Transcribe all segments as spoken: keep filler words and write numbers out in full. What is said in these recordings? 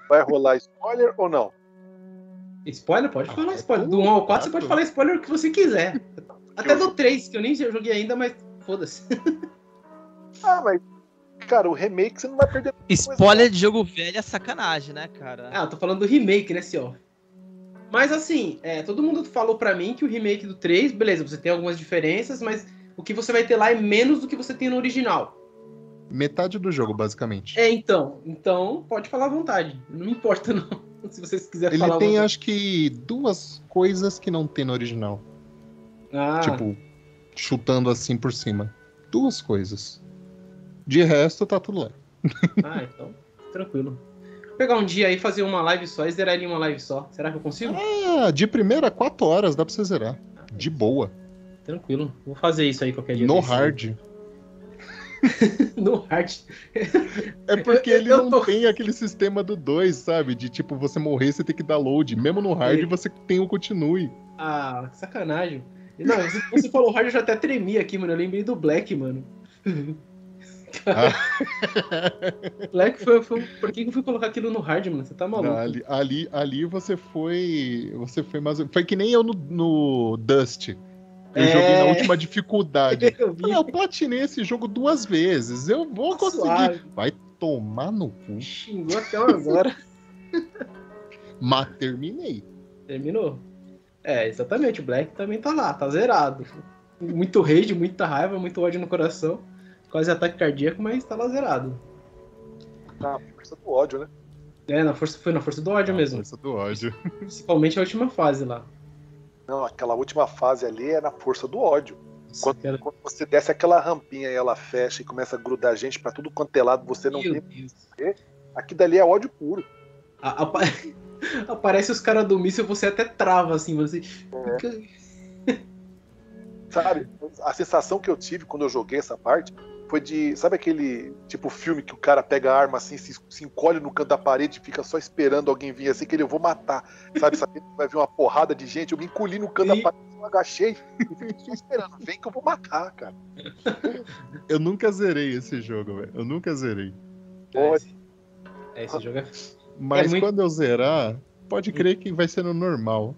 Vai rolar spoiler ou não? Spoiler? Pode falar spoiler. Do um ao quatro você pode falar spoiler o que você quiser. Até do três, que eu nem joguei ainda, mas foda-se. Ah, mas, cara, o remake você não vai perder. Spoiler de jogo velho é sacanagem, né, cara? Ah, eu tô falando do remake, né, senhor? Mas assim, é, todo mundo falou pra mim que o remake do três, beleza, você tem algumas diferenças, mas o que você vai ter lá é menos do que você tem no original. Metade do jogo, basicamente. É, então. Então, pode falar à vontade. Não me importa, não. Se vocês quiserem Ele falar. tem, acho que, duas coisas que não tem no original. Ah. Tipo, chutando assim por cima. Duas coisas. De resto, tá tudo lá. Ah, então, tranquilo. Vou pegar um dia aí, fazer uma live só e zerar ele em uma live só. Será que eu consigo? Ah, de primeira, quatro horas, dá pra você zerar. De boa. Tranquilo. Vou fazer isso aí qualquer dia. No desse. hard. No hard. É porque ele Eu não tô- tem aquele sistema do dois, sabe? De tipo, você morrer, você tem que dar load. Mesmo no hard, É. você tem o continue. Ah, que sacanagem. Não, você, você falou hard, eu já até tremi aqui, mano. Eu lembrei do Black, mano. Ah. Black foi, foi. Por que que eu fui colocar aquilo no hard, mano? Você tá maluco? Não, ali, ali, ali você foi. Você foi mais. Foi que nem eu no, no Dust. Eu É. joguei na última dificuldade. Eu vi. Falei, eu platinei esse jogo duas vezes. Eu vou Tá conseguir. suave. Vai tomar no cu. Xingou até umas horas. Mas terminei. Terminou. É, exatamente. O Black também tá lá, tá zerado. Muito rage, muita raiva, muito ódio no coração. Quase ataque cardíaco, mas tá lá zerado. Na força do ódio, né? É, na força, foi na força do ódio Ah, mesmo. Força do ódio. Principalmente a última fase lá. Não, aquela última fase ali é na força do ódio. Quando, Cara, quando você desce aquela rampinha e ela fecha e começa a grudar gente pra tudo quanto é lado, você não meu tem. Deus. Aqui dali é ódio puro. A- apa- Aparece os caras do míssil, você até trava assim, você. Sabe? A sensação que eu tive quando eu joguei essa parte foi de. Sabe aquele tipo filme que o cara pega a arma assim, se, se encolhe no canto da parede e fica só esperando alguém vir assim, que ele eu vou matar. Sabe? Sabendo que vai vir uma porrada de gente, eu me encolhi no canto Sim. da parede, eu agachei e fiquei só esperando. Vem que eu vou matar, cara. Eu nunca zerei esse jogo, velho. Eu nunca zerei. É, esse, é, esse jogo é. Mas É muito- quando eu zerar, pode crer que vai ser no normal.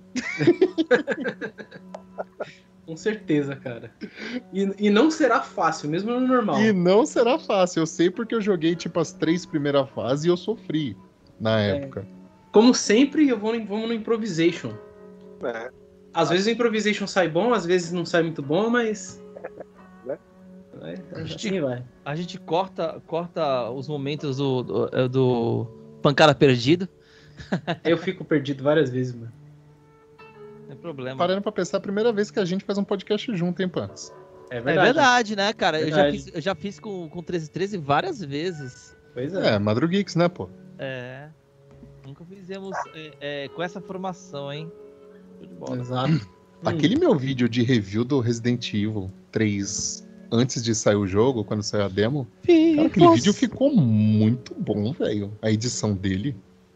Com certeza, cara. E, e não será fácil, mesmo no normal. E não será fácil. Eu sei porque eu joguei tipo as três primeiras fases e eu sofri na época. Como sempre, eu vou, vamos no improvisation. É. Às vezes o improvisation sai bom, às vezes não sai muito bom, mas. Né? Vai, assim vai. A gente corta, corta os momentos do, do, do pancada perdido. Eu fico perdido várias vezes, mano. Não tem problema. Parando pra pensar, é a primeira vez que a gente faz um podcast junto, hein, Pans? É É verdade. verdade, né, cara? Eu já Verdade. fiz, eu já fiz com, com treze treze várias vezes. Pois é. É, Madrugeeks, né, pô? É. Nunca fizemos é, é, com essa formação, hein? Show de bola. Exato. Hum. Aquele meu vídeo de review do Resident Evil três, antes de sair o jogo, quando saiu a demo, cara, aquele vídeo ficou muito bom, velho. A edição dele.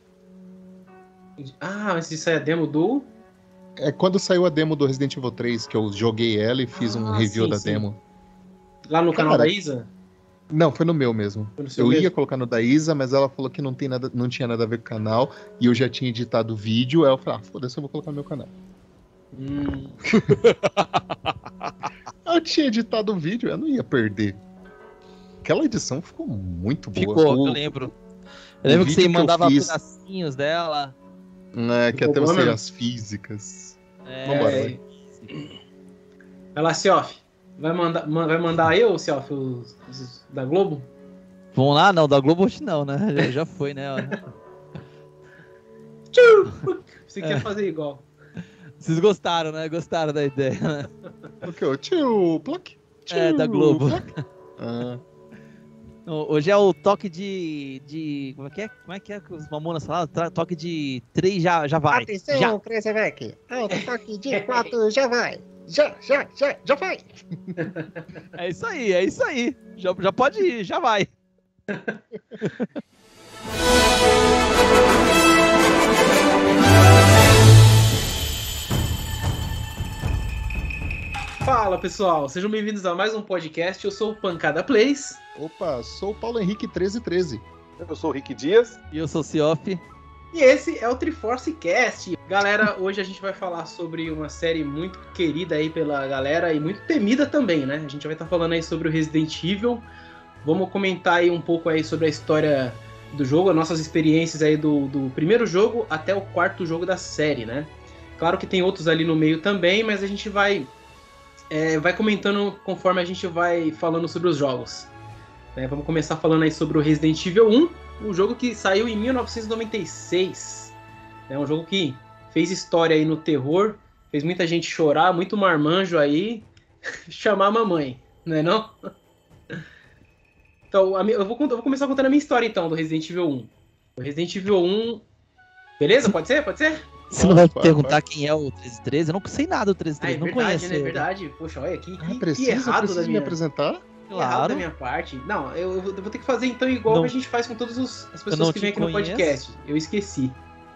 Ah, mas isso aí é demo do. É quando saiu a demo do Resident Evil três, que eu joguei ela e fiz um Ah, review sim, da sim. demo. Lá no canal Cara, da Isa? Não, foi no meu mesmo. Foi no seu Eu mesmo? ia colocar no da Isa, mas ela falou que não, tem nada, não tinha nada a ver com o canal. E eu já tinha editado o vídeo. Aí eu falei, ah, foda-se, eu vou colocar no meu canal. Hum, Eu tinha editado o vídeo, eu não ia perder. Aquela edição ficou muito boa. Ficou, O- eu lembro. o Eu lembro que vídeo você que eu mandava fiz- pedacinhos dela. É, que Ficou até boa você mesmo. as físicas. É, Vambora, é. vai. Vai lá, Cioff. Vai mandar, ma- vai mandar eu, Cioff, os, os da Globo? Vamos lá? Não, da Globo hoje não, né? Já, já foi, né? Você quer fazer igual. Vocês gostaram, né? Gostaram da ideia, né? O que? O tio Plaque? É, da Globo. Ah, Não, hoje é o toque de, de. Como é que é? Como é que é que os mamonas falaram? Tra- Toque de três já, já vai. Atenção, Já. Crescevec. Alto toque de quatro, já vai. Já, já, já, já vai. É isso aí, é isso aí. Já, já pode ir, já vai. Fala, pessoal. Sejam bem-vindos a mais um podcast. Eu sou o Pancada Plays. opa, sou o Paulo Henrique treze treze. Eu sou o Rick Dias. E eu sou o Cioff. E esse é o Triforce Cast. Galera, hoje a gente vai falar sobre uma série muito querida aí pela galera e muito temida também, né? A gente vai estar falando aí sobre o Resident Evil. Vamos comentar aí um pouco aí sobre a história do jogo, as nossas experiências aí do, do primeiro jogo até o quarto jogo da série, né? Claro que tem outros ali no meio também, mas a gente vai, é, vai comentando conforme a gente vai falando sobre os jogos. É, vamos começar falando aí sobre o Resident Evil um, um jogo que saiu em mil novecentos e noventa e seis. É um jogo que fez história aí no terror, fez muita gente chorar, muito marmanjo aí, chamar a mamãe, não é não? Então, a minha, eu, vou, eu vou começar contando a minha história então do Resident Evil um. O Resident Evil um... Beleza? Pode ser? Pode ser? Você não vai perguntar quem é o treze treze? Eu não sei nada do treze treze, ah, é não verdade, conheço. Né? É verdade, poxa, olha, que, que, ah, preciso, que errado preciso da minha... me apresentar? Claro. Errado da minha parte. Não, eu, eu vou ter que fazer então igual não, a gente faz com todas os, as pessoas que vêm aqui conheço. no podcast. Eu esqueci.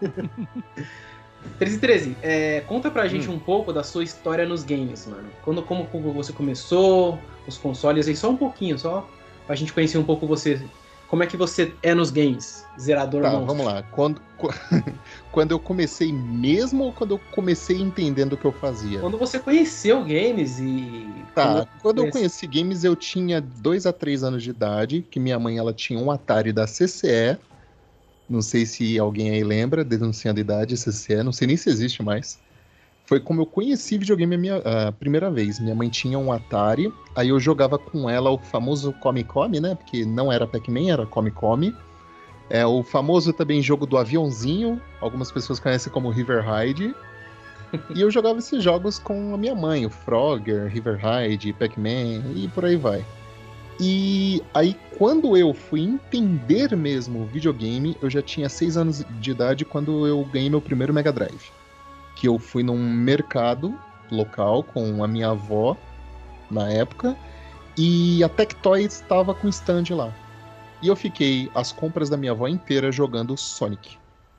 treze treze, é, conta pra gente hum. um pouco da sua história nos games, mano. Quando, como, como você começou, os consoles aí, só um pouquinho, só pra gente conhecer um pouco você. Como é que você é nos games, zerador Tá, monstro? vamos lá. Quando, quando eu comecei mesmo ou quando eu comecei entendendo o que eu fazia? Quando você conheceu games e... Tá, quando eu conheci games eu tinha dois a três anos de idade, que minha mãe ela tinha um Atari da C C E. Não sei se alguém aí lembra, denunciando a idade, C C E, não sei nem se existe mais. Foi como eu conheci videogame a, minha, a primeira vez. Minha mãe tinha um Atari, aí eu jogava com ela o famoso Come Come, né? Porque não era Pac-Man, era Come Come. É, o famoso também jogo do aviãozinho, algumas pessoas conhecem como River Ride. E eu jogava esses jogos com a minha mãe, o Frogger, River Ride, Pac-Man e por aí vai. E aí, quando eu fui entender mesmo o videogame, eu já tinha seis anos de idade quando eu ganhei meu primeiro Mega Drive. Que eu fui num mercado local com a minha avó, na época, e a Tectoy estava com stand lá. E eu fiquei as compras da minha avó inteira jogando Sonic.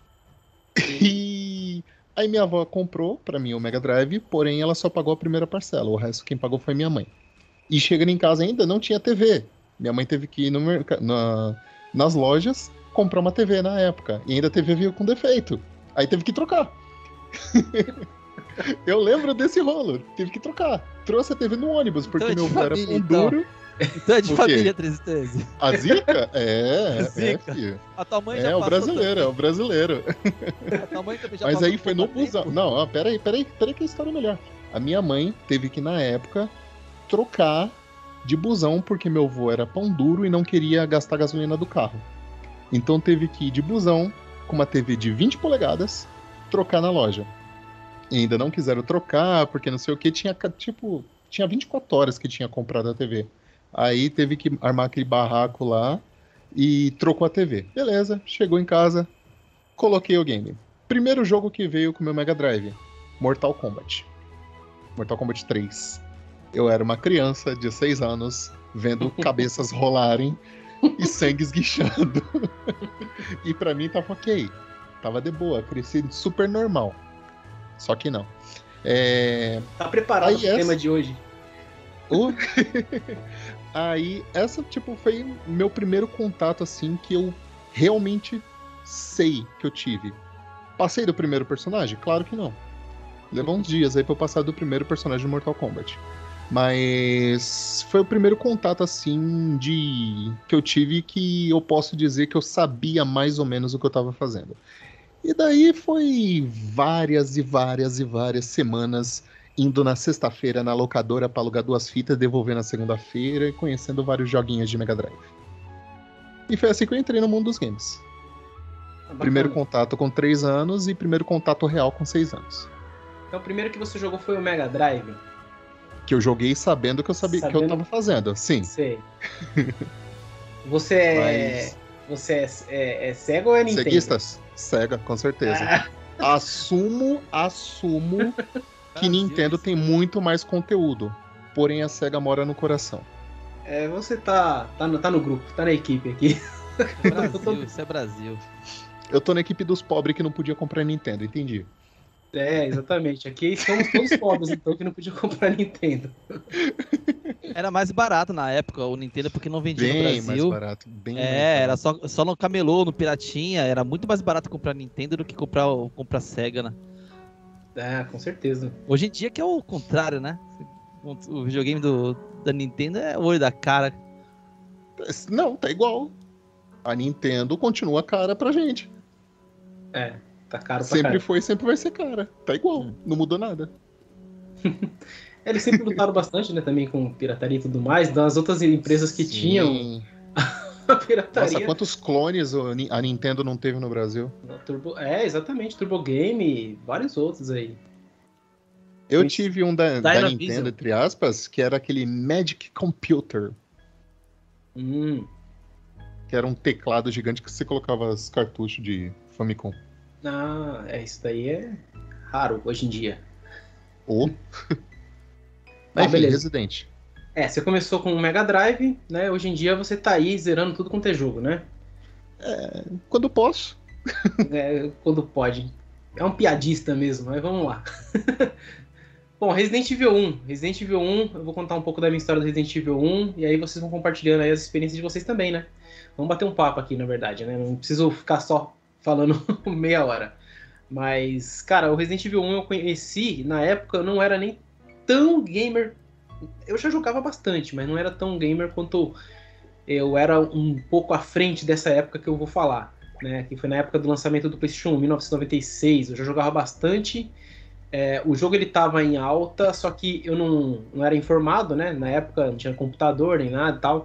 E aí minha avó comprou pra mim o Mega Drive, porém ela só pagou a primeira parcela, o resto quem pagou foi minha mãe. E chegando em casa ainda não tinha T V. Minha mãe teve que ir no merc... na... nas lojas comprar uma T V na época. E ainda a T V veio com defeito. Aí teve que trocar. Eu lembro desse rolo. Teve que trocar. Trouxe a T V no ônibus, porque então é meu avô era pão duro. Então é de família treze treze. A zica? É, a zica. É, filho. A tua mãe já é o brasileiro, também. é o brasileiro. A tua mãe também já Mas aí por foi no busão. Não, ó, peraí, peraí, peraí que a história é melhor. A minha mãe teve que, na época, trocar de busão, porque meu avô era pão duro e não queria gastar gasolina do carro. Então teve que ir de busão, com uma T V de vinte polegadas, trocar na loja. E ainda não quiseram trocar, porque não sei o que, tinha tipo, tinha vinte e quatro horas que tinha comprado a T V. Aí teve que armar aquele barraco lá e trocou a T V. Beleza, chegou em casa, coloquei o game. Primeiro jogo que veio com o meu Mega Drive, Mortal Kombat. Mortal Kombat três. Eu era uma criança de seis anos, vendo cabeças rolarem e sangue esguichando. E pra mim tava ok. Tava de boa, cresci super normal. Só que não. É... Tá preparado Aí pro essa... tema de hoje? Uh... Aí, essa, tipo, foi o meu primeiro contato, assim, que eu realmente sei que eu tive. Passei do primeiro personagem? Claro que não. Levou uns dias aí pra eu passar do primeiro personagem de Mortal Kombat. Mas foi o primeiro contato, assim, de que eu tive que eu posso dizer que eu sabia mais ou menos o que eu tava fazendo. E daí foi várias e várias e várias semanas indo na sexta-feira na locadora pra alugar duas fitas, devolver na segunda-feira e conhecendo vários joguinhos de Mega Drive. E foi assim que eu entrei no mundo dos games. É primeiro contato com três anos e primeiro contato real com seis anos. Então o primeiro que você jogou foi o Mega Drive? Que eu joguei sabendo que eu sabia sabendo... que eu tava fazendo, sim. Sei. Você é... Mas... Você é, é, é Sega ou é Nintendo? Ceguistas? Sega, com certeza. Ah. Assumo, assumo que Nintendo tem muito mais conteúdo. Porém, a Sega mora no coração. É, você tá, tá, no, tá no grupo, tá na equipe aqui. Brasil, isso é Brasil. Eu tô na equipe dos pobres que não podia comprar Nintendo, entendi. É, exatamente. Aqui somos todos pobres, então, que não podia comprar Nintendo. era mais barato na época o Nintendo, porque não vendia no Bem Brasil. mais barato. Bem mais É, barato. era só, só no camelô, no Piratinha. Era muito mais barato comprar Nintendo do que comprar, o- comprar Sega, né? É, com certeza. Hoje em dia que é o contrário, né? O o videogame do, da Nintendo é o olho da cara. Não, tá igual. A Nintendo continua cara pra gente. É, tá caro pra Sempre caralho. foi, sempre vai ser cara. Tá igual, não mudou nada. Eles sempre lutaram bastante, né, também com pirataria e tudo mais, das outras empresas que Sim. tinham a pirataria. Nossa, quantos clones o Ni- a Nintendo não teve no Brasil? Turbo... É, exatamente, Turbo Game e vários outros aí. Eu Isso. tive um da, da Dynavision. Nintendo, entre aspas, que era aquele Magic Computer, Hum. que era um teclado gigante que você colocava os cartuchos de Famicom. Ah, é, isso daí é raro hoje em dia. Ou. Ah, Mas enfim, beleza. Resident. É, você começou com o Mega Drive, né? Hoje em dia você tá aí zerando tudo quanto é jogo, né? Quando posso. É, quando pode. É um piadista mesmo, mas vamos lá. Bom, Resident Evil um. Resident Evil um, eu vou contar um pouco da minha história do Resident Evil um, e aí vocês vão compartilhando aí as experiências de vocês também, né? Vamos bater um papo aqui, na verdade, né? Não preciso ficar só falando meia hora. Mas, cara, o Resident Evil um eu conheci, na época eu não era nem tão gamer. Eu já jogava bastante, mas não era tão gamer quanto eu era um pouco à frente dessa época que eu vou falar, né? Que foi na época do lançamento do PlayStation um, mil novecentos e noventa e seis. Eu já jogava bastante. É, o jogo ele tava em alta, só que eu não, não era informado, né? Na época não tinha computador nem nada e tal.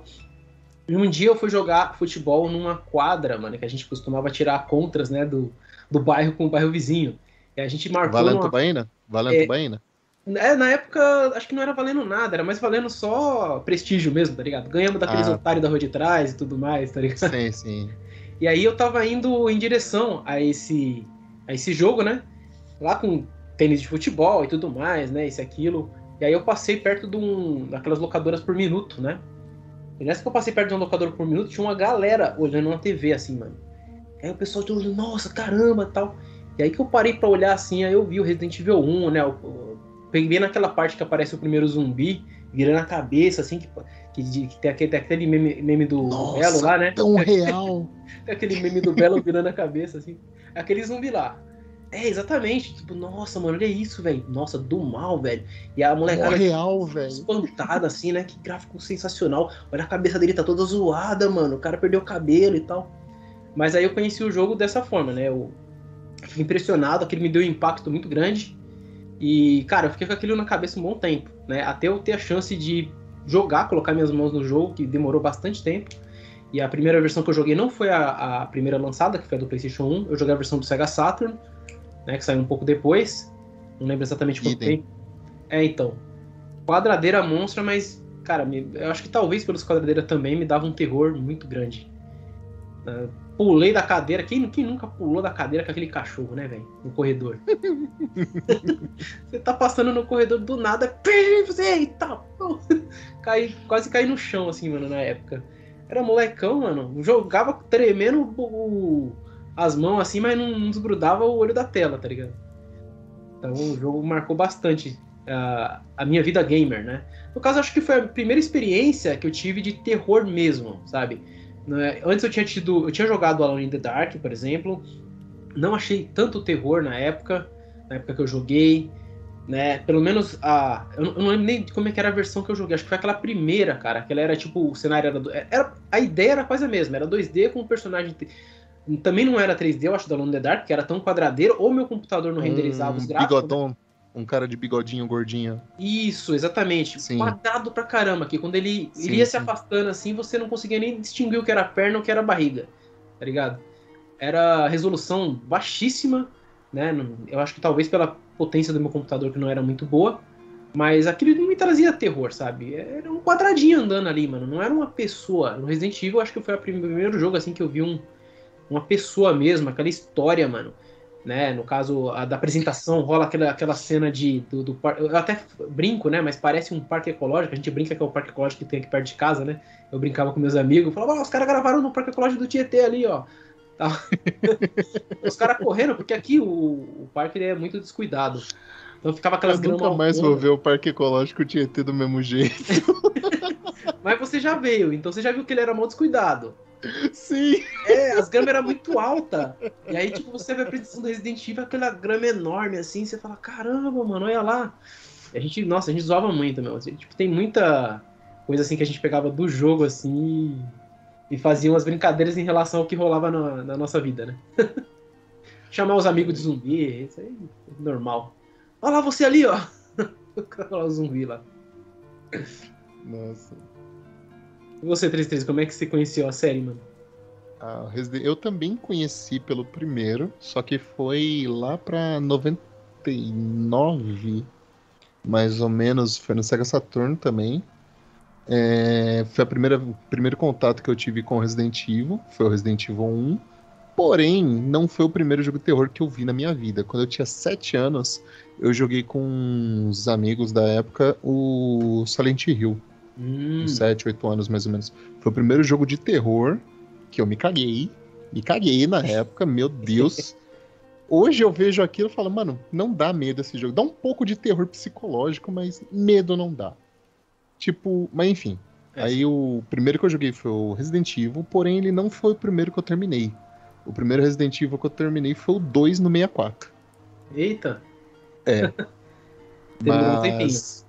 E um dia eu fui jogar futebol numa quadra, mano, que a gente costumava tirar contras, né? Do, do bairro com o bairro vizinho. E a gente marcou Valendo numa... Tubaína? Valendo É. Tubaína? É, na época, acho que não era valendo nada, era mais valendo só prestígio mesmo, tá ligado? Ganhamos daqueles Ah. otários da rua de trás e tudo mais, tá ligado? Sim, sim. E aí eu tava indo em direção a esse, a esse jogo, né? Lá com tênis de futebol e tudo mais, né? Isso e aquilo. E aí eu passei perto de um, daquelas locadoras por minuto, né? E nessa que eu passei perto de uma locadora por minuto, tinha uma galera olhando uma T V, assim, mano. Aí o pessoal todo olhando, nossa, caramba, tal. E aí que eu parei pra olhar, assim, aí eu vi o Resident Evil um, né? Eu peguei naquela parte que aparece o primeiro zumbi, virando a cabeça, assim, que, que, que tem aquele, tem aquele meme, meme do, do Belo lá, né? Tão real. Tem aquele meme do Belo virando a cabeça, assim. Aquele zumbi lá. É, exatamente. Tipo, nossa, mano, olha isso, velho. Nossa, do mal, velho. E a Tão molecada real, velho. espantada, assim, né? Que gráfico sensacional. Olha a cabeça dele, tá toda zoada, mano. O cara perdeu o cabelo e tal. Mas aí eu conheci o jogo dessa forma, né? Eu fiquei impressionado, aquele me deu um impacto muito grande. E, cara, eu fiquei com aquilo na cabeça um bom tempo, né? Até eu ter a chance de jogar, colocar minhas mãos no jogo, que demorou bastante tempo. E a primeira versão que eu joguei não foi a, a primeira lançada, que foi a do PlayStation um. Eu joguei a versão do Sega Saturn, né? Que saiu um pouco depois. Não lembro exatamente quanto Idem. tempo. É, então. Quadradeira monstra, mas, cara, me- eu acho que talvez pelos quadradeira também me dava um terror muito grande. Uh, pulei da cadeira. Quem, quem nunca pulou da cadeira com aquele cachorro, né, velho? No corredor. Você tá passando no corredor do nada. "Pim, você", e tal. Cai, quase caí no chão, assim, mano, na época. Era molecão, mano. Jogava tremendo o- as mãos assim, mas não, não desgrudava o olho da tela, tá ligado? Então o jogo marcou bastante a, a minha vida gamer, né? No caso, acho que foi a primeira experiência que eu tive de terror mesmo, sabe? Né? Antes eu tinha tido. Eu tinha jogado Alone in the Dark, por exemplo. Não achei tanto terror na época, na época que eu joguei, né? Pelo menos a. Eu não, eu não lembro nem de como é que era a versão que eu joguei. Acho que foi aquela primeira, cara. Aquela era tipo. O cenário era. do- era a ideia era quase a mesma. Era dois D com o personagem. Também não era três D, eu acho, da Alone in the Dark, que era tão quadradeiro, ou meu computador não renderizava os Um gráficos. né? bigodão, um cara de bigodinho gordinho. Isso, exatamente. Sim. Quadrado pra caramba, que quando ele Sim, iria se sim. afastando assim, você não conseguia nem distinguir o que era perna e o que era barriga, tá ligado? Era resolução baixíssima, né? Não- Eu acho que talvez pela potência do meu computador que não era muito boa, mas aquilo não me trazia terror, sabe? Era um quadradinho andando ali, mano. Não era uma pessoa. No Resident Evil, acho que foi o primeiro jogo assim que eu vi um, uma pessoa mesmo, aquela história, mano. Né? No caso, a da apresentação, rola aquela, aquela cena de, do, do par... Eu até brinco, né? Mas parece um parque ecológico. A gente brinca que é o parque ecológico que tem aqui perto de casa, né? Eu brincava com meus amigos. Falava, ah, os caras gravaram no parque ecológico do Tietê ali, ó. Tal. Os caras correndo, porque aqui o, o parque ele é muito descuidado. Então ficava aquelas Eu nunca gramas mais vou altonas. ver o Parque Ecológico Tietê do mesmo jeito. Mas você já veio, então você já viu que ele era mal descuidado. Sim. É, as gramas eram muito altas. E aí, tipo, você vê a apresentação do Resident Evil, aquela grama enorme assim, você fala, caramba, mano, olha lá. E a gente, nossa, a gente zoava muito, meu. Assim, tipo, tem muita coisa assim que a gente pegava do jogo assim e fazia umas brincadeiras em relação ao que rolava na, na nossa vida, né? Chamar os amigos de zumbi, isso aí é normal. Olha lá você ali, ó. Olha lá o zumbi lá. Nossa. E você, trinta e três, como é que você conheceu a série, mano? Ah, Resident- Eu também conheci pelo primeiro, só que foi lá pra noventa e nove, mais ou menos, foi no Sega Saturn também. É, foi a primeira, o primeiro contato que eu tive com Resident Evil, foi o Resident Evil um. Porém, não foi o primeiro jogo de terror que eu vi na minha vida. Quando eu tinha sete anos, eu joguei com uns amigos da época o Silent Hill. Hum, Uns sete, oito anos mais ou menos. Foi o primeiro jogo de terror que eu me caguei. Me caguei na época, meu Deus. Hoje eu vejo aquilo e falo, mano, não dá medo esse jogo. Dá um pouco de terror psicológico, mas medo não dá. Tipo, mas enfim. É. Aí o primeiro que eu joguei foi o Resident Evil, porém ele não foi o primeiro que eu terminei. O primeiro Resident Evil que eu terminei foi o dois no sessenta e quatro. eita, É. demorou um tempinho. Mas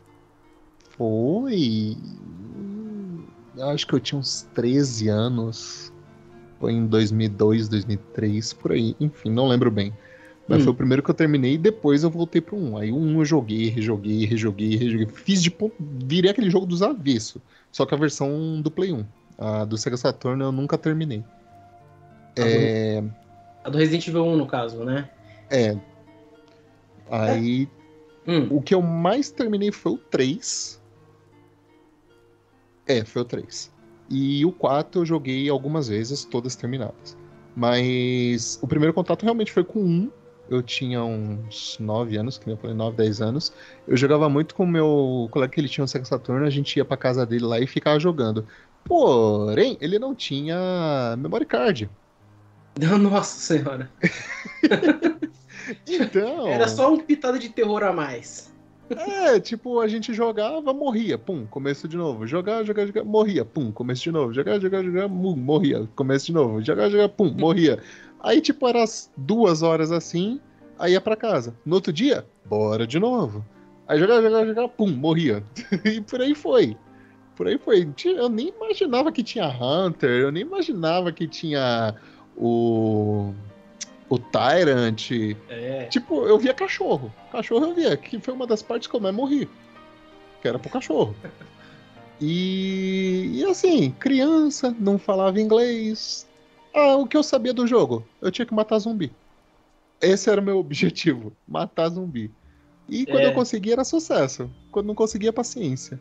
foi. Eu acho que eu tinha uns treze anos. Foi em dois mil e dois, dois mil e três, por aí. Enfim, não lembro bem. Mas Hum. foi o primeiro que eu terminei e depois eu voltei pro um. Aí o um eu joguei, rejoguei, rejoguei, rejoguei. Fiz de ponto. Virei aquele jogo dos avessos. Só que a versão do Play um. A do Sega Saturn eu nunca terminei. A do- É. A do Resident Evil um, no caso, né? É. Aí. Hum. O que eu mais terminei foi o três. É, foi o três. E o quatro eu joguei algumas vezes, todas terminadas. Mas o primeiro contato realmente foi com um. Eu tinha uns nove anos, que nem eu falei, nove, dez anos. Eu jogava muito com o meu colega que ele tinha um Sega Saturn, a gente ia pra casa dele lá e ficava jogando. Porém, ele não tinha memory card. Nossa senhora. Então. Era só um pitado de terror a mais. É, tipo, a gente jogava, morria, pum, começo de novo. Jogar, jogar, jogar, morria, pum, começo de novo. Jogar, jogar, jogar, pum, morria, começo de novo. Jogar, jogar, pum, morria. Aí, tipo, era as duas horas assim, aí ia pra casa. No outro dia, bora de novo. Aí jogar, jogar, jogar, pum, morria. E por aí foi. Por aí foi. Eu nem imaginava que tinha Hunter, eu nem imaginava que tinha o. O Tyrant. É. Tipo, eu via cachorro. Cachorro eu via, que foi uma das partes que eu mais morri. Que era pro cachorro. E, e assim, criança, não falava inglês. Ah, o que eu sabia do jogo? Eu tinha que matar zumbi. Esse era o meu objetivo, matar zumbi. E quando É. eu conseguia era sucesso. Quando não conseguia, paciência.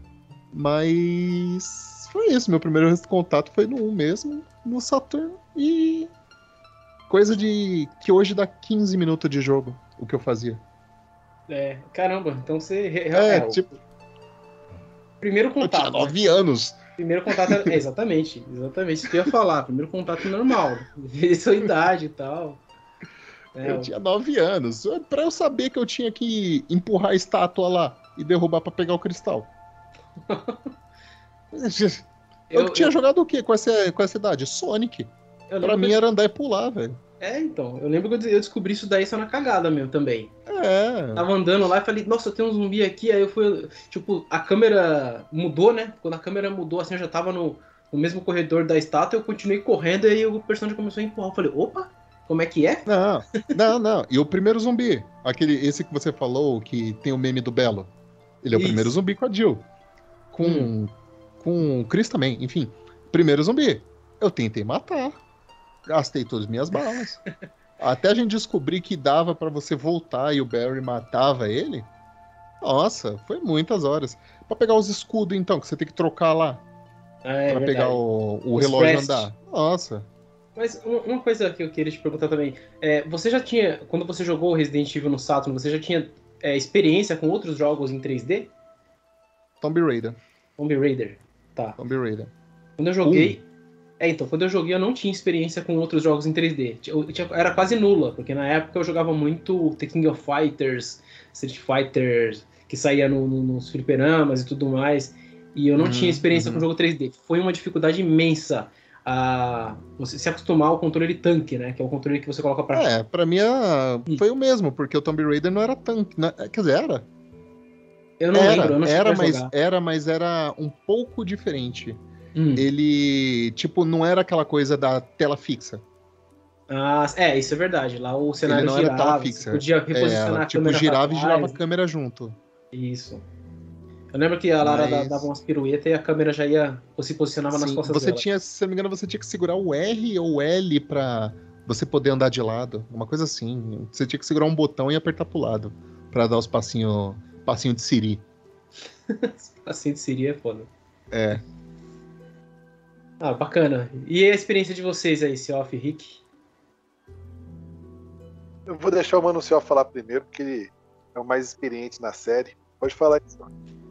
Mas foi isso, meu primeiro contato foi no um mesmo, no Saturn. E coisa de que hoje dá quinze minutos de jogo, o que eu fazia. É, caramba, então você. É, É, o tipo, primeiro eu tinha contato. né? nove anos. Primeiro contato é, exatamente, exatamente isso que eu ia falar. Primeiro contato normal, ver sua idade e tal. É, Eu tinha nove anos. Pra eu saber que eu tinha que empurrar a estátua lá e derrubar pra pegar o cristal. Eu, eu, tinha eu, jogado o quê com essa, com essa idade? Sonic. eu Pra lembro mim que eu- era andar e pular, velho. É, então. Eu lembro que eu eu descobri isso daí só na cagada meu também. É. Tava andando lá e falei, nossa, tem um zumbi aqui. Aí eu fui, tipo, a câmera mudou, né? Quando a câmera mudou, assim, eu já tava no, no mesmo corredor da estátua, eu continuei correndo e aí o personagem começou a empurrar. Eu falei, opa, como é que é? Não, não, não. E o primeiro zumbi, aquele, esse que você falou, que tem o meme do Belo. Ele é o Isso. primeiro zumbi com a Jill. Com, Hum. com o Chris também, enfim. Primeiro zumbi. Eu tentei matar. Gastei todas as minhas balas. Até a gente descobrir que dava pra você voltar e o Barry matava ele. Nossa, foi muitas horas. Pra pegar os escudos, então, que você tem que trocar lá. É, pra verdade. pegar o, o Os relógio crest. andar. Nossa. Mas uma uma coisa que eu queria te perguntar também, é, você já tinha, quando você jogou Resident Evil no Saturn, você já tinha é, experiência com outros jogos em três D? Tomb Raider. Tomb Raider, tá. Tomb Raider. Quando eu joguei, É, então, quando eu joguei eu não tinha experiência com outros jogos em três D. Eu tinha, era quase nula, porque na época eu jogava muito The King of Fighters, Street Fighter, que saía no, no, nos fliperamas e tudo mais, e eu não Uhum, tinha experiência uhum. com jogo três D. Foi uma dificuldade imensa a você se acostumar ao controle tanque, né? Que é o controle que você coloca pra... É, pra mim é- foi o mesmo, porque o Tomb Raider não era tanque. Né? Quer dizer, era. Eu não era, lembro, eu não cheguei era, a mas, jogar. era, mas era um pouco diferente. Hum. Ele, tipo, não era aquela coisa da tela fixa. Ah, é, isso é verdade. Lá o cenário Ele não era girava, tela você fixa. podia reposicionar É, a tipo, câmera girava pra e girava a trás. câmera junto. Isso. Eu lembro que a Lara Mas- dava umas piruetas e a câmera já ia, se posicionava nas Sim, costas você dela. tinha, se não me engano, você tinha que segurar o R ou o L pra você poder andar de lado. Uma coisa assim. Você tinha que segurar um botão e apertar pro lado. Pra dar os passinhos passinho de Siri. Assim de Siri é foda. É. Ah, bacana. E a experiência de vocês aí, Seoff e Rick? Eu vou deixar o Mano Céu falar primeiro, porque ele é o mais experiente na série. Pode falar isso.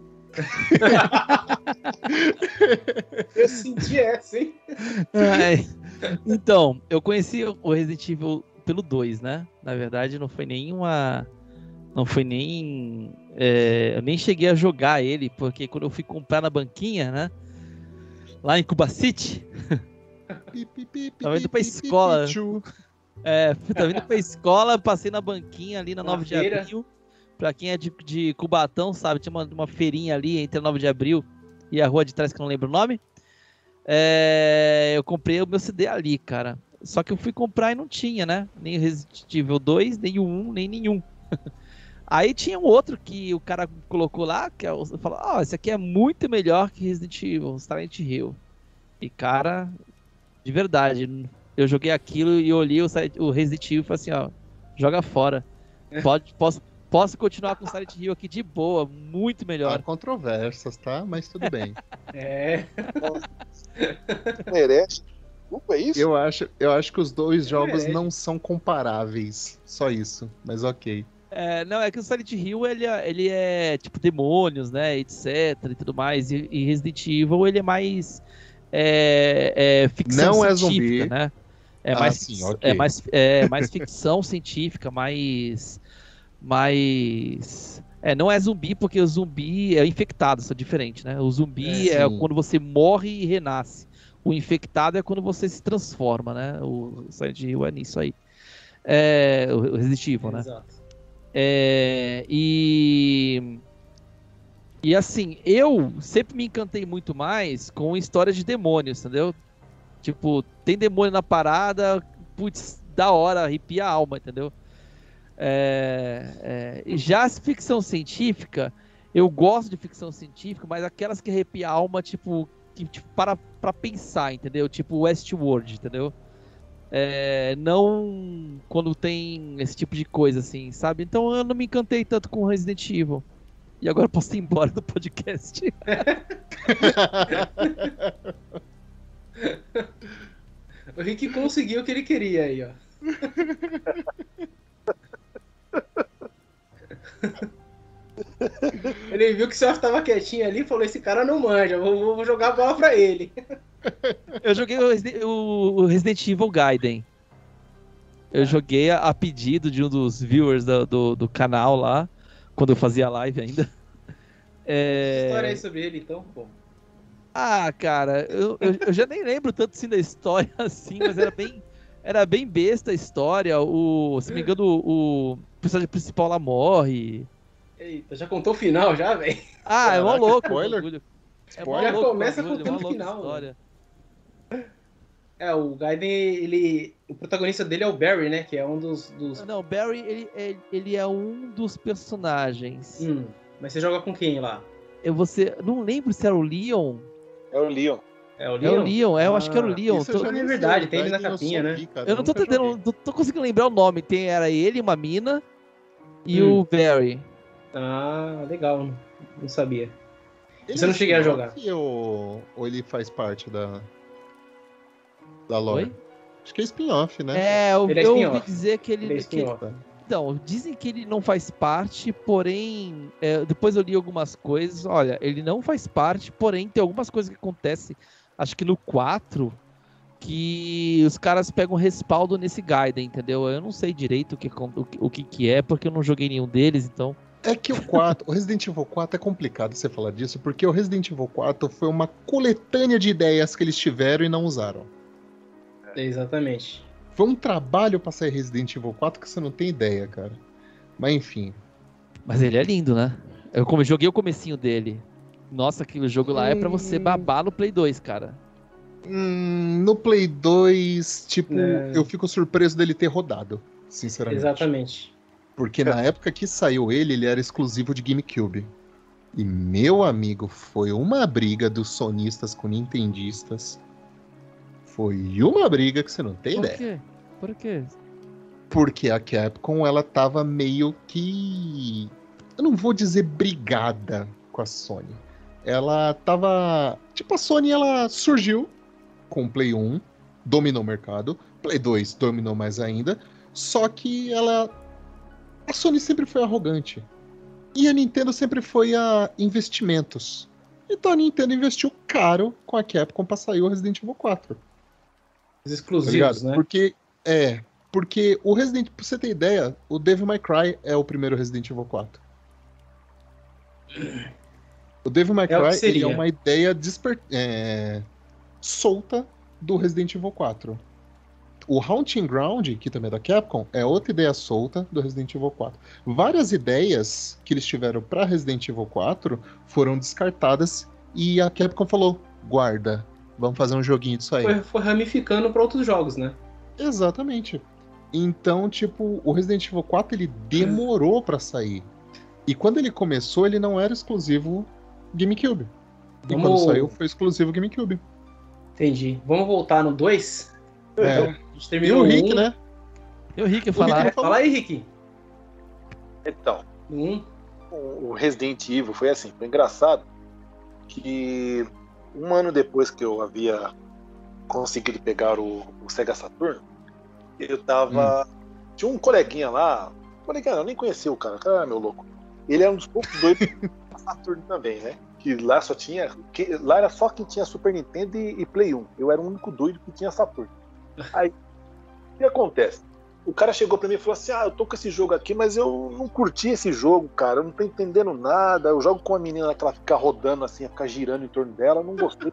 Eu senti essa, hein? Ai, então, eu conheci o Resident Evil pelo dois, né? Na verdade, não foi nenhuma. Não foi nem. é, eu nem cheguei a jogar ele, porque quando eu fui comprar na banquinha, né? Lá em Cuba City, Tava indo pra escola. é, tava indo pra escola, passei na banquinha ali na Na nove de feira. abril. Pra quem é de, de Cubatão, sabe? Tinha uma, uma feirinha ali entre a nove de abril e a rua de trás, que eu não lembro o nome. É, eu comprei o meu C D ali, cara. Só que eu fui comprar e não tinha, né? Nem o Resident Evil dois, nem o um, nem nenhum. Aí tinha um outro que o cara colocou lá, que é o- falou, ó, esse aqui é muito melhor que Resident Evil, Silent Hill. E cara, de verdade, eu joguei aquilo e olhei o, Silent- o Resident Evil e falei assim, ó, joga fora. Pode, posso, posso continuar com o Silent Hill aqui de boa, muito Há melhor. controvérsias, tá? Mas tudo bem. É. Merece. Desculpa, é isso? Eu acho, eu acho que os dois É jogos verdade. não são comparáveis. Só isso. Mas ok. É, não, é que o Silent Hill, ele é, ele é tipo demônios, né, etc e tudo mais, e, e Resident Evil, ele é mais é, é, ficção Não é científica, zumbi. né? É, Ah, mais, sim, fic- ok. é, mais, é mais ficção científica, mais... mais... É, não é zumbi, porque o zumbi é infectado, isso é diferente, né? O zumbi É, é, sim. quando você morre e renasce. O infectado é quando você se transforma, né? O Silent Hill é nisso aí. É, o Resident Evil, né? Exato. É, e e assim, eu sempre me encantei muito mais com histórias de demônios, entendeu? Tipo, tem demônio na parada, putz, da hora, arrepia a alma, entendeu? É, é, e já as ficção científica, eu gosto de ficção científica, mas aquelas que arrepia a alma, tipo, que, tipo para pra pensar, entendeu? Tipo Westworld, entendeu? É, não quando tem esse tipo de coisa, assim, sabe? Então eu não me encantei tanto com Resident Evil. E agora eu posso ir embora do podcast. O Rick conseguiu o que ele queria aí, ó. Ele viu que o senhor tava quietinho ali e falou: esse cara não manja, vou, vou jogar a bola pra ele. Eu joguei o Resident, o- o Resident Evil Gaiden. Eu joguei a, a pedido de um dos viewers do, do, do canal lá, quando eu fazia live ainda. É... História aí sobre ele, então, pô. Ah, cara, eu, eu, eu já nem lembro tanto assim da história assim, mas era bem, era bem besta a história. O, se não me engano, o, o personagem principal lá morre. Eita, já contou o final já, velho? Ah, é mó Caraca, louco. o spoiler? bagulho. É mó Spoiler? Já louco o começa bagulho, contando mó louco a final, história. É, o Gaiden, ele. O protagonista dele é o Barry, né? Que é um dos. dos... Não, Barry, ele, ele, ele é um dos personagens. Hum, mas você joga com quem lá? Eu você não lembro se era o Leon. É o Leon. É o É Leon? o Leon, é, eu acho que era o Ah, Leon. Isso eu Tô- já nem É verdade, sei, tem ele na Gaiden eu capinha, só né? vi, cara, eu não tô nunca entendendo, joguei. não tô conseguindo lembrar o nome. Tem, era ele, uma mina e Hum. o Barry. Ah, legal. Não sabia. Ele Você não é cheguei a spin-off Ou, ou ele faz parte da, da lore? Oi? Acho que é spin-off, né? É, eu, Ele é eu ouvi spin-off. dizer que ele. Ele é que ele- spin-off. Então, dizem que ele não faz parte, porém. é, depois eu li algumas coisas. Olha, ele não faz parte, porém tem algumas coisas que acontecem. Acho que no quatro que os caras pegam respaldo nesse Gaiden, entendeu? Eu não sei direito o que, o, que- o que que é, porque eu não joguei nenhum deles, então... É que o quatro, o Resident Evil quatro é complicado você falar disso, porque o Resident Evil quatro foi uma coletânea de ideias que eles tiveram e não usaram. Exatamente. Foi um trabalho pra sair Resident Evil quatro que você não tem ideia, cara. Mas enfim. Mas ele é lindo, né? Eu come- joguei o comecinho dele. Nossa, aquele jogo lá é pra você babar no Play dois, cara. Hum, no Play dois, tipo, É. eu fico surpreso dele ter rodado, sinceramente. Exatamente. Porque na época que saiu ele, ele era exclusivo de GameCube. E, meu amigo, foi uma briga dos sonistas com nintendistas. Foi uma briga que você não tem Por ideia. quê? Por quê? Porque a Capcom, ela tava meio que... Eu não vou dizer brigada com a Sony. Ela tava... Tipo, a Sony, ela surgiu com o Play um, dominou o mercado. Play dois dominou mais ainda. Só que ela... A Sony sempre foi arrogante. E a Nintendo sempre foi a investimentos. Então a Nintendo investiu caro com a Capcom pra sair o Resident Evil quatro. Os Tá exclusivos, ligado? né? Porque, é, porque o Resident, pra você ter ideia, o Devil May Cry é o primeiro Resident Evil quatro. O Devil May É o que Cry ele seria. é uma ideia desper, é, solta do Resident Evil quatro. O Haunting Ground, que também é da Capcom, é outra ideia solta do Resident Evil quatro. Várias ideias que eles tiveram pra Resident Evil quatro foram descartadas e a Capcom falou, guarda, vamos fazer um joguinho disso aí. Foi, foi ramificando pra outros jogos, né? Exatamente. Então, tipo, o Resident Evil quatro ele demorou pra sair. E quando ele começou, ele não era exclusivo GameCube. E Vamos- quando saiu, foi exclusivo GameCube. Entendi. Vamos voltar no dois? É. A gente E terminou o Rick, um. né? Eu ri que O falar. Rick- Fala aí, Rick. Então, No um. o Resident Evil foi assim, foi engraçado que um ano depois que eu havia conseguido pegar o, o Sega Saturn, eu tava. Tinha um coleguinha lá, coleguinha, eu nem conhecia o cara, o cara era meu louco. Ele era um dos poucos doidos da Saturn também, né? Que lá só tinha. Que, lá era só quem tinha Super Nintendo e, e Play um. Eu era o único doido que tinha Saturn. Aí, o que acontece? O cara chegou pra mim e falou assim: ah, eu tô com esse jogo aqui, mas eu não curti esse jogo, cara. Eu não tô entendendo nada. Eu jogo com uma menina que ela fica rodando assim, fica girando em torno dela. Eu não gostei.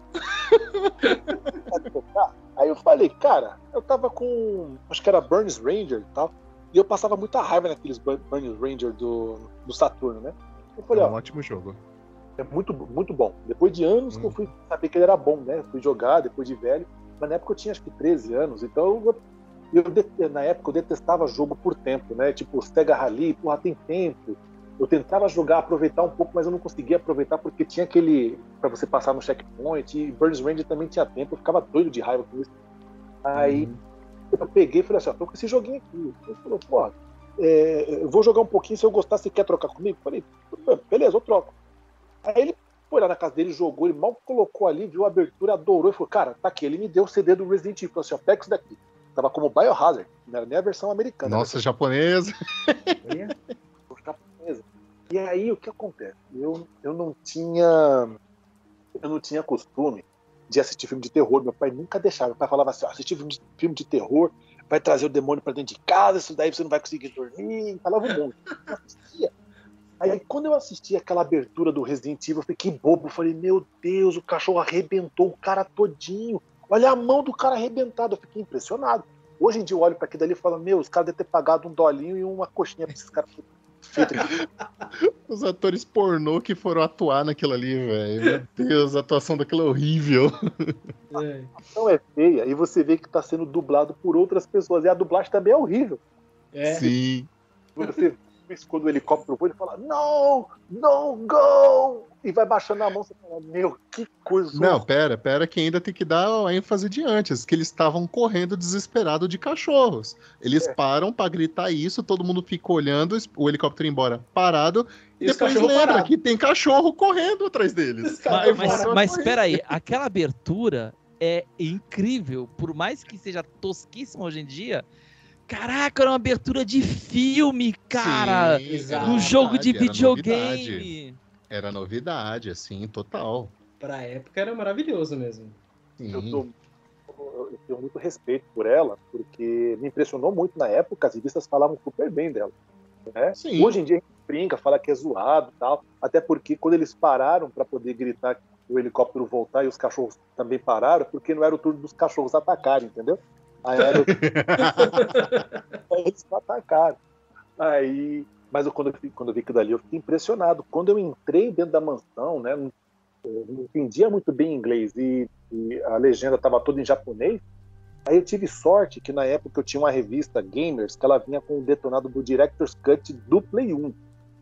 Aí eu falei, cara, eu tava com. Acho que era Burns Ranger e tal. E eu passava muita raiva naqueles Burns Ranger do, do Saturno, né? Eu É falei, um ó, ótimo jogo. é muito, muito bom. Depois de anos que eu fui saber que ele era bom, né? Fui jogar depois de velho. Mas na época eu tinha acho que treze anos. Então eu, eu, eu, na época eu detestava jogo por tempo, né? Tipo, Sega Rally, porra, tem tempo. Eu tentava jogar, aproveitar um pouco, mas eu não conseguia aproveitar porque tinha aquele pra você passar no checkpoint. E Burns Ranger também tinha tempo. Eu ficava doido de raiva com isso. Aí Uhum. eu peguei e falei assim, ó, tô com esse joguinho aqui. Ele falou, pô, é, eu vou jogar um pouquinho, se eu gostar, você quer trocar comigo? Eu falei, beleza, eu troco. Aí ele foi lá na casa dele, jogou, ele mal colocou ali, viu a abertura, adorou e falou, cara, tá aqui. Ele me deu o C D do Resident Evil, falou assim, ó, pega isso daqui. Tava como Biohazard, não era nem a versão americana. Nossa, japonesa. Japonesa. E aí o que acontece? Eu, eu não tinha eu não tinha costume de assistir filme de terror. Meu pai nunca deixava. Meu pai falava assim, ó, assistir filme de, filme de terror vai trazer o demônio pra dentro de casa, isso daí você não vai conseguir dormir. Falava um monte. Eu assistia. Aí, aí quando eu assisti aquela abertura do Resident Evil, eu fiquei bobo. Eu falei, meu Deus, o cachorro arrebentou o cara todinho. Olha a mão do cara arrebentado. Eu fiquei impressionado. Hoje em dia eu olho pra aquilo dali e falo, meu, os caras devem ter pagado um dolinho e uma coxinha pra esses caras feito aqui. Os atores pornô que foram atuar naquilo ali, velho. Meu Deus, a atuação daquilo é horrível. É. Não é feia e você vê que está sendo dublado por outras pessoas. E a dublagem também é horrível. É. Sim. Você vê quando o helicóptero voa, ele fala, não, não, go! E vai baixando a mão, você fala, meu, que coisa. Não, pera, pera, que ainda tem que dar a ênfase de antes, que eles estavam correndo desesperado de cachorros. Eles É. param pra gritar isso, todo mundo fica olhando, o helicóptero ir embora parado, e, E os depois cachorros lembra parados. que tem cachorro correndo atrás deles. Os caras Mas, mas, pararam. mas espera aí, aquela abertura é incrível, por mais que seja tosquíssima hoje em dia. Caraca, era uma abertura de filme, cara! Sim, exato. era No jogo de novidade, era novidade. videogame. Era novidade, assim, total. Pra época era maravilhoso mesmo. Sim. Eu tô eu, eu tenho muito respeito por ela, porque me impressionou muito na época, as revistas falavam super bem dela. Né? Hoje em dia a gente brinca, fala que é zoado e tal, até porque quando eles pararam para poder gritar que o helicóptero voltar e os cachorros também pararam, porque não era o turno dos cachorros atacarem, entendeu? Aí era o... eles atacaram. Aí, mas eu, quando, eu, quando eu vi aquilo dali, eu fiquei impressionado. Quando eu entrei dentro da mansão, né, não, não entendia muito bem inglês e, e a legenda estava toda em japonês. Aí eu tive sorte que na época eu tinha uma revista Gamers que ela vinha com o detonado do Director's Cut do Play um.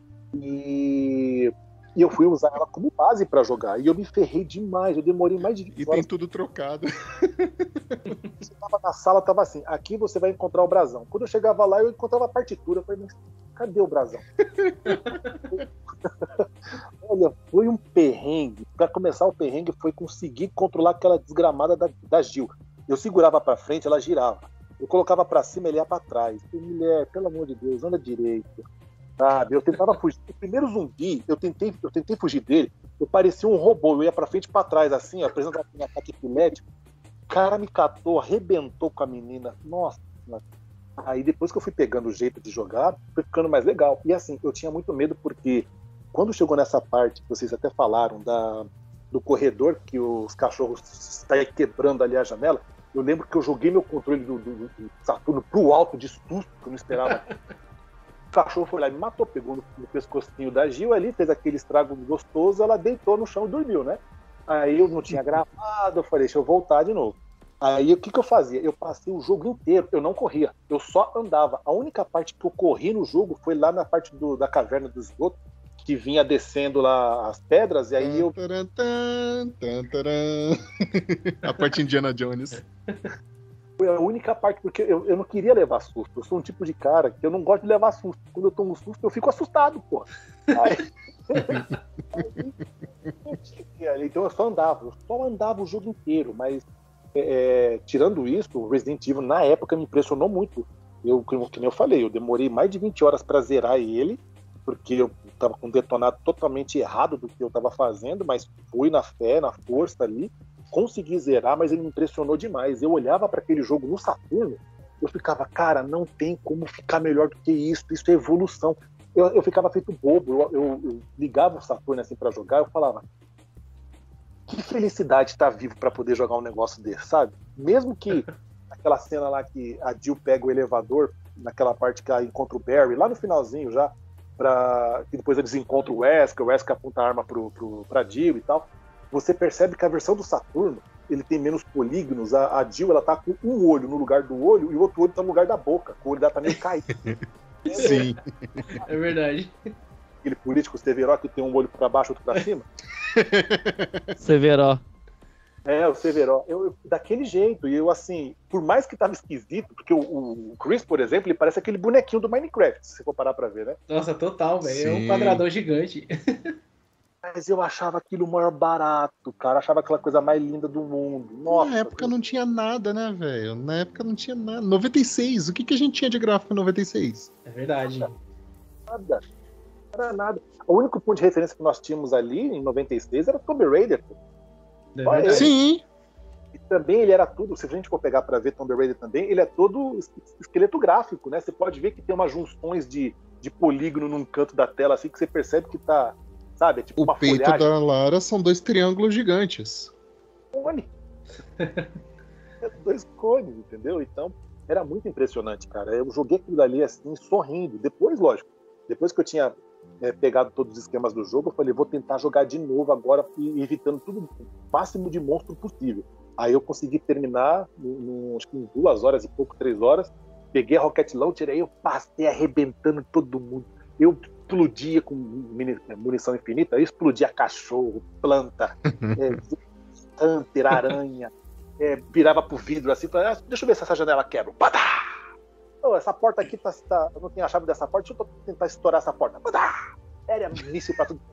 E, e eu fui usar ela como base para jogar. E eu me ferrei demais, eu demorei mais de vinte E horas. tem tudo trocado. Você tava na sala, tava assim, aqui você vai encontrar o brasão. Quando eu chegava lá, eu encontrava a partitura. Eu falei, mas cadê o brasão? Olha, foi um perrengue. Para começar o perrengue foi conseguir controlar aquela desgramada da, da Jill. Eu segurava para frente, ela girava. Eu colocava para cima, ele ia para trás. Eu, mulher, pelo amor de Deus, anda direito. Sabe? Eu tentava fugir. O primeiro zumbi, eu tentei, eu tentei fugir dele. Eu parecia um robô. Eu ia para frente e para trás, assim, apresentando um ataque epilético. O cara me catou, arrebentou com a menina. Nossa. Aí depois que eu fui pegando o jeito de jogar, foi ficando mais legal. E assim, eu tinha muito medo porque quando chegou nessa parte, que vocês até falaram, da, do corredor, que os cachorros saem quebrando ali a janela, eu lembro que eu joguei meu controle do, do, do Saturno pro alto de susto, que eu não esperava. O cachorro foi lá e me matou, pegou no, no pescocinho da Gil ali, fez aquele estrago gostoso, ela deitou no chão e dormiu, né? Aí eu não tinha gravado, eu falei, deixa eu voltar de novo. Aí o que que eu fazia? Eu passei o jogo inteiro, eu não corria, eu só andava. A única parte que eu corri no jogo foi lá na parte do, da caverna do esgoto, que vinha descendo lá as pedras, e aí eu... A parte Indiana Jones. Foi a única parte, porque eu, eu não queria levar susto. Eu sou um tipo de cara que eu não gosto de levar susto. Quando eu tomo susto, eu fico assustado, pô. Aí... aí, então eu só andava, eu só andava o jogo inteiro, mas é, tirando isso, o Resident Evil na época me impressionou muito. Eu, que nem eu falei, eu demorei mais de vinte horas para zerar ele, porque eu tava com um detonado totalmente errado do que eu tava fazendo, mas fui na fé, na força ali, consegui zerar, mas ele me impressionou demais. Eu olhava para aquele jogo no Saturno, eu ficava, cara, não tem como ficar melhor do que isso, isso é evolução. Eu, eu ficava feito bobo, eu, eu, eu ligava o Saturno assim para jogar, eu falava, que felicidade estar vivo para poder jogar um negócio desse, sabe? Mesmo que aquela cena lá que a Jill pega o elevador, naquela parte que ela encontra o Barry, lá no finalzinho já, pra, que depois eles encontram o Wesker, o Wesker aponta a arma pro, pro, pra Jill e tal, você percebe que a versão do Saturno, ele tem menos polígonos, a, a Jill, ela tá com um olho no lugar do olho e o outro olho tá no lugar da boca, o olho dela tá meio caído. Sim. É verdade. Aquele político Severo que tem um olho pra baixo e outro pra cima. Severo. É, o Severo. Eu, eu, daquele jeito, e eu assim, por mais que tava esquisito, porque o, o Chris, por exemplo, ele parece aquele bonequinho do Minecraft, se você for parar pra ver, né? Nossa, total, velho. É um quadradão gigante. Mas eu achava aquilo o maior barato, cara. Achava aquela coisa mais linda do mundo. Nossa. Na época não tinha nada, né, velho? Na época não tinha nada. noventa e seis, o que, que a gente tinha de gráfico em noventa e seis? É verdade. Nada. Não era nada. O único ponto de referência que nós tínhamos ali em noventa e seis era o Tomb Raider. É verdade. Sim. E também ele era tudo, se a gente for pegar para ver Tomb Raider também, ele é todo esqueleto gráfico, né? Você pode ver que tem umas junções de, de polígono num canto da tela, assim, que você percebe que tá, sabe? É tipo O uma peito folhagem. da Lara são dois triângulos gigantes. Cone. É dois cones, entendeu? Então, era muito impressionante, cara. Eu joguei aquilo dali assim, sorrindo. Depois, lógico, depois que eu tinha é, pegado todos os esquemas do jogo, eu falei, vou tentar jogar de novo agora, evitando tudo o máximo de monstro possível. Aí eu consegui terminar, no, no, acho que em duas horas e pouco, três horas. Peguei a Rocket Launcher, aí eu passei arrebentando todo mundo. Eu explodia com munição infinita, eu explodia cachorro, planta, é, hunter, aranha, é, virava pro vidro assim, falava, ah, deixa eu ver se essa janela quebra. Badá! Oh, essa porta aqui tá, tá, eu não tenho a chave dessa porta, deixa eu tentar estourar essa porta. Badá! Era míssil pra tudo.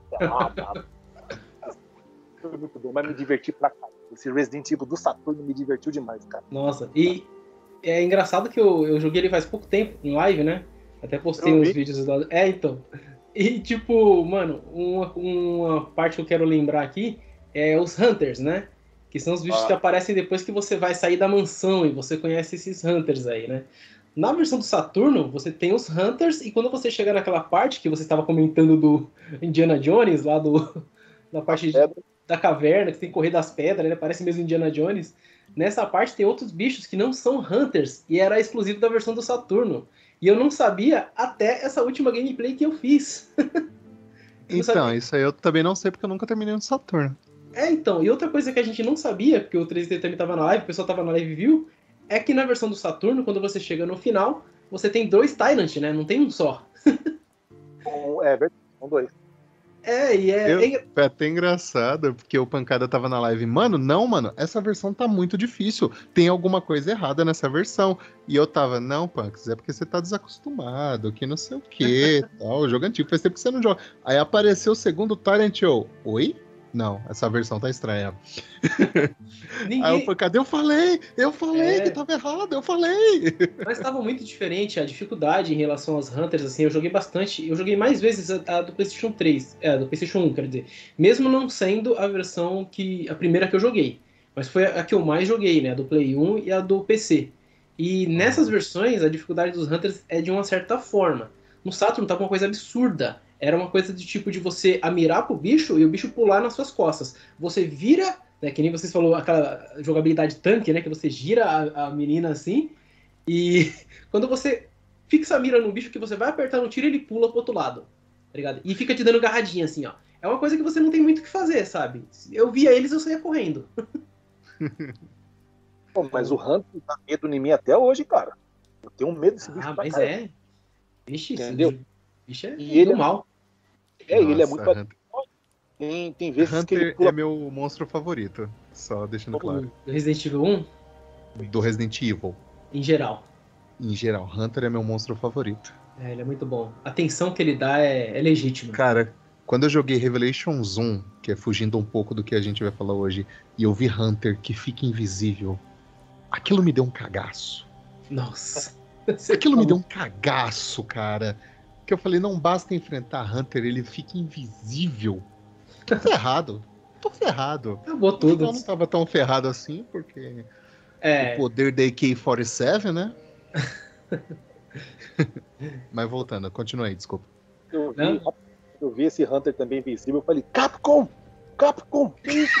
Foi muito bom, mas me diverti pra caralho. Esse Resident Evil do Saturno me divertiu demais, cara. Nossa, e é engraçado que eu, eu joguei ele faz pouco tempo, em live, né? Até postei Eu uns vi. vídeos lá. É, então. E, tipo, mano, uma, uma parte que eu quero lembrar aqui é os Hunters, né? Que são os bichos Ah. que aparecem depois que você vai sair da mansão e você conhece esses Hunters aí, né? Na versão do Saturno, você tem os Hunters, e quando você chegar naquela parte que você estava comentando do Indiana Jones, lá do, da parte de, Pedra. da caverna, que você tem que correr das pedras, ele parece mesmo Indiana Jones. Nessa parte tem outros bichos que não são Hunters, e era exclusivo da versão do Saturno. E eu não sabia até essa última gameplay que eu fiz. Eu não Então, sabia. isso aí eu também não sei porque eu nunca terminei no Saturno. É, então, e outra coisa que a gente não sabia, porque o três D também tava na live, o pessoal tava na live e viu, é que na versão do Saturno, quando você chega no final, você tem dois Tyrant, né? Não tem um só. Um- É verdade, são dois. É, e é. Eu- é- Foi até engraçado, porque o Pancada tava na live. Mano, não, mano, essa versão tá muito difícil. Tem alguma coisa errada nessa versão. E eu tava, não, Punks, é porque você tá desacostumado, que não sei o que, tal. O jogo é antigo, faz tempo que você não joga. Aí apareceu o segundo Tyrant, eu, oi? Não, essa versão tá estranha. ninguém... Aí o Pancada, eu falei, eu falei É. que tava errado, eu falei. Mas tava muito diferente a dificuldade em relação aos Hunters, assim, eu joguei bastante, eu joguei mais vezes a, a do PlayStation três, é, do PlayStation um, quer dizer, mesmo não sendo a versão que, a primeira que eu joguei, mas foi a que eu mais joguei, né, a do Play um e a do P C. E nessas versões, a dificuldade dos Hunters é de uma certa forma. No Saturn tava uma coisa absurda, era uma coisa de tipo de você amirar pro bicho e o bicho pular nas suas costas. Você vira, né, que nem vocês falou, aquela jogabilidade tanque, né, que você gira a, a menina assim, e quando você fixa a mira no bicho que você vai apertar no tiro, ele pula pro outro lado, tá ligado? E fica te dando garradinha assim, ó. É uma coisa que você não tem muito o que fazer, sabe? Eu via eles, eu saía correndo. Pô, mas o Hunter dá medo em mim até hoje, cara. Eu tenho medo desse bicho Ah, pra mas caralho. é. Vixe, Entendeu? esse bicho é E ele do é- mal. É, ele é Nossa, muito. Hunter, Tem, tem vezes que ele Hunter pula. é meu monstro favorito, só deixando claro. Do Resident Evil um, Do Resident Evil, em geral. em geral, Hunter é meu monstro favorito. É, ele é muito bom. A tensão que ele dá é, é legítima. Cara, quando eu joguei Revelations um, que é fugindo um pouco do que a gente vai falar hoje, e eu vi Hunter que fica invisível, aquilo me deu um cagaço. Nossa. Aquilo me deu um cagaço, cara. Que eu falei, não basta enfrentar Hunter, ele fica invisível. Tô ferrado. Tô ferrado. Acabou No tudo. final não tava tão ferrado assim, porque É, o poder da A K quarenta e sete, né? Mas voltando, continua aí, desculpa. Eu vi, Não. eu vi esse Hunter também invisível. Eu falei, Capcom! Capcom! Que isso?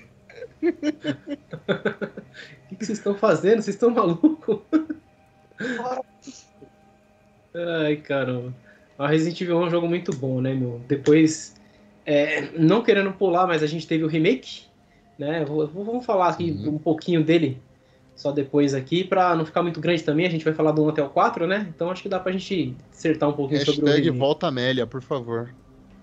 o que, que vocês estão fazendo? Vocês estão malucos? Para. Ai, caramba. A Resident Evil é um jogo muito bom, né, meu? Depois, é, não querendo pular, mas a gente teve o remake, né? Vou- vou- Vamos falar aqui Uhum. um pouquinho dele, só depois aqui, pra não ficar muito grande também. A gente vai falar do um até o quatro, né? Então acho que dá pra gente acertar um pouquinho sobre o Hashtag remake. volta Amélia, por favor.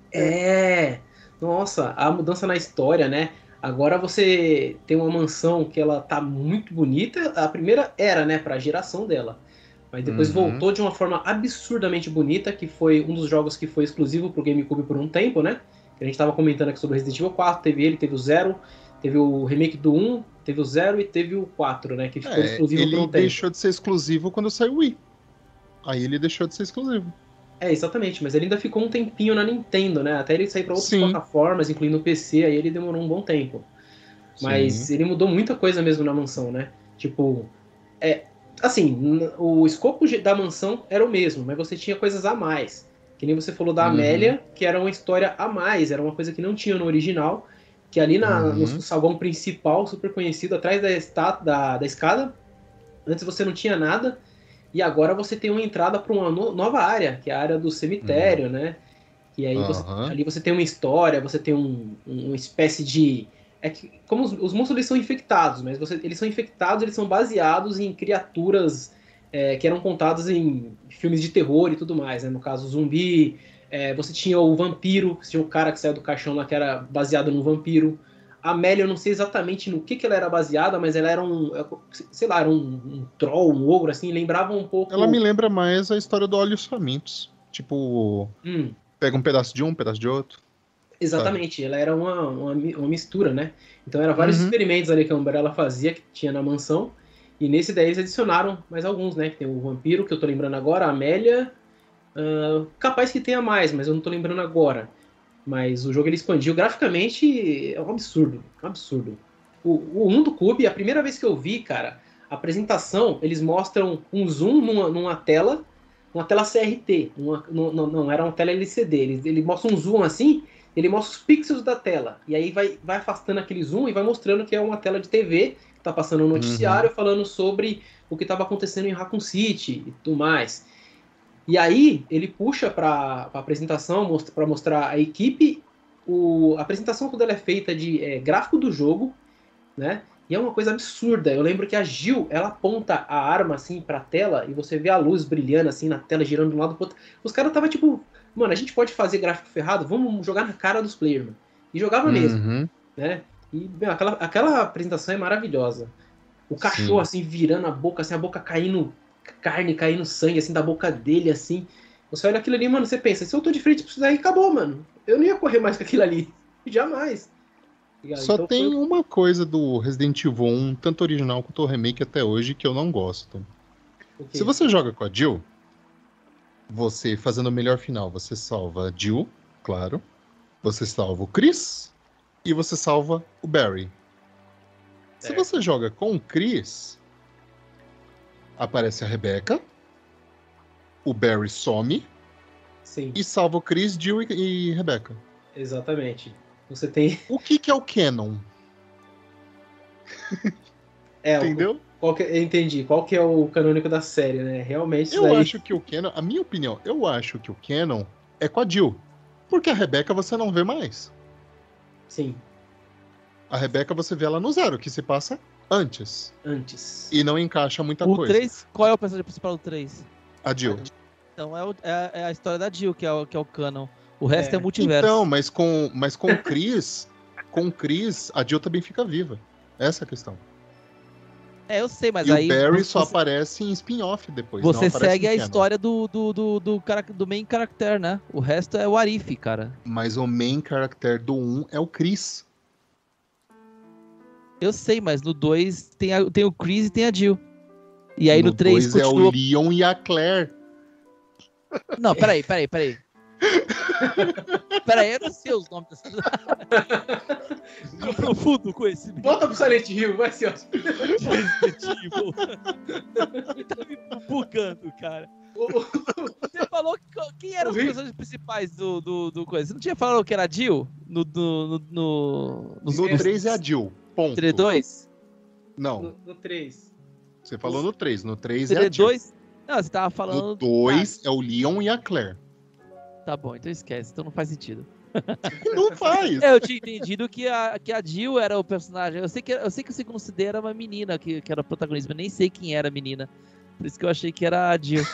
É, nossa, a mudança na história, né? Agora você tem uma mansão que ela tá muito bonita. A primeira era, né, pra geração dela. Mas depois Uhum. voltou de uma forma absurdamente bonita, que foi um dos jogos que foi exclusivo pro GameCube por um tempo, né? Que a gente tava comentando aqui sobre o Resident Evil quatro, teve ele, teve o Zero, teve o remake do um, teve o Zero e teve o quatro, né? Que ficou É, exclusivo por ele um tempo. deixou de ser exclusivo quando saiu o Wii. Aí ele deixou de ser exclusivo. É, exatamente, mas ele ainda ficou um tempinho na Nintendo, né? Até ele sair para outras Sim. plataformas, incluindo o P C, aí ele demorou um bom tempo. Mas Sim. ele mudou muita coisa mesmo na mansão, né? Tipo, é, assim, n- o escopo ge- da mansão era o mesmo, mas você tinha coisas a mais. Que nem você falou da Uhum. Amélia, que era uma história a mais, era uma coisa que não tinha no original, que ali na, Uhum. no saguão principal, super conhecido, atrás da, esta- da, da escada, antes você não tinha nada, e agora você tem uma entrada para uma no- nova área, que é a área do cemitério, né? E aí você- Aham. ali você tem uma história, você tem um, um- uma espécie de... É que, como os, os monstros eles são infectados, mas você- eles são infectados, eles são baseados em criaturas é, que eram contadas em filmes de terror e tudo mais, né? No caso, o zumbi, é, você tinha o vampiro, você tinha o cara que saiu do caixão lá que era baseado no vampiro. A Amélia, eu não sei exatamente no que, que ela era baseada, mas ela era um, sei lá, era um, um troll, um ogro, assim, lembrava um pouco... Ela me lembra mais a história do Olhos Famintos. Tipo, Hum, pega um pedaço de um, um pedaço de outro. exatamente, ela era uma, uma, mi- uma mistura, né? Então eram vários Uhum. experimentos ali que a Umbrella fazia, que tinha na mansão, e nesse daí eles adicionaram mais alguns, né? Que tem o vampiro, que eu tô lembrando agora, a Amélia, ah, capaz que tenha mais, mas eu não tô lembrando agora. Mas o jogo ele expandiu graficamente, é um absurdo, um absurdo. o, o um do Cube, a primeira vez que eu vi, cara, a apresentação, eles mostram um zoom numa, numa tela, uma tela C R T, uma, não, não, não, era uma tela L C D, ele, ele mostra um zoom assim, ele mostra os pixels da tela, e aí vai, vai afastando aquele zoom e vai mostrando que é uma tela de T V, que tá passando um noticiário, uhum, falando sobre o que estava acontecendo em Raccoon City e tudo mais. E aí ele puxa para a apresentação, para mostrar a equipe. O, a apresentação toda ela é feita de é, gráfico do jogo, né? E é uma coisa absurda. Eu lembro que a Jill, ela aponta a arma assim pra tela e você vê a luz brilhando assim na tela, girando de um lado pro outro. Os caras tava tipo, mano, a gente pode fazer gráfico ferrado? Vamos jogar na cara dos players, mano. E jogava mesmo, uhum, né? E meu, aquela, aquela apresentação é maravilhosa. O cachorro, sim, assim, virando a boca, assim, a boca caindo carne, caindo sangue, assim, da boca dele, assim. Você olha aquilo ali, mano, você pensa, se eu tô de frente pra isso daí, acabou, mano. Eu não ia correr mais com aquilo ali. Jamais. Só então, tem foi... uma coisa do Resident Evil um, tanto original quanto o remake até hoje, que eu não gosto. Se você joga com a Jill, você, fazendo o melhor final, você salva a Jill, claro. Você salva o Chris e você salva o Barry. Se você joga com o Chris, aparece a Rebecca, o Barry some, sim, e salva o Chris, Jill e, e Rebecca. Exatamente. Você tem... O que que é o canon? É, entendeu? O, qual que, eu entendi. Qual que é o canônico da série, né? Realmente eu daí... acho que o canon, a minha opinião, eu acho que o canon é com a Jill. Porque a Rebecca você não vê mais. Sim. A Rebecca você vê ela no zero, que se passa antes. Antes. E não encaixa muita o coisa. três, qual é o personagem principal do três? A Jill. Então é, o, é, é a história da Jill que é o, que é o canon. O resto é, é multiverso. Então, mas com, mas com o Chris, com o Chris, a Jill também fica viva. Essa é a questão. É, eu sei, mas e aí... o Barry você, só aparece em spin-off depois. Você segue a canon. história do, do, do, do, cara, do main character, né? O resto é o Arif, cara. Mas o main character do um é o Chris. Eu sei, mas no dois tem, a, tem o Chris e tem a Jill. E aí no, no três continua... é o Leon e a Claire. Não, peraí, peraí, peraí. Peraí, eu não sei os nomes dessas. Eu profundo conhecimento. Volta pro Silent Hill, vai ser ótimo. Resident Evil. Tá me bugando, cara. Você falou que, quem eram os personagens principais do, do, do coisa? Você não tinha falado que era a Jill? No, no, no, no, no três é a Jill. Ponto. T D dois? Não. No, no três. Você falou no três. No três é a Jill. T D dois? Não, você tava falando... No dois ah. é o Leon e a Claire. Tá bom, então esquece. Então não faz sentido. Não faz. É, eu tinha entendido que a, que a Jill era o personagem. Eu sei que, eu sei que você considera uma menina que, que era protagonista, mas nem sei quem era a menina. Por isso que eu achei que era a Jill.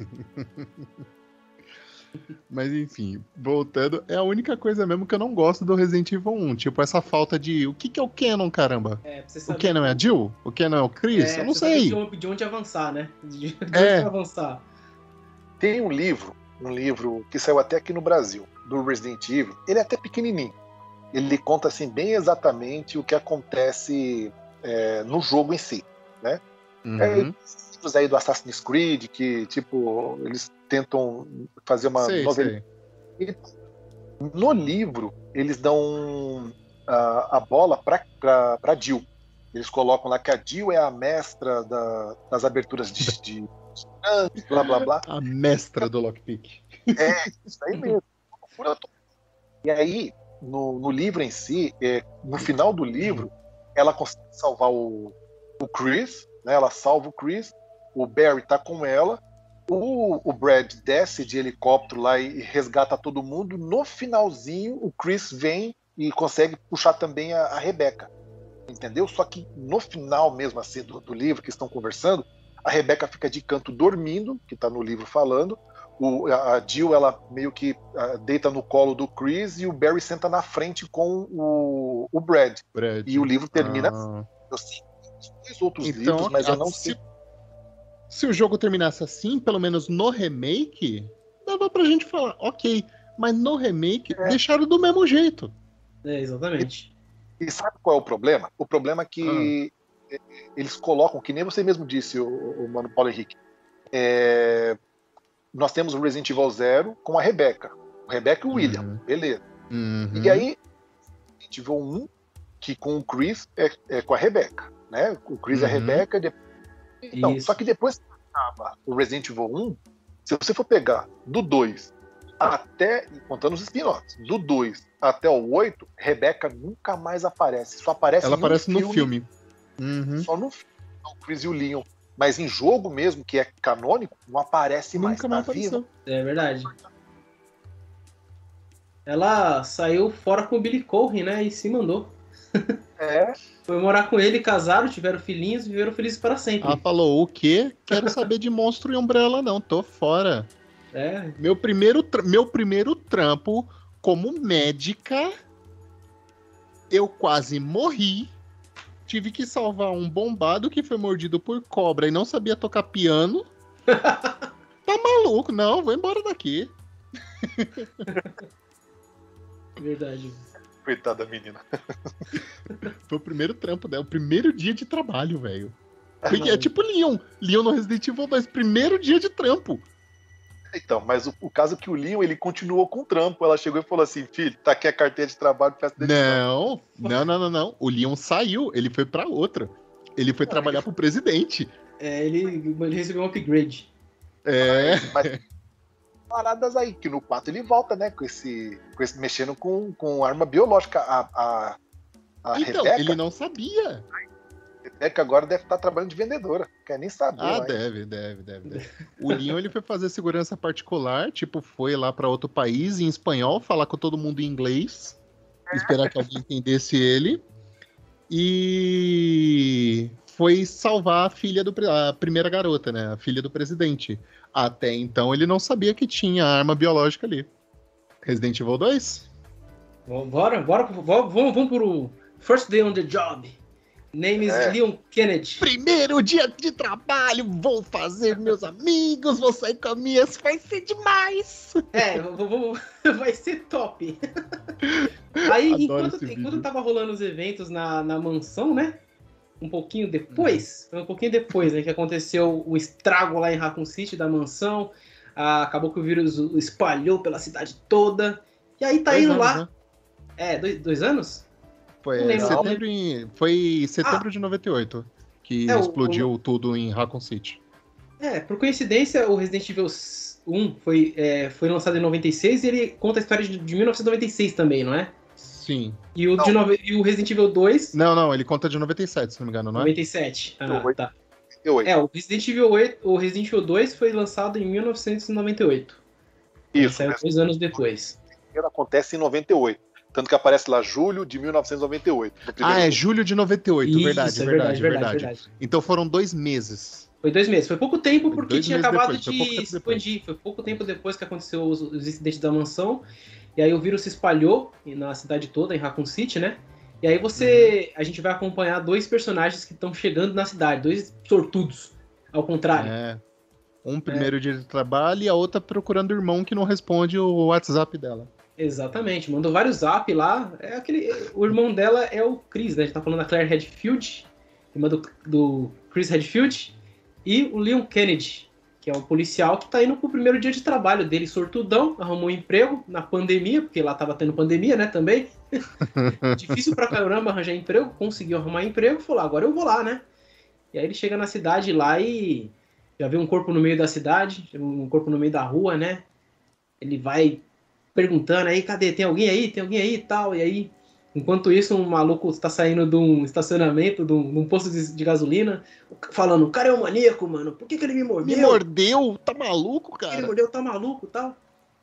Mas enfim, voltando, é a única coisa mesmo que eu não gosto do Resident Evil um. Tipo, essa falta de... O que que é o canon, caramba? É, o canon é a Jill? O canon é o Chris? É, eu não sei. De onde avançar, né? De onde é. avançar. Tem um livro, um livro que saiu até aqui no Brasil, do Resident Evil. Ele é até pequenininho. Ele conta assim bem exatamente o que acontece é, no jogo em si, né? Uhum. É, livros aí do Assassin's Creed que tipo eles tentam fazer uma sei, novela. Sei. No livro eles dão a, a bola para para Jill. Eles colocam lá que a Jill é a mestra da, das aberturas de, de blá blá blá. A mestra do lockpick. É, isso aí mesmo. E aí, no, no livro em si, é, no final do livro, ela consegue salvar o, o Chris, né? Ela salva o Chris, o Barry tá com ela, o, o Brad desce de helicóptero lá e resgata todo mundo. No finalzinho, o Chris vem e consegue puxar também a, a Rebecca. Entendeu? Só que no final mesmo assim do, do livro que estão conversando, a Rebecca fica de canto dormindo, que tá no livro falando. O, a Jill, ela meio que uh, deita no colo do Chris e o Barry senta na frente com o, o Brad. Brad. E o livro termina ah. assim. Eu sei dois outros então, livros, mas eu não se, sei. Se o jogo terminasse assim, pelo menos no remake, dava pra gente falar, ok. Mas no remake, é. deixaram do mesmo jeito. É, exatamente. E, e sabe qual é o problema? O problema é que ah. eles colocam, que nem você mesmo disse, o, o Mano Paulo Henrique, é... nós temos o Resident Evil Zero com a Rebecca. O Rebecca e o William, uhum. beleza. Uhum. E aí, Resident Evil um que com o Chris é, é com a Rebecca, né? O Chris Uhum. é a Rebecca. De... Então, Isso. só que depois que acaba o Resident Evil um, se você for pegar do dois até, contando os spin-offs, do dois até o oito, Rebecca nunca mais aparece. Só aparece Ela em um aparece filme, no filme. Uhum. Só no filme, o Chris e o Leon. Mas em jogo mesmo, que é canônico, não aparece mais. Nunca mais Tá viva. apareceu. É verdade. Ela saiu fora com o Billy Corgan, né? E se mandou. É, Foi morar com ele, casaram, tiveram filhinhos e viveram felizes para sempre. Ela falou, o quê? Quero saber de Monstro e Umbrella não, tô fora. É, Meu primeiro, tra- meu primeiro trampo como médica, eu quase morri. Tive que salvar um bombado que foi mordido por cobra e não sabia tocar piano. Tá maluco? Não, vou embora daqui. verdade. coitada da menina. Foi o primeiro trampo dela, o primeiro dia de trabalho, velho. Ah, Porque é tipo Leon. Leon no Resident Evil dois, primeiro dia de trampo. Então, mas o, o caso é que o Leon, ele continuou com o trampo. Ela chegou e falou assim, filho, tá aqui a carteira de trabalho, festa de demissão. Não, não, não, não, não. O Leon saiu, ele foi pra outra. Ele foi trabalhar pro presidente. É, ele, ele recebeu um upgrade. É. Mas paradas aí, que no quatro ele volta, né, com esse, com esse mexendo com, com arma biológica. A, a, a Então, Rebeca, ele não sabia. Rebeca agora deve estar trabalhando de vendedora, quer nem saber. Ah, lá, deve, deve, deve, deve. O Leon, ele foi fazer segurança particular, tipo, foi lá pra outro país em espanhol, falar com todo mundo em inglês, esperar que alguém entendesse ele, e foi salvar a filha do pre- a primeira garota, né, a filha do presidente. Até então ele não sabia que tinha arma biológica ali. Resident Evil dois? Bora, bora, bora vamos, vamos pro First Day on the Job. Name is É. Leon Kennedy. Primeiro dia de trabalho, vou fazer meus amigos, vou sair com as minhas, vai ser demais. É, vou- vou- vai ser top. Aí, Adoro enquanto, esse enquanto vídeo. tava rolando os eventos na, na mansão, né? Um pouquinho depois, foi um pouquinho depois, né? Que aconteceu o estrago lá em Raccoon City da mansão. Ah, acabou que o vírus espalhou pela cidade toda. E aí tá Dois indo anos, lá. né? É, dois, dois anos? Foi, Não é, lembro. setembro em- foi setembro de noventa e oito que É, o- explodiu tudo em Raccoon City. É, por coincidência, o Resident Evil um foi, é, foi lançado em noventa e seis e ele conta a história de, de mil novecentos e noventa e seis também, não é? Sim. E o, de Não. nove- e o Resident Evil dois, Não, não, ele conta de noventa e sete, se não me engano, não é? noventa e sete. Ah, Oito. tá. Eu, É, o Resident Evil oito, o Resident Evil dois foi lançado em mil novecentos e noventa e oito. Isso, Saiu né? dois anos depois. primeiro acontece em noventa e oito. Tanto que aparece lá julho de mil novecentos e noventa e oito. no primeiro Ah, é jogo. julho de noventa e oito, verdade, Isso, é verdade, verdade, Então foram dois meses. Foi dois meses. Foi pouco tempo Foi porque dois tinha meses acabado depois, foi de pouco tempo depois. expandir. Foi pouco tempo depois que aconteceu os, os incidentes da mansão. E aí o vírus se espalhou na cidade toda, em Raccoon City, né? E aí você. Uhum. A gente vai acompanhar dois personagens que estão chegando na cidade, dois sortudos. Ao contrário. É. Um primeiro dia de trabalho e a outra procurando o irmão que não responde o WhatsApp dela. Exatamente. Mandou vários zap lá. É aquele, o irmão dela é o Chris, né? A gente tá falando da Claire Redfield, irmã do, do Chris Redfield, e o Leon Kennedy, que é um policial que tá indo pro primeiro dia de trabalho dele, sortudão, arrumou um emprego na pandemia, porque lá tava tendo pandemia, né, também. Difícil pra caramba arranjar emprego, conseguiu arrumar emprego, falou, agora eu vou lá, né? E aí ele chega na cidade lá e já vê um corpo no meio da cidade, um corpo no meio da rua, né? Ele vai perguntando aí, cadê? Tem alguém aí? Tem alguém aí e tal? E aí, enquanto isso, um maluco está saindo de um estacionamento, de um, de um posto de, de gasolina, falando, o cara é um maníaco, mano, por que, que ele me mordeu? Me mordeu? Tá maluco, Por que ele cara? mordeu? Tá maluco e tal?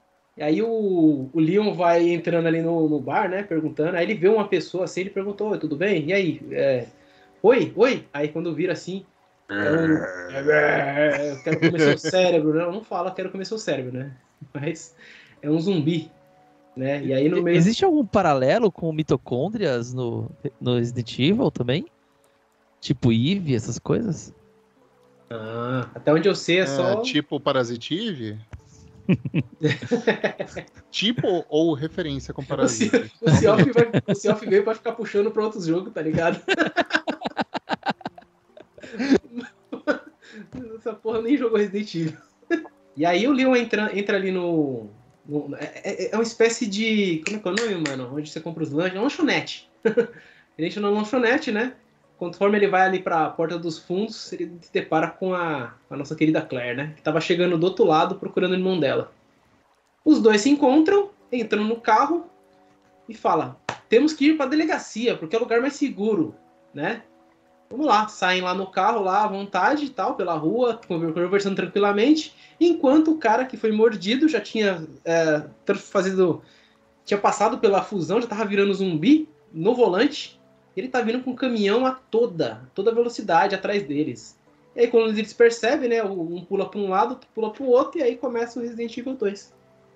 E aí o, o Leon vai entrando ali no, no bar, né, perguntando, aí ele vê uma pessoa assim, ele perguntou, oi, tudo bem? E aí? É, oi? Oi? Aí quando vira assim, é um, é, eu quero comer seu cérebro, não, não fala quero comer seu cérebro, né? Mas é um zumbi, né? E aí no meio... Existe algum paralelo com mitocôndrias no, no Resident Evil também? Tipo Eve, essas coisas? Ah, até onde eu sei é só... É, tipo Parasitive? Tipo ou referência com O Parasite? Cioff o Cioff vai- o Cioff veio pra ficar puxando pra outros jogos, tá ligado? Essa porra nem jogou Resident Evil. E aí o Leon entra, entra ali no... no- é, é- é uma espécie de... Como é que é o nome, mano? Onde você compra os lanches? É uma lanchonete. ele entra na lanchonete, né? Conforme ele vai ali pra porta dos fundos, ele se depara com a, a nossa querida Claire, né? Que tava chegando do outro lado procurando o irmão dela. Os dois se encontram, entram no carro e falam: temos que ir pra delegacia, porque é o lugar mais seguro, né? Vamos lá, saem lá no carro, lá à vontade e tal, pela rua, conversando tranquilamente, enquanto o cara que foi mordido já tinha é, fazido, tinha passado pela fusão, já tava virando zumbi no volante, ele tá vindo com um caminhão a toda, toda velocidade atrás deles. E aí quando eles percebem, né, um pula para um lado, outro pula para o outro, e aí começa o Resident Evil dois.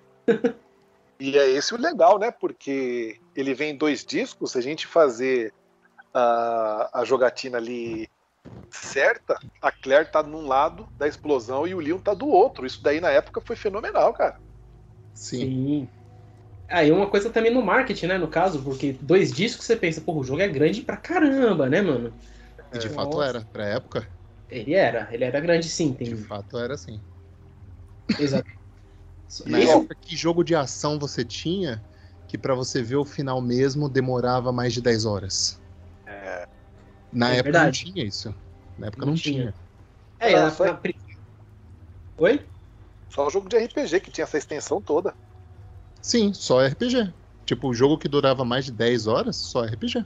E é esse o legal, né, porque ele vem em dois discos, se a gente fazer a, a jogatina ali certa, a Claire tá num lado da explosão e o Leon tá do outro. Isso daí na época foi fenomenal, cara. Sim. Sim. Aí ah, uma coisa também no marketing, né, no caso, porque dois discos você pensa, pô, o jogo é grande pra caramba, né, mano? E de É, fato nossa. era, pra época. Ele era, ele era grande sim. Tem... De fato era assim. Exato. Na Isso- época, que jogo de ação você tinha que pra você ver o final mesmo demorava mais de dez horas? É, Na É época verdade. não tinha isso. Na época Não não, tinha. tinha. É, Era a- só- a- Oi? só o jogo de R P G que tinha essa extensão toda. Sim, só R P G. Tipo, o jogo que durava mais de dez horas, só R P G.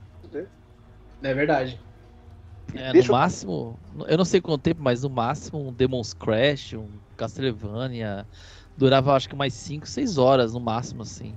É verdade. É, no Deixa eu- máximo, eu não sei quanto tempo, mas no máximo um Demon's Crash, um Castlevania, durava acho que mais cinco, seis horas no máximo, assim.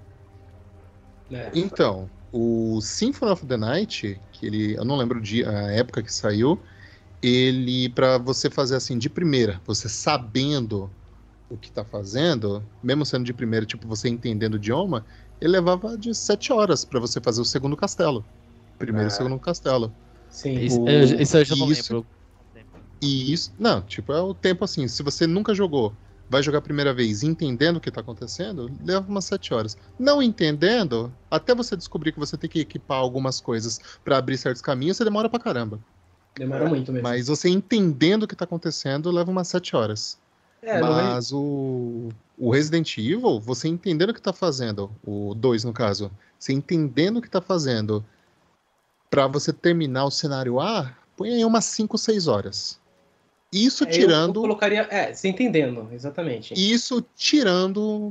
É. Então, o Symphony of the Night, que ele, eu não lembro o dia, a época que saiu, ele, pra você fazer assim de primeira, você sabendo o que tá fazendo, mesmo sendo de primeira, tipo, você entendendo o idioma, ele levava de sete horas pra você fazer o segundo castelo. Primeiro e Ah. segundo castelo. Sim. Isso, O- eu, isso eu já não isso- lembro. E isso, não, tipo, é o tempo assim, se você nunca jogou, vai jogar a primeira vez entendendo o que tá acontecendo, leva umas sete horas. Não entendendo, até você descobrir que você tem que equipar algumas coisas pra abrir certos caminhos, você demora pra caramba. Demora muito mesmo. Mas você entendendo o que tá acontecendo, leva umas sete horas. É, não é- Mas o, o Resident Evil, você entendendo o que tá fazendo, o dois no caso, você entendendo o que tá fazendo, pra você terminar o cenário A, põe aí umas cinco, seis horas. Isso é, eu- tirando. Eu, colocaria. É, você entendendo, exatamente. Isso tirando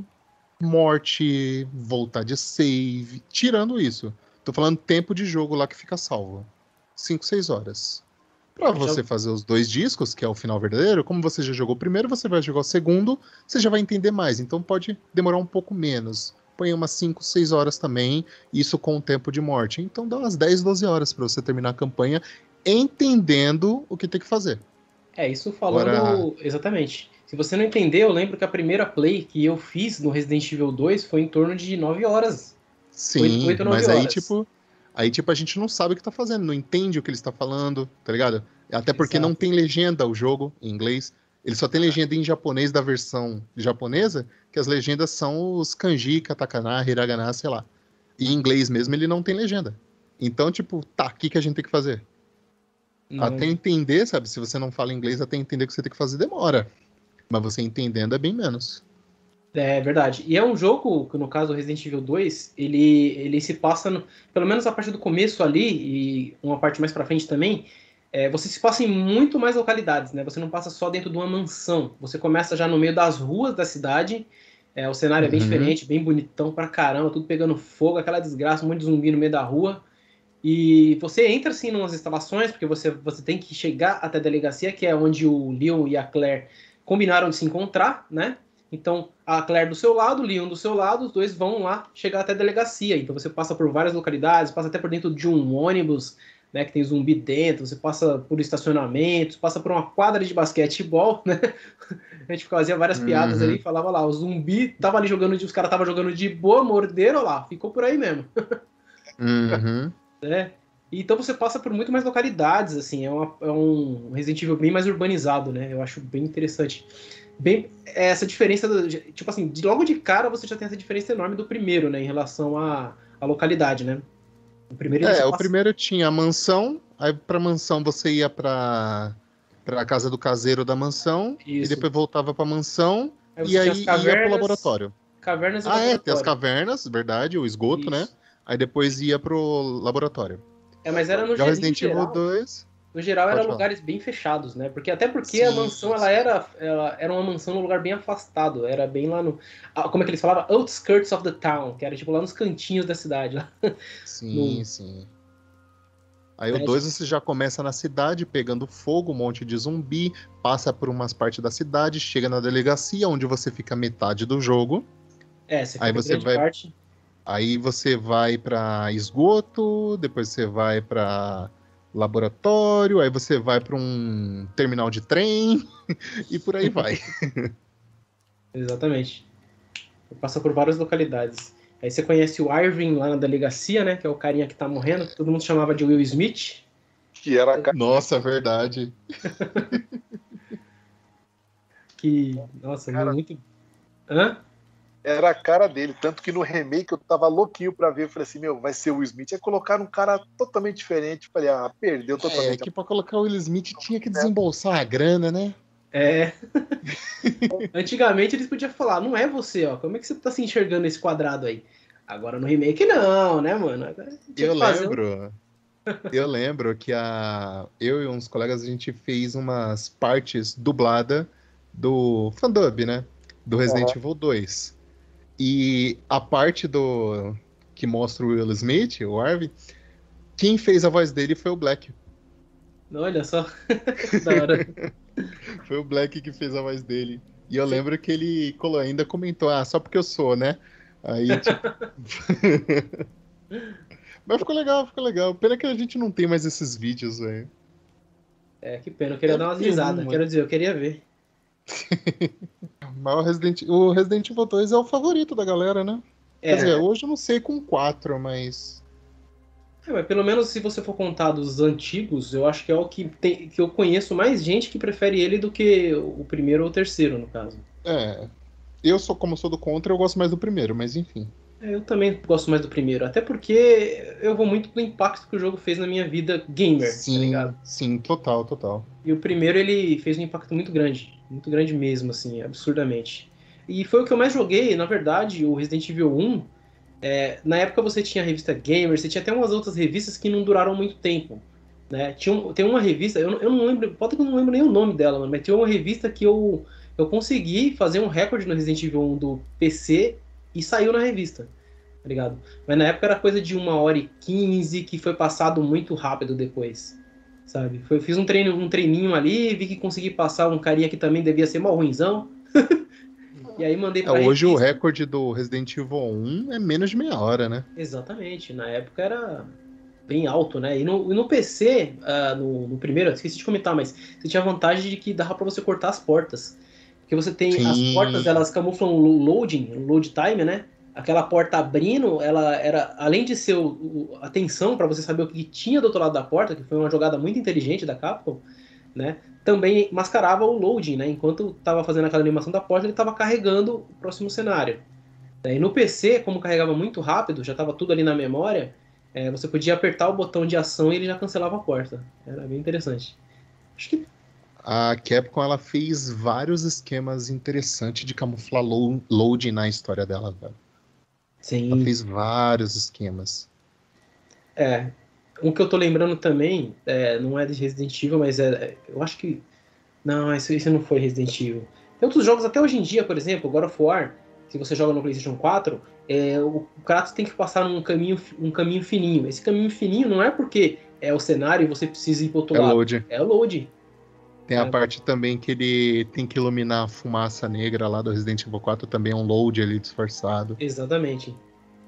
morte, voltar de save, tirando isso. Tô falando tempo de jogo lá que fica salvo. cinco, seis horas. Pra Já- você fazer os dois discos, que é o final verdadeiro, como você já jogou o primeiro, você vai jogar o segundo, você já vai entender mais. Então pode demorar um pouco menos. Põe umas cinco, seis horas também, isso com o tempo de morte. Então dá umas dez, doze horas pra você terminar a campanha entendendo o que tem que fazer. É, isso falando. Agora- Exatamente. Se você não entender, eu lembro que a primeira play que eu fiz no Resident Evil dois foi em torno de nove horas. Sim, Oito- oito, nove mas aí horas. tipo, aí tipo a gente não sabe o que tá fazendo, não entende o que ele está falando, tá ligado? Até porque Exato. não tem legenda o jogo em inglês. Ele só tem legenda em japonês da versão japonesa, que as legendas são os kanji, katakana, hiragana, sei lá. E em inglês mesmo ele não tem legenda. Então, tipo, tá, o que, que a gente tem que fazer? Não- Até entender, sabe? Se você não fala inglês, até entender o que você tem que fazer demora. Mas você entendendo é bem menos. É verdade. E é um jogo que, no caso, o Resident Evil dois, ele, ele se passa, no- pelo menos a partir do começo ali, e uma parte mais pra frente também, é, você se passa em muito mais localidades, né? Você não passa só dentro de uma mansão. Você começa já no meio das ruas da cidade, é, o cenário é bem Uhum. diferente, bem bonitão pra caramba, tudo pegando fogo, aquela desgraça, um monte de zumbi no meio da rua. E você entra, assim, numas instalações, porque você, você tem que chegar até a delegacia, que é onde o Leon e a Claire combinaram de se encontrar, né? Então, a Claire do seu lado, o Leon do seu lado, os dois vão lá chegar até a delegacia. Então, você passa por várias localidades, passa até por dentro de um ônibus, né, que tem zumbi dentro, você passa por estacionamentos, passa por uma quadra de basquetebol, né? A gente fazia várias piadas Uhum. ali, falava lá, o zumbi tava ali jogando, de, os caras estavam jogando de boa, morderam lá, ficou por aí mesmo. Uhum. Né? Então você passa por muito mais localidades, assim, é, uma- é um Resident Evil bem mais urbanizado, né? Eu acho bem interessante. Bem, essa diferença, do- tipo assim, de, logo de cara você já tem essa diferença enorme do primeiro, né? Em relação à, à localidade, né? O primeiro ele É, se o passa- primeiro tinha a mansão, aí pra mansão você ia pra, pra casa do caseiro da mansão, e Isso. depois voltava pra mansão, Aí você e tinha aí as ia pro cavernas, laboratório. Cavernas e Ah, é, tem as laboratório. cavernas, verdade, o esgoto, né? Isso. Aí depois ia pro laboratório. É, mas era no, Já ge- no Resident Evil geral. dois. No geral, Pode eram falar. lugares bem fechados, né? Porque até porque a Sim, mansão, sim. ela era, ela era uma mansão num lugar bem afastado. Era bem lá no... ah, como é que eles falavam? Outskirts of the town. Que era tipo lá nos cantinhos da cidade. Lá. Sim, No- sim. Aí o Mas- dois você já começa na cidade, pegando fogo, um monte de zumbi, passa por umas partes da cidade, chega na delegacia, onde você fica metade do jogo. É, você Aí fica você grande vai- parte. Aí você vai pra esgoto, depois você vai pra laboratório, aí você vai pra um terminal de trem e por aí vai. Exatamente. Passa por várias localidades. Aí você conhece o Irving lá na delegacia, né? Que é o carinha que tá morrendo. Que todo mundo chamava de Will Smith. Que era a cara. Nossa, verdade. Que, nossa, Cara- muito... Hã? Era a cara dele, tanto que no remake eu tava louquinho pra ver, eu falei assim, meu, vai ser o Will Smith, aí colocaram um cara totalmente diferente, falei, ah, perdeu É, totalmente. que pra colocar o Will Smith tinha que desembolsar a grana, né? É. Antigamente eles podiam falar, não é você, ó. Como é que você tá se enxergando nesse quadrado aí? Agora no remake não, né, mano? Agora tinha Eu que fazer um- lembro. Eu lembro que a eu e uns colegas a gente fez umas partes dublada do Fandub, né? Do Resident Evil dois. E a parte do que mostra o Will Smith, o Harvey, quem fez a voz dele foi o Black. Olha só. Da hora. Foi o Black que fez a voz dele. E eu lembro que ele colo- ainda comentou, ah, só porque eu sou, né? Aí, tipo... Mas ficou legal, ficou legal. Pena que a gente não tem mais esses vídeos, velho. É, que pena. Eu queria Eu dar umas tenho risadas. uma. Quero dizer, eu queria ver. Mas o Resident, o Resident Evil dois é o favorito da galera, né? É, Quer dizer, hoje eu não sei com quatro, mas... é, mas pelo menos se você for contar dos antigos, eu acho que é o que, tem, que eu conheço mais gente que prefere ele do que o primeiro ou o terceiro, no caso. É... Eu, sou como sou do contra, eu gosto mais do primeiro, mas enfim. É, eu também gosto mais do primeiro, até porque eu vou muito do impacto que o jogo fez na minha vida gamer, tá Sim, ligado? sim, total, total. E o primeiro ele fez um impacto muito grande, muito grande mesmo, assim, absurdamente. E foi o que eu mais joguei, na verdade, o Resident Evil um. É, na época você tinha a revista Gamer, você tinha até umas outras revistas que não duraram muito tempo. Né? Tinha um, tem uma revista, eu, não- eu não lembro, pode que eu não lembro nem o nome dela, mano, mas tinha uma revista que eu, eu consegui fazer um recorde no Resident Evil um do P C e saiu na revista, tá ligado? Mas na época era coisa de uma hora e quinze, que foi passado muito rápido depois, sabe? Foi, fiz um, treino, um treininho ali, vi que consegui passar um carinha que também devia ser mal ruinzão, e aí mandei É, pra hoje o revista. recorde do Resident Evil um é menos de meia hora, né? Exatamente, na época era bem alto, né? E no, e no P C, ah, no, no primeiro, eu esqueci de comentar, mas você tinha a vantagem de que dava pra você cortar as portas. Porque você tem as Sim. portas, elas camuflam o loading, o load time, né? Aquela porta abrindo, ela era, além de ser o, o- a tensão pra você saber o que tinha do outro lado da porta, que foi uma jogada muito inteligente da Capcom, né? Também mascarava o loading, né? Enquanto tava fazendo aquela animação da porta, ele tava carregando o próximo cenário. E no P C, como carregava muito rápido, já estava tudo ali na memória, é, você podia apertar o botão de ação e ele já cancelava a porta. Era bem interessante. Acho que A Capcom ela fez vários esquemas interessantes de camuflar lo- loading na história dela, velho. Ela sim. fez vários esquemas. É. Um que eu tô lembrando também, é, não é de Resident Evil, mas é. é- Eu acho que. Não, isso, isso não foi Resident Evil. Tem outros jogos, até hoje em dia, por exemplo, God of War, se você joga no PlayStation quatro, é, o Kratos tem que passar num caminho, um caminho fininho. Esse caminho fininho não é porque é o cenário e você precisa ir pro outro É lado. load. É o load. Tem a É. parte também que ele tem que iluminar a fumaça negra lá do Resident Evil quatro, também é um load ali disfarçado. Exatamente.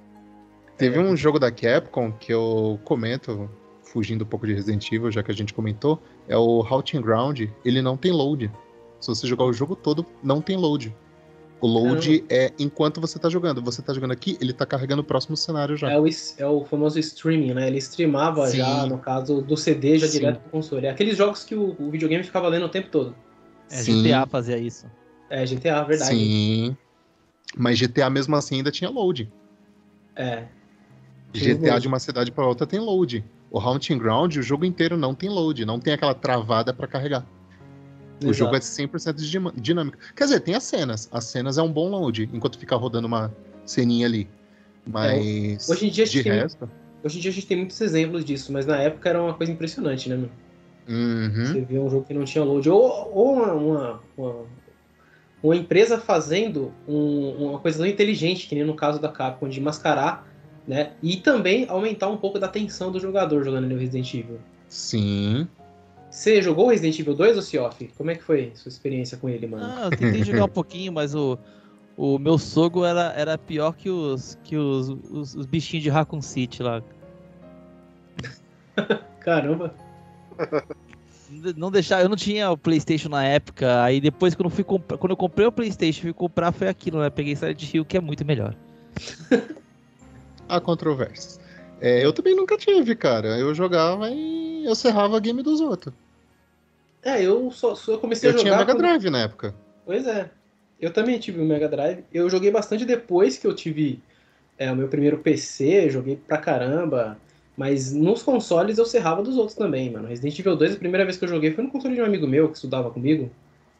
Teve um jogo da Capcom que eu comento, fugindo um pouco de Resident Evil, já que a gente comentou, é o Haunting Ground. Ele não tem load. Se você jogar o jogo todo, não tem load. O load é enquanto você tá jogando. Você tá jogando aqui, ele tá carregando o próximo cenário já. É o, es- é o famoso streaming, né? Ele streamava Sim. já, no caso, do C D já Sim. direto pro console. É aqueles jogos que o, o videogame ficava lendo o tempo todo. É, Sim. G T A fazia isso. É, G T A, verdade. Sim. Mas G T A mesmo assim ainda tinha load. É. Tinha G T A load. de uma cidade pra outra tem load. O Haunting Ground, o jogo inteiro não tem load, não tem aquela travada pra carregar. O Exato. jogo é cem por cento de dinâmico. Quer dizer, tem as cenas. As cenas é um bom load, enquanto fica rodando uma ceninha ali. Mas hoje em dia de tem- resto... Hoje em dia a gente tem muitos exemplos disso, mas na época era uma coisa impressionante, né, meu? Uhum. Você via um jogo que não tinha load. Ou, ou uma, uma, uma, uma empresa fazendo um, uma coisa tão inteligente, que nem no caso da Capcom, de mascarar, né? E também aumentar um pouco da tensão do jogador jogando ali o Resident Evil. Sim. Você jogou Resident Evil dois, ou Cioff? Como é que foi a sua experiência com ele, mano? Ah, eu tentei jogar um pouquinho, mas o, o meu sogro era, era pior que os, que os, os, os bichinhos de Raccoon City lá. Caramba. Não deixar, eu não tinha o PlayStation na época, aí depois quando eu, fui comprar, quando eu comprei o PlayStation e fui comprar foi aquilo, né? Peguei Silent Hill, que é muito melhor. Há controvérsias. É, eu também nunca tive, cara. Eu jogava e eu serrava a game dos outros. É, eu só, só comecei Eu a jogar... tinha Mega quando- Drive na época. Pois é. Eu também tive o Mega Drive. Eu joguei bastante depois que eu tive é, o meu primeiro P C, joguei pra caramba. Mas nos consoles eu serrava dos outros também, mano. Resident Evil dois, a primeira vez que eu joguei foi no console de um amigo meu que estudava comigo.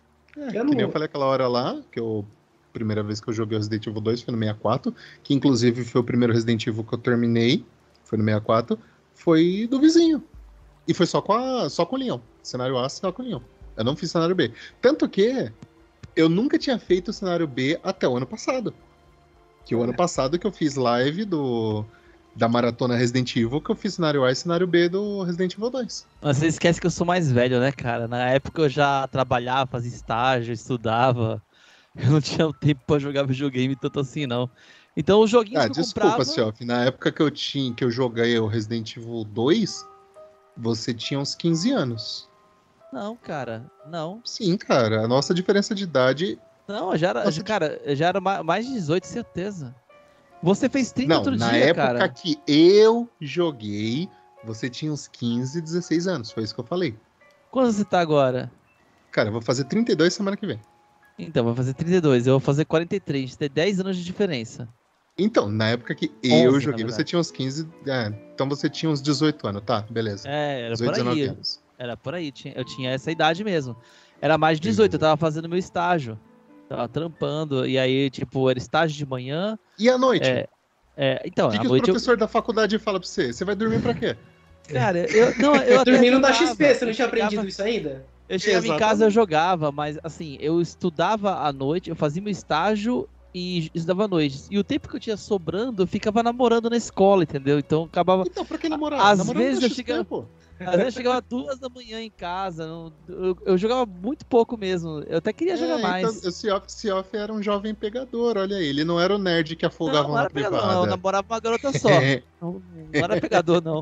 É, Eu que nem não- eu falei aquela hora lá, que eu... Primeira vez que eu joguei o Resident Evil dois foi no sessenta e quatro, que inclusive foi o primeiro Resident Evil que eu terminei, foi no sessenta e quatro, foi do vizinho. E foi só com, a, só com o Leon. Cenário A, só com o Leon. Eu não fiz cenário B. Tanto que eu nunca tinha feito o cenário B até o ano passado. Que o ano passado que eu fiz live do, da maratona Resident Evil, que eu fiz cenário A e cenário B do Resident Evil dois. Mas você esquece que eu sou mais velho, né, cara? Na época eu já trabalhava, fazia estágio, estudava. Eu não tinha tempo pra jogar videogame tanto assim, não. Então os joguinhos Ah, que eu desculpa, comprava... Siof. Na época que eu, tinha, que eu joguei o Resident Evil dois, você tinha uns quinze anos. Não, cara, não. Sim, cara. A nossa diferença de idade... Não, eu já era, Nossa, cara, eu já era ma- mais de dezoito, certeza. Você fez trinta Não, outro na dia, época cara. que eu joguei, você tinha uns quinze, dezesseis anos. Foi isso que eu falei. Quando você tá agora? Cara, eu vou fazer trinta e dois semana que vem. Então, vai fazer trinta e dois, eu vou fazer quarenta e três, tem dez anos de diferença. Então, na época que onze, eu na joguei, você verdade. tinha uns quinze... É, então você tinha uns dezoito anos, tá? Beleza. É, era dezoito, por aí. dezenove anos. Era por aí, tinha- eu tinha essa idade mesmo. Era mais de dezoito, eu tava fazendo meu estágio. Tava trampando, e aí, tipo, era estágio de manhã. E à noite? É, é, então, o que, à que o noite eu... professor da faculdade fala pra você? Você vai dormir pra quê? Cara, eu, não, eu até Dormindo da jogava, X P, você não eu tinha chegava- aprendido isso ainda? Eu chegava em Exatamente. casa, eu jogava, mas assim, eu estudava à noite, eu fazia meu estágio e estudava à noite. E o tempo que eu tinha sobrando, eu ficava namorando na escola, entendeu? Então acabava. Então, pra que namorar? Às Namorar vezes da eu X P, chegava- pô. Às vezes eu chegava duas da manhã em casa. não- eu, eu jogava muito pouco mesmo. Eu até queria jogar É, mais. Então, o Siof, Siof era um jovem pegador, olha aí. Ele não era o nerd que não, afogava não na era pegador, privada. não. Eu namorava uma garota só. É, Não, não era pegador, não.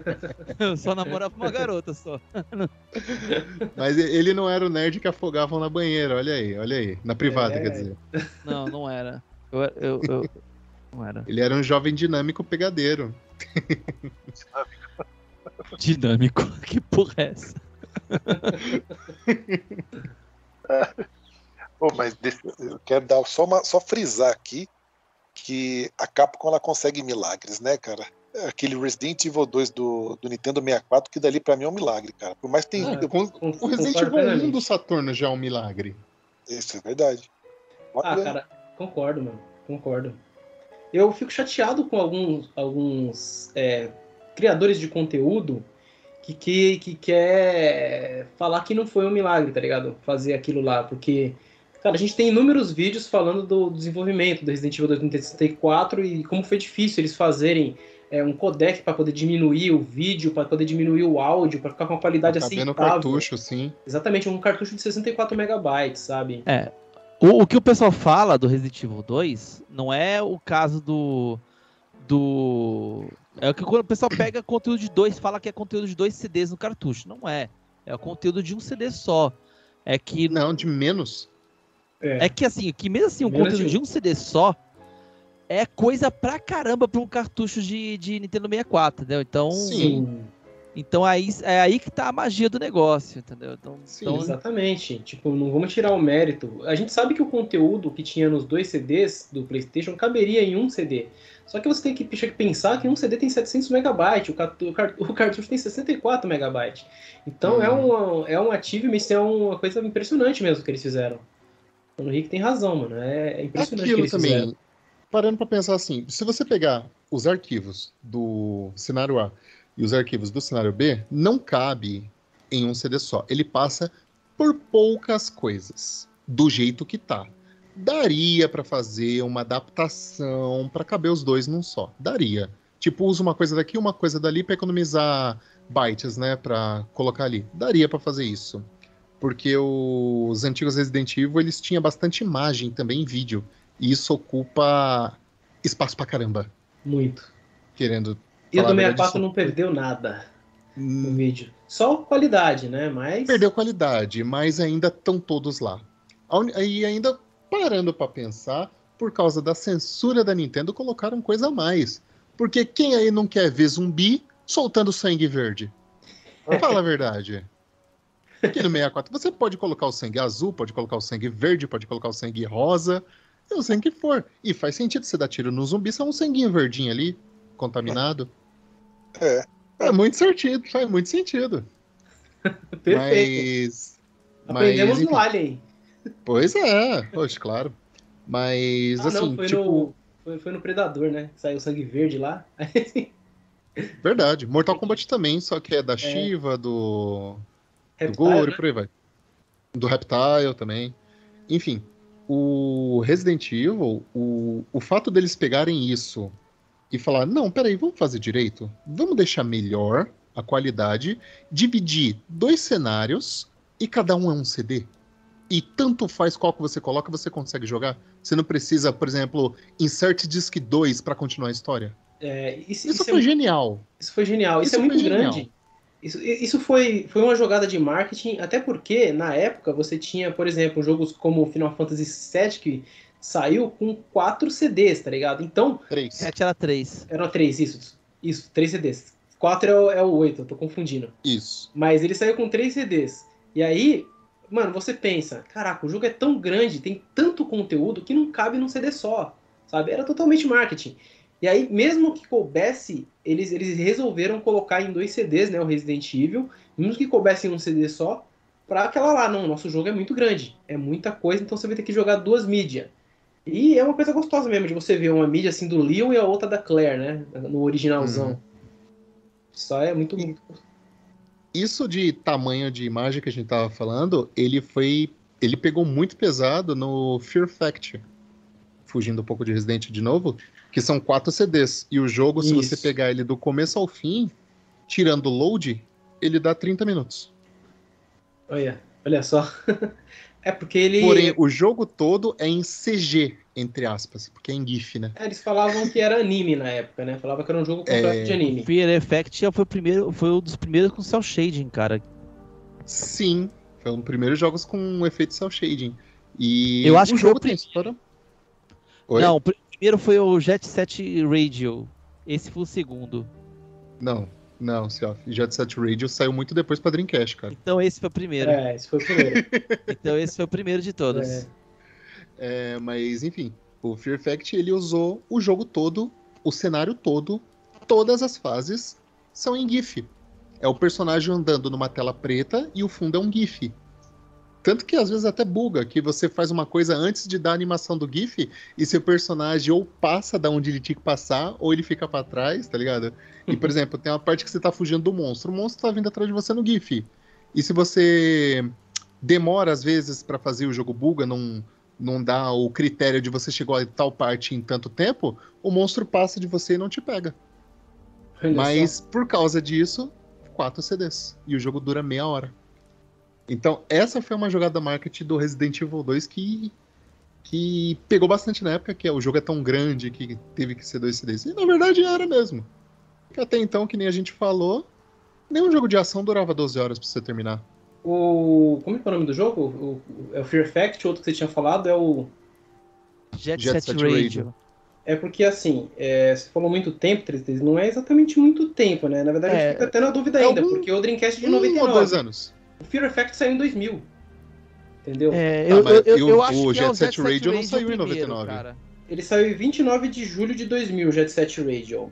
Eu só namorava uma garota só. mas ele não era o nerd que afogavam na banheira, olha aí, olha aí. Na privada, É. quer dizer. Não, não era. Eu, eu, eu- não era. Ele era um jovem dinâmico pegadeiro. Dinâmico. Que porra é essa? Pô, mas deixa- eu quero dar só, uma, só frisar aqui que a Capcom ela consegue milagres, né, cara? Aquele Resident Evil dois do, do Nintendo sessenta e quatro, que dali pra mim é um milagre, cara. Por mais que tenha. Ah, eu- Com- Com- O Resident concordo Evil um plenamente. do Saturno já é um milagre. Isso é verdade. Ah, Olha, cara, concordo, mano. Concordo. Eu fico chateado com alguns, alguns é, criadores de conteúdo que, que, que quer falar que não foi um milagre, tá ligado? Fazer aquilo lá, porque, cara, a gente tem inúmeros vídeos falando do desenvolvimento do Resident Evil dois no Nintendo sessenta e quatro e como foi difícil eles fazerem é, um codec para poder diminuir o vídeo, para poder diminuir o áudio, para ficar com uma qualidade Tá vendo aceitável. cartucho, sim. Exatamente, um cartucho de sessenta e quatro megabytes, sabe? É. O, o que o pessoal fala do Resident Evil dois não é o caso do. do. É o que quando o pessoal pega conteúdo de dois, fala que é conteúdo de dois C Ds no cartucho. Não é. É o conteúdo de um C D só. É que. Não, de menos. É que assim, que mesmo assim, o Menos conteúdo de de um C D só é coisa pra caramba pra um cartucho de, de Nintendo sessenta e quatro, entendeu? Então. Sim. Então aí, é aí que tá a magia do negócio, entendeu? Então, Sim, então Exatamente. Tipo, não vamos tirar o mérito. A gente sabe que o conteúdo que tinha nos dois C Ds do PlayStation caberia em um C D. Só que você tem que pensar que um C D tem setecentos megabytes, o, cartu- o car- o cartucho tem sessenta e quatro megabytes. Então Hum. é, um, é um achievement, é uma coisa impressionante mesmo que eles fizeram. O Henrique tem razão, mano. É, é impressionante o que Aquilo eles fizeram. também. parando pra pensar assim, se você pegar os arquivos do cenário A e os arquivos do cenário B, não cabe em um C D só. Ele passa por poucas coisas, do jeito que tá. Daria pra fazer uma adaptação pra caber os dois num só. Daria. Tipo, usa uma coisa daqui, uma coisa dali pra economizar bytes, né? Pra colocar ali. Daria pra fazer isso. Porque os antigos Resident Evil, eles tinham bastante imagem também em vídeo. E isso ocupa espaço pra caramba. Muito. Querendo. E o falar do a sessenta e verdade, quatro isso não perdeu nada no hum, vídeo. Só qualidade, né? Mas. perdeu qualidade, mas ainda estão todos lá. A uni- E ainda parando pra pensar, por causa da censura da Nintendo, colocaram coisa a mais. Porque quem aí não quer ver zumbi soltando sangue verde? Fala a verdade. Aqui no sessenta e quatro você pode colocar o sangue azul, pode colocar o sangue verde, pode colocar o sangue rosa, e o sangue que for. E faz sentido você dar tiro no zumbi, só um sanguinho verdinho ali, contaminado. É. É muito certinho, faz muito sentido. Perfeito. Mas. Aprendemos mas, no enfim. Alien. Pois é, poxa, claro. Mas, Ah, assim, não, foi, tipo, no, foi, foi no Predador, né? Saiu sangue verde lá. verdade. Mortal Kombat também, só que é da Shiva, do, do Reptile, Gore, né? por aí vai. Do Reptile também. Enfim, o Resident Evil, o, o fato deles pegarem isso e falar, não, peraí, vamos fazer direito? Vamos deixar melhor a qualidade, dividir dois cenários e cada um é um C D. E tanto faz qual que você coloca, você consegue jogar. Você não precisa, por exemplo, insert disc dois para continuar a história. É, isso, Isso, isso foi é, genial. isso foi genial. Isso, Isso é muito foi genial. grande. Isso, isso foi, foi uma jogada de marketing, até porque, na época, você tinha, por exemplo, jogos como Final Fantasy sete, que saiu com quatro C Ds, tá ligado? Então, Três. sete era três. eram três, isso. Isso, três C Ds. Quatro é o, é o oito, eu tô confundindo. Isso. Mas ele saiu com três C Ds. E aí, mano, você pensa, caraca, o jogo é tão grande, tem tanto conteúdo que não cabe num C D só, sabe? Era totalmente marketing. E aí, mesmo que coubesse, eles, eles resolveram colocar em dois C Ds, né, o Resident Evil, mesmo que coubesse em um C D só, pra aquela lá, não, nosso jogo é muito grande, é muita coisa, então você vai ter que jogar duas mídias. E é uma coisa gostosa mesmo, de você ver uma mídia assim do Leon e a outra da Claire, né, no originalzão. Uhum. Só é muito... E- Isso de tamanho de imagem que a gente tava falando, ele foi. Ele pegou muito pesado no Fear Factor. Fugindo um pouco de Resident de novo, que são quatro C Ds. E o jogo, se você Isso. pegar ele do começo ao fim, tirando o load, ele dá trinta minutos. Olha, olha só. É porque ele... Porém, o jogo todo é em C G, entre aspas, porque é em GIF, né? É, eles falavam que era anime na época, né? Falavam que era um jogo completo É, de anime. Fear Effect foi, o primeiro, foi um dos primeiros com cel shading, cara. Sim, foi um dos primeiros jogos com um efeito cel shading. E Eu acho o que foi jogo o tem primeiro. história. Oi? Não, o pr- primeiro foi o Jet Set Radio. Esse foi o segundo. Não, não, Cioff. Jet Set Radio saiu muito depois pra Dreamcast, cara. Então esse foi o primeiro. É, esse foi o primeiro. Então esse foi o primeiro de todos. É. É, mas, enfim, o Fear Fact, ele usou o jogo todo, o cenário todo, todas as fases são em GIF. É o personagem andando numa tela preta e o fundo é um GIF. Tanto que às vezes até buga, que você faz uma coisa antes de dar a animação do GIF e seu personagem ou passa da onde ele tinha que passar, ou ele fica pra trás, tá ligado? E, por exemplo, tem uma parte que você tá fugindo do monstro, o monstro tá vindo atrás de você no GIF. E se você demora, às vezes, pra fazer o jogo buga, não, não dá o critério de você chegou a tal parte em tanto tempo, o monstro passa de você e não te pega. Olha Mas, só. por causa disso, quatro C Ds. E o jogo dura meia hora. Então, essa foi uma jogada marketing do Resident Evil dois que, que pegou bastante na época, que é, o jogo é tão grande que teve que ser dois C Ds. E, na verdade, era mesmo. Porque até então, que nem a gente falou, nenhum jogo de ação durava doze horas pra você terminar. O... Como é que é o nome do jogo? O, o- é o Fear Fact, o outro que você tinha falado é o... Jet, Jet Set Set Radio. Radio. É porque, assim, é, você falou muito tempo, três D, não é exatamente muito tempo, né? Na verdade, a É, gente fica até na dúvida é ainda, algum- porque o Dreamcast é de Um noventa e ou dois nove. anos. O Fear Effect saiu em dois mil. Entendeu? É, Ah, eu, mas eu, eu, e o- eu acho o que é o Jet Set Jet Set Radio não Radio saiu em primeiro, noventa e nove. cara. Ele saiu em vinte e nove de julho de dois mil, Jet Set Radio.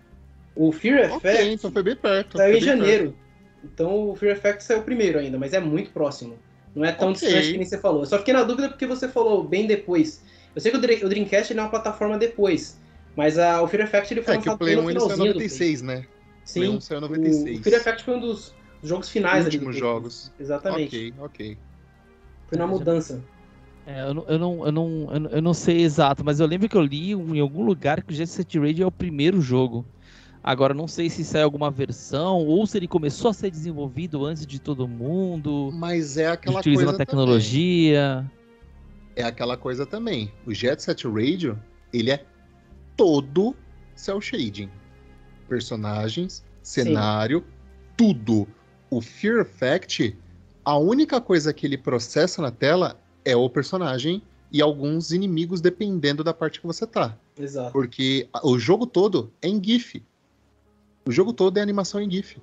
O Fear Ok, Effect então foi bem perto. saiu foi em bem janeiro. Então o Fear Effect saiu primeiro ainda, mas é muito próximo. Não é tão Ok. distante que nem você falou. Eu só fiquei na dúvida porque você falou bem depois. Eu sei que o, Dream, o Dreamcast ele é uma plataforma depois, mas a, o Fear Effect ele foi É que o lançado Play bem um no ele saiu em finalzinho do noventa e Play. seis, né? Sim, Play um saiu em noventa e seis. o Fear Effect foi um dos jogos finais ali do Últimos Play. jogos. Exatamente. Ok, ok. Foi uma mudança. É, eu, não, eu, não, eu, não, eu não- eu não sei exato, mas eu lembro que eu li em algum lugar que o Jet Set Radio é o primeiro jogo. Agora, não sei se saiu alguma versão ou se ele começou a ser desenvolvido antes de todo mundo, Mas é aquela utilizando coisa a tecnologia. também. É aquela coisa também. O Jet Set Radio, ele é todo cel shading. Personagens, cenário, tudo. O Fear Effect, a única coisa que ele processa na tela é o personagem e alguns inimigos, dependendo da parte que você tá. Exato. Porque a- o jogo todo é em GIF. O jogo todo é animação em GIF.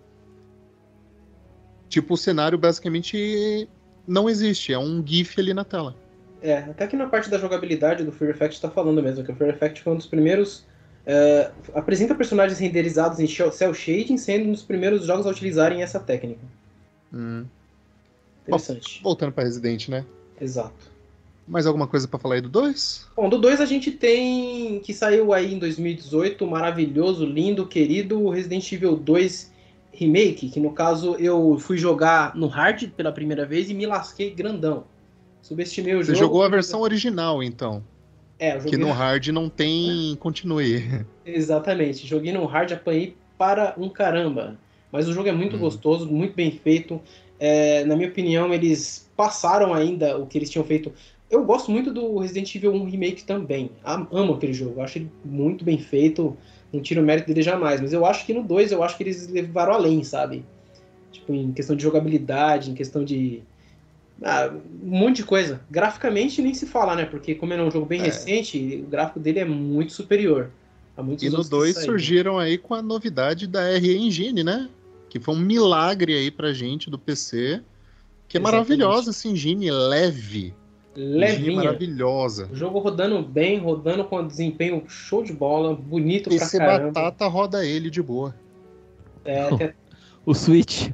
Tipo, o cenário basicamente não existe, é um GIF ali na tela. É, até que na parte da jogabilidade do Fear Effect tá falando mesmo, que o Fear Effect foi um dos primeiros. é, apresenta personagens renderizados em cel shading, sendo um dos primeiros jogos a utilizarem essa técnica. Hum. Interessante. Voltando pra Resident, né? Exato. Mais alguma coisa pra falar aí do dois? Bom, do dois a gente tem, que saiu aí em dois mil e dezoito, maravilhoso, lindo, querido Resident Evil dois Remake, que no caso eu fui jogar no hard pela primeira vez e me lasquei grandão. Subestimei o Você jogo. jogou a versão original, então. É, eu joguei Que no hard não tem continue. Exatamente. Joguei no hard, apanhei para um caramba. Mas o jogo é muito Hum. gostoso, muito bem feito. É, na minha opinião, eles passaram ainda o que eles tinham feito. Eu gosto muito do Resident Evil um Remake também. Am- Amo aquele jogo. Eu acho ele muito bem feito. Não tiro o mérito dele jamais. Mas eu acho que no dois, eu acho que eles levaram além, sabe? Tipo, em questão de jogabilidade, em questão de... Ah, um monte de coisa. Graficamente nem se fala, né? Porque como é um jogo bem É. recente, o gráfico dele é muito superior a muitos E no outros que dois saíram. surgiram aí com a novidade da R Engine, né? Que foi um milagre aí pra gente do P C. Que é Exatamente. maravilhosa essa engine, leve. Engine Levinha. maravilhosa. O jogo rodando bem, rodando com desempenho show de bola, bonito P pra C caramba. batata roda ele de boa. É, tem- O Switch.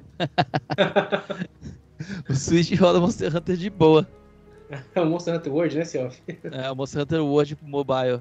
O Switch roda Monster Hunter de boa. é o Monster Hunter World, né, Self? É, o Monster Hunter World Mobile.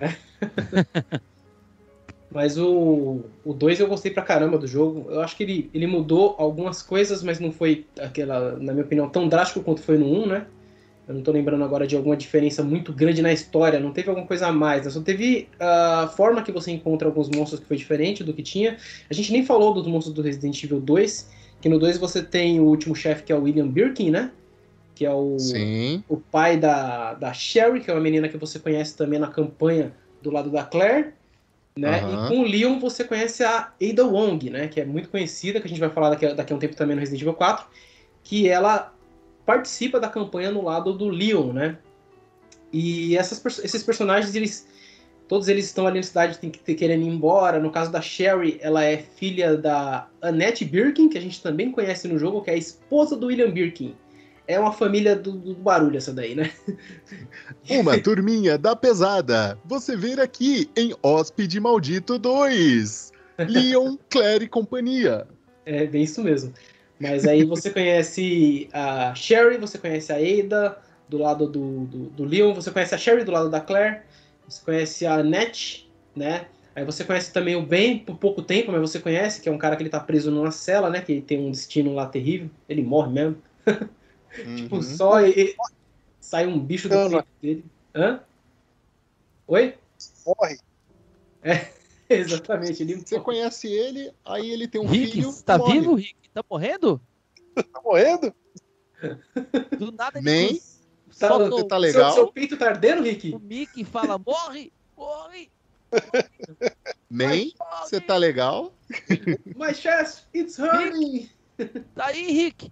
Mas o o dois eu gostei pra caramba do jogo. Eu acho que ele, ele mudou algumas coisas, mas não foi aquela, na minha opinião, tão drástico quanto foi no um, né? Eu não tô lembrando agora de alguma diferença muito grande na história, não teve alguma coisa a mais, né? Só teve a forma que você encontra alguns monstros que foi diferente do que tinha. A gente nem falou dos monstros do Resident Evil dois, que no dois você tem o último chefe, que é o William Birkin, né? Que é o, Sim. o pai da, da Sherry, que é uma menina que você conhece também na campanha do lado da Claire, né? Aham. E com o Leon você conhece a Ada Wong, né? Que é muito conhecida, que a gente vai falar daqui a, daqui a um tempo também no Resident Evil quatro, que ela participa da campanha no lado do Leon, né? E essas, perso- esses personagens, eles, todos eles estão ali na cidade, tem que ter, querendo ir embora. No caso da Sherry, ela é filha da Annette Birkin, que a gente também conhece no jogo, que é a esposa do William Birkin. É uma família do, do barulho essa daí, né? Uma turminha da pesada. Você vê aqui em Hóspede Maldito dois. Leon, Claire e companhia. É bem isso mesmo. Mas aí você conhece a Sherry, você conhece a Ada do lado do, do, do Leon, você conhece a Sherry do lado da Claire, você conhece a Annette, né? Aí você conhece também o Ben por pouco tempo, mas você conhece, que é um cara que ele tá preso numa cela, né? Que ele tem um destino lá terrível. Ele morre mesmo. Tipo, Uhum. só ele... sai um bicho do Não, peito dele. Hã? Oi? Morre. Exatamente. Ele... Você conhece ele, aí ele tem um Rick, filho. você tá morre. vivo, Rick? Tá morrendo? Tá morrendo? Do nada Nem. ele Tá- solta Você o, tá Seu, legal? seu peito tá ardendo, Rick? o Mickey e fala, morre, morre, Nem. morre. Você tá legal? My chest, it's hurting! Tá aí, Rick.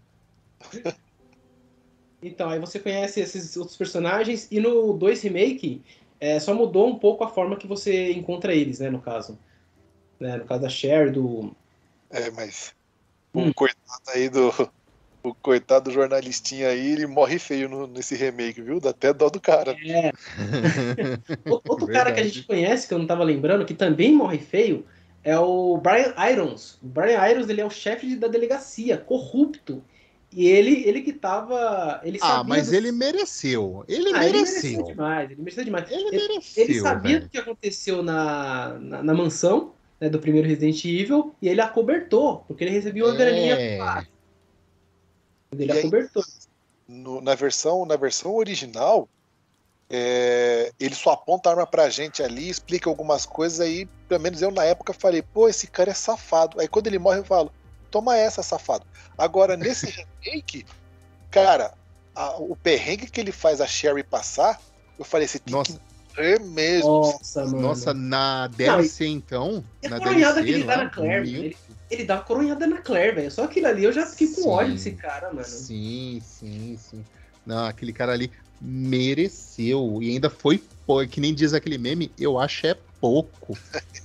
Então, aí você conhece esses outros personagens, e no dois Remake, é, só mudou um pouco a forma que você encontra eles, né, no caso. Né, no caso da Sherry, do... É, mas Hum. o coitado aí do. O coitado do jornalistinha aí, ele morre feio no- nesse remake, viu? Dá até dó do cara. É, o- outro cara que a Verdade. gente conhece, que eu não tava lembrando, que também morre feio, é o Brian Irons. O Brian Irons, ele é o chefe de- da delegacia, corrupto. E ele, ele que tava. Ele Ah, sabia mas do- ele mereceu. Ele Ah, ele mereceu. mereceu demais, ele mereceu demais. Ele Ele, mereceu, ele sabia velho. do que aconteceu na, na, na mansão, né, do primeiro Resident Evil, e ele acobertou, porque ele recebia uma graninha. É. Ele E aí, acobertou. no- na, versão, na versão original, é, ele só aponta a arma pra gente ali, explica algumas coisas aí, pelo menos eu na época falei, pô, esse cara é safado. Aí quando ele morre eu falo, toma essa, safado. Agora, nesse remake, cara, a- o perrengue que ele faz a Sherry passar, eu falei, você tem Nossa. que morrer mesmo. Nossa, mano. Nossa, na D L C, então. E a Na coronhada que D L C, ele dá não é? na Claire, Meu- ele, ele dá uma coronhada na Claire, velho. Só aquilo ali eu já fiquei com Sim. ódio desse cara, mano. Sim, sim, sim. Não, aquele cara ali mereceu. E ainda foi, pô, que nem diz aquele meme, eu acho é pouco.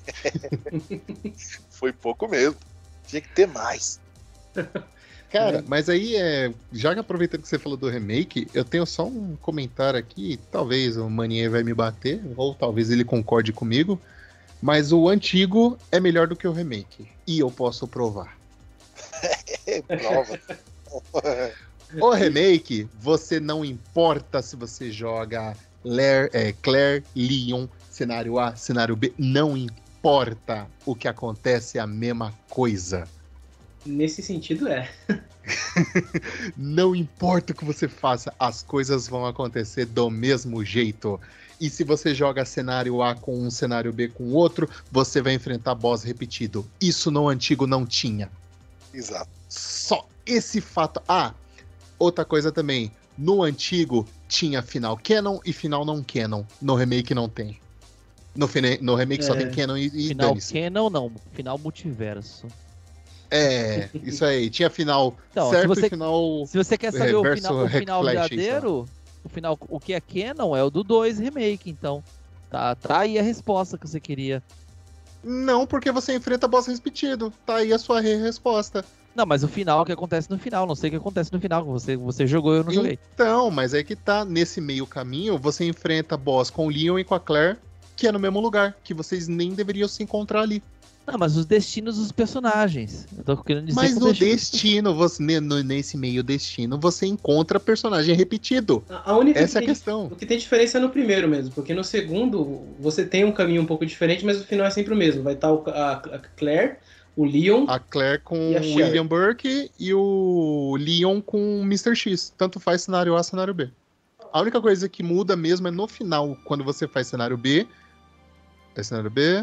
Foi pouco mesmo. Tinha que ter mais. Cara, É. mas aí, é, já que aproveitando que você falou do remake, eu tenho só um comentário aqui, talvez o Maninha vai me bater, ou talvez ele concorde comigo, mas o antigo é melhor do que o remake, e eu posso provar. É prova. O remake, você não importa se você joga Claire, é, Claire, Leon, cenário A, cenário B, não importa, o que acontece é a mesma coisa. Nesse sentido, é. Não importa o que você faça, as coisas vão acontecer do mesmo jeito. E se você joga cenário A com um, cenário B com outro, você vai enfrentar boss repetido. Isso no antigo não tinha. Exato. Só esse fato. Ah, outra coisa também. No antigo tinha final canon e final não canon. No remake não tem. No, fine- no remake só É. tem canon e, e Final dane-se. canon não, final multiverso. É, isso aí. Tinha final Então, certo se você- e final... Se você quer saber o Reverso final, o final Hack Flash, verdadeiro, o final, o que é canon é o do dois remake, então. Tá, tá aí a resposta que você queria. Não, porque você enfrenta boss repetido. Tá aí a sua re- resposta. Não, mas o final, o que acontece no final, não sei o que acontece no final, você, você jogou, eu não joguei. Então, mas é que tá nesse meio caminho, você enfrenta boss com o Leon e com a Claire, que é no mesmo lugar, que vocês nem deveriam se encontrar ali. Não, mas os destinos dos personagens. Eu tô querendo dizer Mas que o no destino- destino, você, ne- no- nesse meio destino, você encontra personagem repetido. A a única Essa é a que tem, questão. o que tem diferença é no primeiro mesmo, porque no segundo você tem um caminho um pouco diferente, mas o final é sempre o mesmo. Vai estar o- a, a Claire, o Leon. A Claire com E a o Sherry. William Burke e o Leon com o mister X. Tanto faz cenário A, cenário B. A única coisa que muda mesmo é no final, quando você faz cenário B. É cenário B.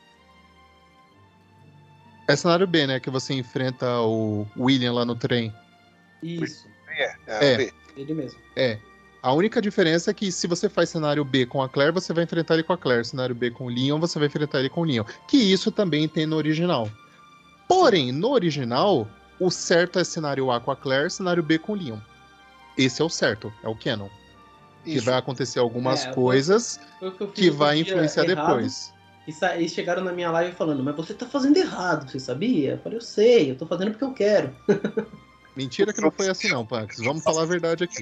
É cenário B, né? Que você enfrenta o William lá no trem. Isso, É, é, É. B. ele mesmo. É. A única diferença é que se você faz cenário B com a Claire, você vai enfrentar ele com a Claire. Cenário B com o Leon, você vai enfrentar ele com o Leon. Que isso também tem no original. Porém, no original, o certo é cenário A com a Claire, cenário B com o Leon. Esse é o certo, é o canon. Que Isso. vai acontecer algumas É, coisas Foi o que eu fiz que outro vai dia influenciar errado, depois. E, sa- e chegaram na minha live falando, mas você tá fazendo errado, você sabia? Eu falei, eu sei, eu tô fazendo porque eu quero. Mentira que não foi assim não, Pax. Vamos falar a verdade aqui.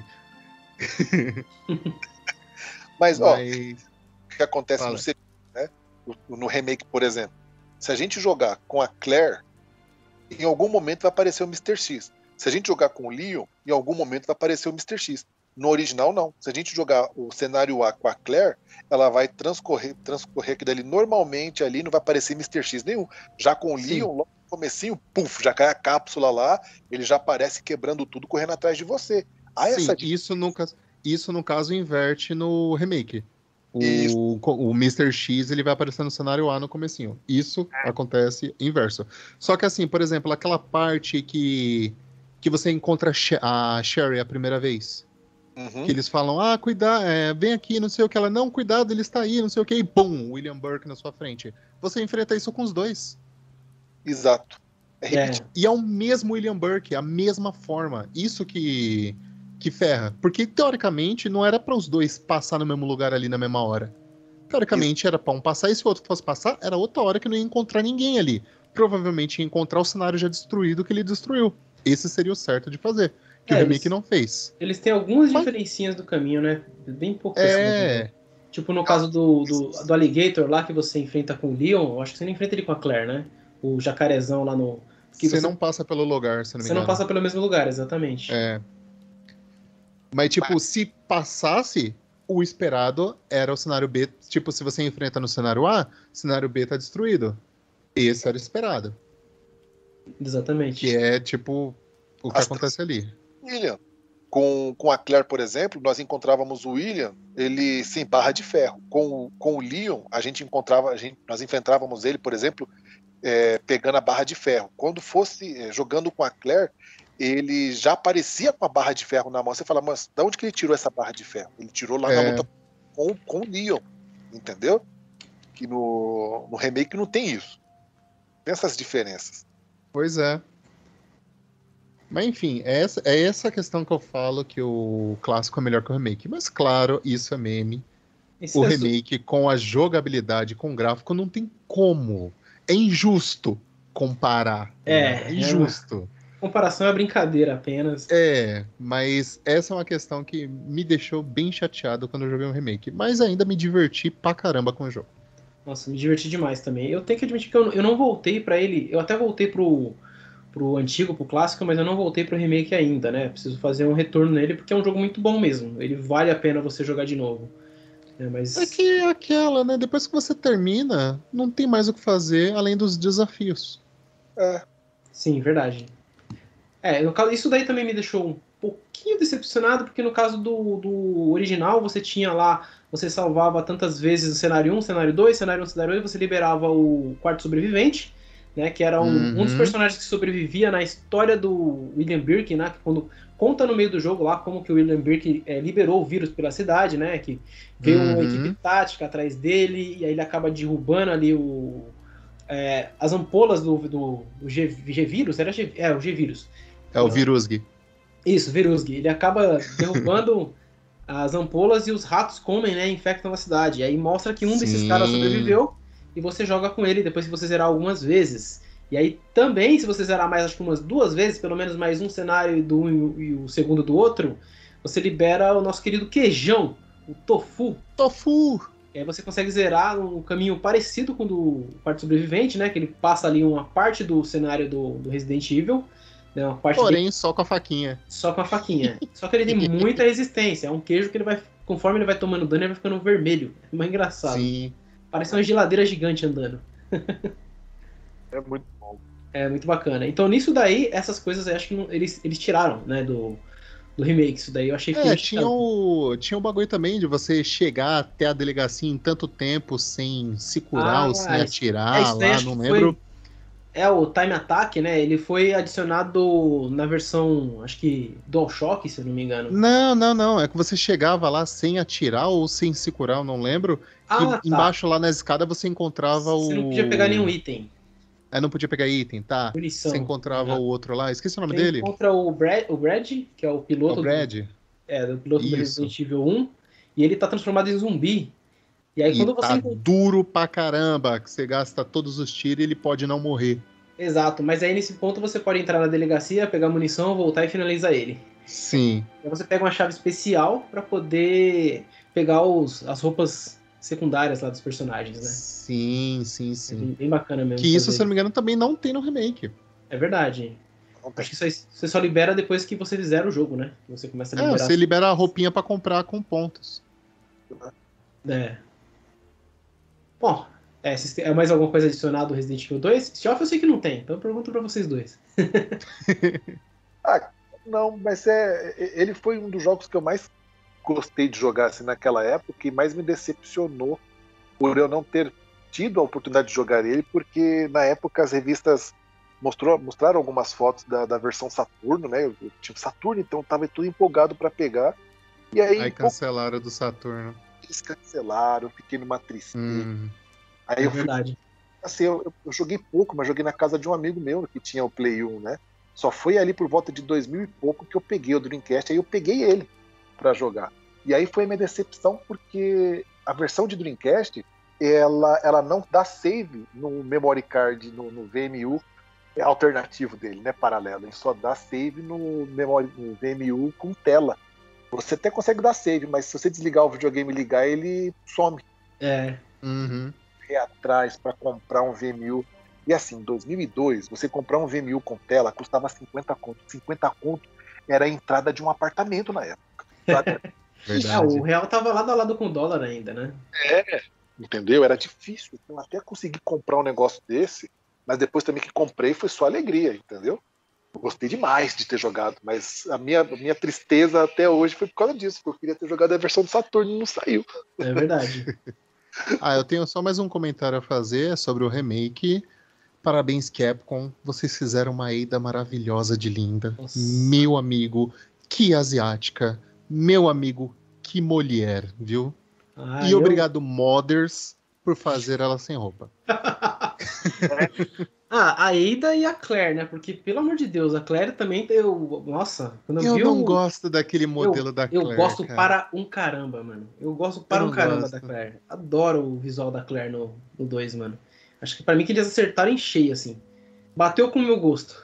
Mas, ó, Mas... o que acontece Fala. no, segundo, né? no, no remake, por exemplo. Se a gente jogar com a Claire, em algum momento vai aparecer o mister X. Se a gente jogar com o Leon, em algum momento vai aparecer o mister X. No original, não. Se a gente jogar o cenário A com a Claire, ela vai transcorrer, transcorrer aqui dali normalmente ali, não vai aparecer mister X nenhum. Já com o Sim. Leon, logo no comecinho, puf, já cai a cápsula lá, ele já aparece quebrando tudo, correndo atrás de você. Aí Sim, essa isso, no, cas- isso no caso inverte no remake. Isso. O, co- o mister X ele vai aparecer no cenário A no comecinho. Isso acontece inverso. Só que assim, por exemplo, aquela parte que, que você encontra a She- a Sherry a primeira vez. Uhum. Que eles falam, ah, cuidado, é, vem aqui, não sei o que. Ela, não, cuidado, ele está aí, não sei o que. E pum, William Burke na sua frente. Você enfrenta isso com os dois. Exato. É É, repetido. E é o mesmo William Burke, a mesma forma. Isso que, que ferra. Porque, teoricamente, não era para os dois passar no mesmo lugar ali na mesma hora. Teoricamente, era para um passar, e se o outro fosse passar, era outra hora que não ia encontrar ninguém ali. Provavelmente ia encontrar o cenário já destruído que ele destruiu. Esse seria o certo de fazer. Que É, o remake eles- não fez. eles têm algumas Mas- diferencinhas do caminho, né? Bem pouco. assim, né? É. Tipo no caso do, do, do Alligator lá que você enfrenta com o Leon, eu acho que você não enfrenta ele com a Claire, né? O jacarezão lá no. Que Você você, não passa pelo lugar, se não me você não engano. passa pelo mesmo lugar, exatamente. É. Mas, tipo, se passasse, o esperado era o cenário B. Tipo, se você enfrenta no cenário A, cenário B tá destruído. Esse era o esperado. Exatamente. Que é, tipo, o que As acontece ali. William. Com, com a Claire, por exemplo, nós encontrávamos o William, ele sem barra de ferro. Com, o- com o Leon, a gente encontrava, a gente, nós enfrentávamos ele, por exemplo, é, pegando a barra de ferro. Quando fosse é, jogando com a Claire, ele já aparecia com a barra de ferro na mão. Você fala, mas de onde que ele tirou essa barra de ferro? Ele tirou lá na É. luta com, com o Leon, entendeu? Que no, no remake não tem isso. Tem essas diferenças. Pois é. Mas enfim, é essa, é essa questão que eu falo que o clássico é melhor que o remake. Mas claro, isso é meme. Isso O é remake com a jogabilidade, com o gráfico, não tem como. É injusto comparar. É, É injusto. comparação é brincadeira apenas. É, mas essa é uma questão que me deixou bem chateado quando eu joguei um remake. Mas ainda me diverti pra caramba com o jogo. Nossa, me diverti demais também. Eu tenho que admitir que eu, eu não voltei pra ele. Eu até voltei pro, pro antigo, pro clássico, mas eu não voltei pro remake ainda, né? Preciso fazer um retorno nele porque é um jogo muito bom mesmo. Ele vale a pena você jogar de novo. É, mas É que é aquela, né? Depois que você termina, não tem mais o que fazer além dos desafios. É, sim, verdade. É, no caso, isso daí também me deixou um pouquinho decepcionado, porque no caso do, do original você tinha lá, você salvava tantas vezes o cenário um, cenário dois, cenário um, cenário dois, você liberava o quarto sobrevivente, né, que era um, Uhum. um dos personagens que sobrevivia na história do William Birkin, né, que quando conta no meio do jogo lá como que o William Birkin é, liberou o vírus pela cidade, né, que veio uma Uhum. equipe tática atrás dele, e aí ele acaba derrubando ali o, é, as ampolas do, do, do G, G-Vírus, era G, é, o G-Vírus. É o Virusgi. Isso, Virusgi. Ele acaba derrubando as ampolas e os ratos comem, né, infectam a cidade. E aí mostra que um desses Sim. caras sobreviveu e você joga com ele depois que você zerar algumas vezes. E aí também, se você zerar mais, acho que umas duas vezes, pelo menos mais um cenário do um e o- e o segundo do outro, você libera o nosso querido queijão, o tofu. Tofu! E aí você consegue zerar um caminho parecido com o do quarto sobrevivente, né, que ele passa ali uma parte do cenário do, do Resident Evil, né, uma parte dele Porém, só com a faquinha. só com a faquinha. Só que ele tem muita resistência. É um queijo que ele vai, conforme ele vai tomando dano, ele vai ficando vermelho. É mais engraçado. Sim. Parece uma geladeira gigante andando. é muito bom. É muito bacana. Então nisso daí, essas coisas eu acho que não- eles, eles tiraram, né, do, do remake. Isso daí eu achei que É, eles tinha tiraram. o, tinha o bagulho também de você chegar até a delegacia em tanto tempo sem se curar Ah, ou sem isso- atirar é, isso daí lá, acho não que lembro. foi- É, o Time Attack, né? Ele foi adicionado na versão, acho que DualShock, se eu não me engano. Não, não, não. É que você chegava lá sem atirar ou sem se curar, eu não lembro. Ah, que tá. embaixo lá na escada você encontrava o. Você não podia pegar nenhum item. É, não podia pegar item, tá. Munição. Você encontrava Ah. o outro lá. Esqueci o nome Você dele. encontra o Brad, o Brad, que é o É piloto o Brad. do, é, do piloto do Isso. Resident Evil um, e ele tá transformado em zumbi. E aí E quando você tá encontra... duro pra caramba, que você gasta todos os tiros e ele pode não morrer. Exato, mas aí nesse ponto você pode entrar na delegacia, pegar munição, voltar e finalizar ele. Sim. Aí você pega uma chave especial pra poder pegar os, as roupas secundárias lá dos personagens, né? Sim, sim, É sim. bem, bem bacana mesmo. Que isso, fazer. se eu não me engano, também não tem no remake. É verdade. Não tem. Acho que isso aí você só libera depois que você zera o jogo, né? Você começa a É, liberar. você libera a roupinha pra comprar com pontos. É. Bom, é, vocês têm- é mais alguma coisa adicionada do Resident Evil dois? Sea-Off eu sei que não tem, então eu pergunto pra vocês dois. Ah, não, mas é. Ele foi um dos jogos que eu mais gostei de jogar assim, naquela época, que mais me decepcionou por eu não ter tido a oportunidade de jogar ele, porque na época as revistas mostrou, mostraram algumas fotos da, da versão Saturno, né? Eu, eu tinha Saturno, então eu tava tudo empolgado para pegar. E aí, Aí pouco cancelaram do Saturno. eles cancelaram, eu fiquei numa tristeza. Hum. Aí É eu fui verdade. assim, eu, eu joguei pouco, mas joguei na casa de um amigo meu que tinha o Play um, né? Só foi ali por volta de dois mil e pouco que eu peguei o Dreamcast, aí eu peguei ele pra jogar. E aí foi a minha decepção, porque a versão de Dreamcast, ela, ela não dá save no memory card, no, no V M U alternativo dele, né? Paralelo. Ele só dá save no, memory, no V M U com tela. Você até consegue dar save, mas se você desligar o videogame e ligar, ele some. É. Uhum. Ir atrás para comprar um V M U E assim, em dois mil e dois, você comprar um V M U com tela custava cinquenta conto. cinquenta conto era a entrada de um apartamento na época, sabe? É, o real tava lado a lado com o dólar ainda, né? É, entendeu? Era difícil. Então, até conseguir comprar um negócio desse, mas depois também que comprei foi só alegria, entendeu? Eu gostei demais de ter jogado, mas a minha, a minha tristeza até hoje foi por causa disso, porque eu queria ter jogado a versão do Saturno e não saiu. É verdade. Ah, eu tenho só mais um comentário a fazer sobre o remake. Parabéns, Capcom. Vocês fizeram uma Ada maravilhosa de linda. Nossa. Meu amigo, que asiática. Meu amigo, que mulher, viu? Ah, e eu- obrigado, modders, por fazer ela sem roupa. Ah, a Ada e a Claire, né? Porque, pelo amor de Deus, a Claire também tem o... Nossa, quando eu, Eu vi não o... gosto daquele modelo eu, da eu Claire, gosto cara. para um caramba, mano. Eu gosto para Eu um não caramba gosto. da Claire. Adoro o visual da Claire no, no dois, mano. Acho que pra mim que eles acertaram em cheio, assim. Bateu com o meu gosto.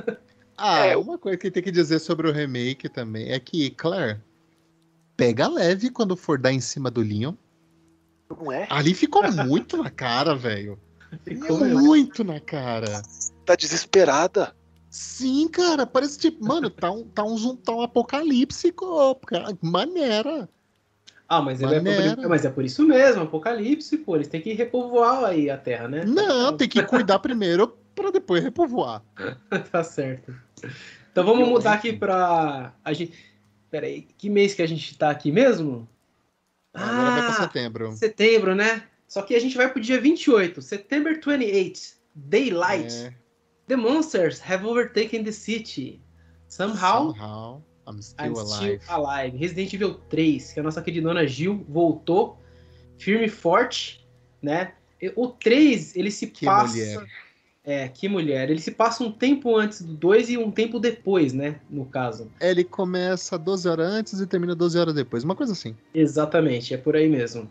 Ah, É, uma coisa que tem que dizer sobre o remake também é que, Claire, pega leve quando for dar em cima do Leon. Não é? Ali ficou muito na cara, velho. Ficou mesmo. Muito na cara. Tá desesperada. Sim, cara, parece tipo, mano, tá um, tá um, zoom- tá um apocalipse, cara. Maneira. Ah, mas, ele é, Maneiro. por, mas é por isso mesmo, Apocalipse, pô. Eles têm que repovoar aí a Terra, né? Não, tem que cuidar primeiro pra depois repovoar. Tá certo. Então vamos mudar aqui pra... A gente... Pera aí, que mês que a gente tá aqui mesmo? Agora vai pra Ah, setembro. setembro, né? Só que a gente vai pro dia vinte e oito, September twenty-eighth, Daylight. É, The monsters have overtaken the city. Somehow, somehow, I'm I'm still still alive. alive. Resident Evil três, que a nossa queridona Jill voltou, firme e forte, né? E o três, ele se Que passa... mulher. É, que mulher. Ele se passa um tempo antes do dois e um tempo depois, né? No caso. Ele começa doze horas antes e termina doze horas depois. Uma coisa assim. Exatamente, é por aí mesmo.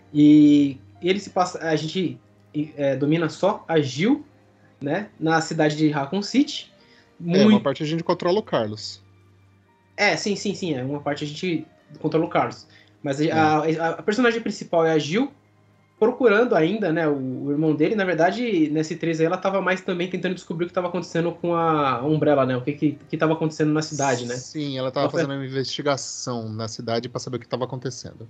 E ele se passa. A gente é, domina só a Jill, né? Na cidade de Raccoon City. É, Muito... uma parte a gente controla o Carlos. É, sim, sim, sim. É uma parte a gente controla o Carlos. Mas a, a, a personagem principal é a Jill, procurando ainda, né? O, o irmão dele. Na verdade, nesse três aí, ela tava mais também tentando descobrir o que tava acontecendo com a Umbrella, né? O que que, que tava acontecendo na cidade, né? Sim, ela tava Ela foi- fazendo uma investigação na cidade pra saber o que tava acontecendo.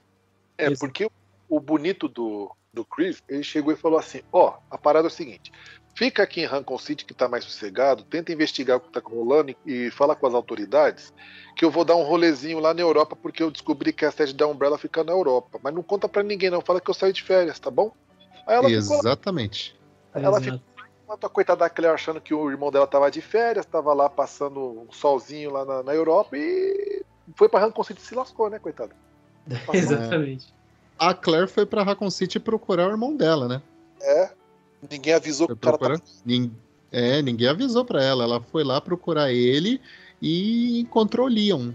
É, Isso. porque o bonito do, do Chris, ele chegou e falou assim, ó, a parada é o seguinte, fica aqui em Raccoon City que tá mais sossegado, tenta investigar o que tá rolando e, e fala com as autoridades, que eu vou dar um rolezinho lá na Europa, porque eu descobri que a sede da Umbrella fica na Europa. Mas não conta pra ninguém não, fala que eu saí de férias, tá bom? Aí ela ficou lá, Exatamente. ela Exato. ficou enquanto a coitada da Claire achando que o irmão dela tava de férias, tava lá passando um solzinho lá na, na Europa e foi pra Raccoon City e se lascou, né, coitada? Exatamente. A Claire foi pra Raccoon City procurar o irmão dela, né? É, ninguém avisou que Foi o cara procurar. tava... Nin- É, ninguém avisou pra ela. Ela foi lá procurar ele e encontrou o Leon.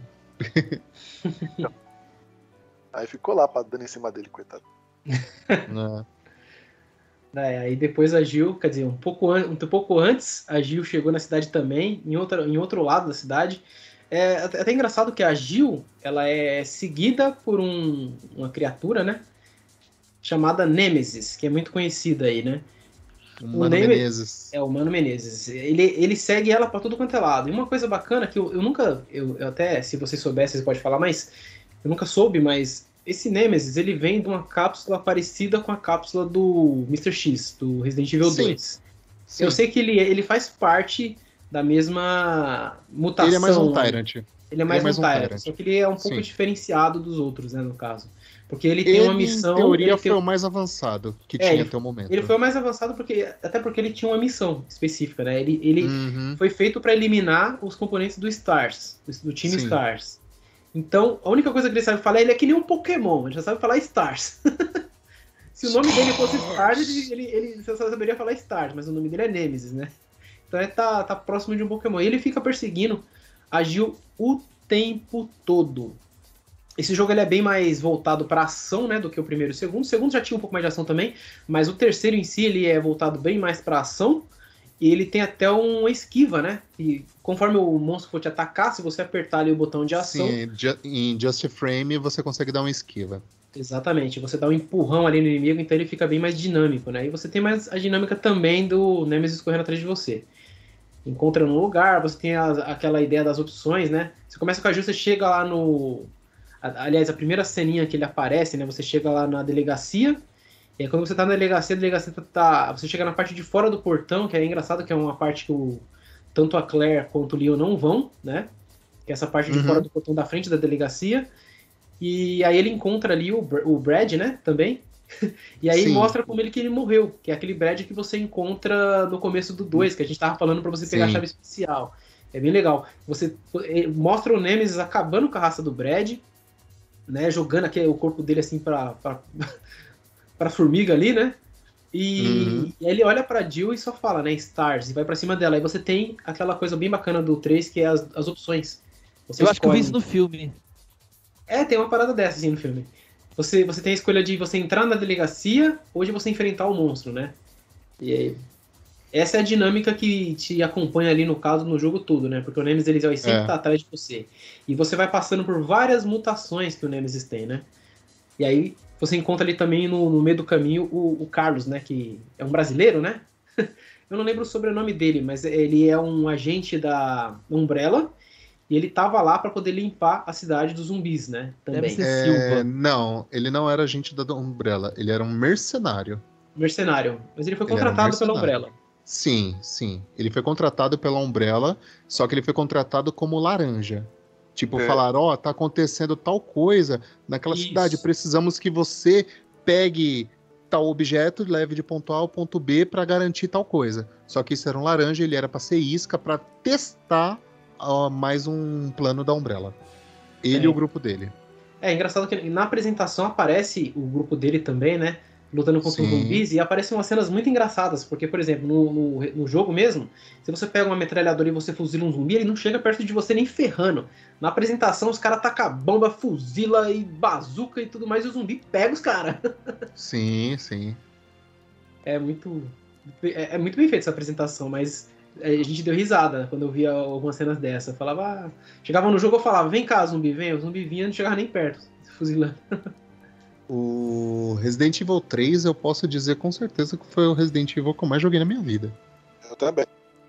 Aí ficou lá, dando em cima dele, coitado. né? É, aí depois a Jill, quer dizer, um pouco, an- um pouco antes, a Jill chegou na cidade também, em, outra, em outro lado da cidade. É até até engraçado que a Jill, ela é seguida por um- uma criatura, né? Chamada Nemesis, que é muito conhecida aí, né? O O Mano Neme- Menezes. É o Mano Menezes. Ele, ele segue ela pra tudo quanto é lado. E uma coisa bacana que eu, eu nunca, eu, eu até, se vocês soubessem, você pode falar, mas eu nunca soube, mas esse Nemesis, ele vem de uma cápsula parecida com a cápsula do mister X, do Resident Evil Sim. dois. Sim. Eu sei que ele, ele faz parte da mesma mutação. Ele é mais um né? Tyrant. Ele é mais, Ele é mais um, um Tyrant, Tyrant. só que ele é um pouco Sim. diferenciado dos outros, né, no caso. Porque ele tem Ele, uma missão... em teoria, ele foi tem- o mais avançado que É, tinha ele- até o momento. Ele foi o mais avançado porque até porque ele tinha uma missão específica, né? Ele, ele Uhum. foi feito para eliminar os componentes do Stars, do, do time Sim. Stars. Então, a única coisa que ele sabe falar, ele é que nem um Pokémon, ele já sabe falar Stars. Se o nome dele fosse Stars, ele, ele, ele só saberia falar Stars, mas o nome dele é Nemesis, né? Então ele tá, tá próximo de um Pokémon. E ele fica perseguindo a Jill o tempo todo. Esse jogo ele é bem mais voltado para ação, né, do que o primeiro e o segundo. O segundo já tinha um pouco mais de ação também, mas o terceiro em si ele é voltado bem mais para ação. E ele tem até uma esquiva, né? E conforme o monstro for te atacar, se você apertar ali o botão de ação, Sim, ju- em Just Frame você consegue dar uma esquiva. Exatamente, você dá um empurrão ali no inimigo, então ele fica bem mais dinâmico, né? E você tem mais a dinâmica também do Nemesis correndo atrás de você. Encontra no lugar, você tem a, aquela ideia das opções, né? Você começa com a Jill, você chega lá no... Aliás, a primeira ceninha que ele aparece, né? Você chega lá na delegacia, e aí quando você tá na delegacia, a delegacia tá... Você chega na parte de fora do portão, que é engraçado, que é uma parte que o... tanto a Claire quanto o Leon não vão, né? Que é essa parte de Uhum. fora do portão da frente da delegacia. E aí ele encontra ali o, o Brad, né, também. E aí Sim. mostra como ele que ele morreu, que é aquele Brad que você encontra no começo do dois, que a gente tava falando pra você pegar Sim. a chave especial. É bem legal. Você mostra o Nemesis acabando com a raça do Brad, né, jogando aqui o corpo dele assim pra, pra, pra formiga ali, né? E, Uhum. e aí ele olha pra Jill e só fala, né, Stars, e vai pra cima dela. Aí você tem aquela coisa bem bacana do três, que é as, as opções. Você Eu acho que eu vi escolhe- isso no filme. É, tem uma parada dessa assim no filme. Você, você tem a escolha de você entrar na delegacia ou de você enfrentar o monstro, né? E aí, essa é a dinâmica que te acompanha ali no caso no jogo todo, né? Porque o Nemesis ele vai sempre É. estar atrás de você. E você vai passando por várias mutações que o Nemesis tem, né? E aí você encontra ali também no, no meio do caminho o, o Carlos, né? Que é um brasileiro, né? Eu não lembro o sobrenome dele, mas ele é um agente da Umbrella. E ele tava lá pra poder limpar a cidade dos zumbis, né? Também. Deve ser É, Silva. não, ele não era agente da Umbrella, ele era um mercenário. Mercenário. Mas ele foi Ele era um contratado pela mercenário. Umbrella. Sim, sim. Ele foi contratado pela Umbrella, só que ele foi contratado como laranja. Tipo, É. falaram, ó, tá acontecendo tal coisa naquela Isso. cidade, precisamos que você pegue tal objeto, leve de ponto A ao ponto B pra garantir tal coisa. Só que isso era um laranja, ele era pra ser isca, pra testar ó, mais um plano da Umbrella. Ele É. e o grupo dele. É engraçado que na apresentação aparece o grupo dele também, né? Lutando contra os Sim. zumbis, e aparecem umas cenas muito engraçadas, porque, por exemplo, no, no, no jogo mesmo, se você pega uma metralhadora e você fuzila um zumbi, ele não chega perto de você nem ferrando. Na apresentação, os caras tacam bomba, fuzila e bazuca e tudo mais, e o zumbi pega os caras. Sim, sim. É muito. É, é muito bem feita essa apresentação, mas a gente deu risada quando eu via algumas cenas dessa. Eu falava, ah, chegava no jogo eu falava, vem cá, zumbi, vem. O zumbi vinha e não chegava nem perto, fuzilando. O Resident Evil três, eu posso dizer com certeza que foi o Resident Evil que eu mais joguei na minha vida. Eu também.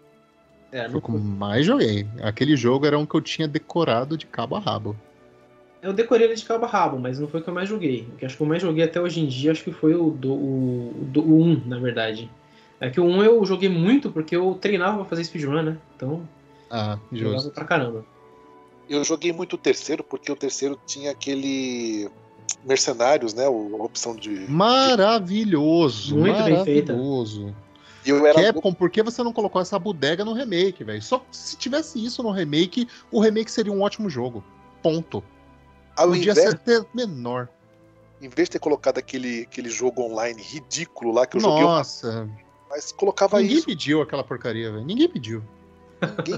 É, Foi não o que eu mais joguei. Aquele jogo era um que eu tinha decorado de cabo a rabo. Eu decorei ele de cabo a rabo, mas não foi o que eu mais joguei. O que acho que eu mais joguei até hoje em dia, acho que foi o do, o, do, o um, na verdade. É que o um eu joguei muito porque eu treinava pra fazer speedrun, né? Então, Ah, jogava justo. pra caramba. Eu joguei muito o terceiro, porque o terceiro tinha aquele Mercenários, né? o- A opção de. Maravilhoso, Muito bem feita. maravilhoso. E eu era. Capcom, por que você não colocou essa bodega no remake, velho? Só se tivesse isso no remake, o remake seria um ótimo jogo. Ponto. Ao Podia invés, ser até menor. em vez de ter colocado aquele, aquele jogo online ridículo lá que eu joguei, uma- Nossa, mas colocava ninguém isso. pediu aquela porcaria, velho. Ninguém pediu. Ninguém...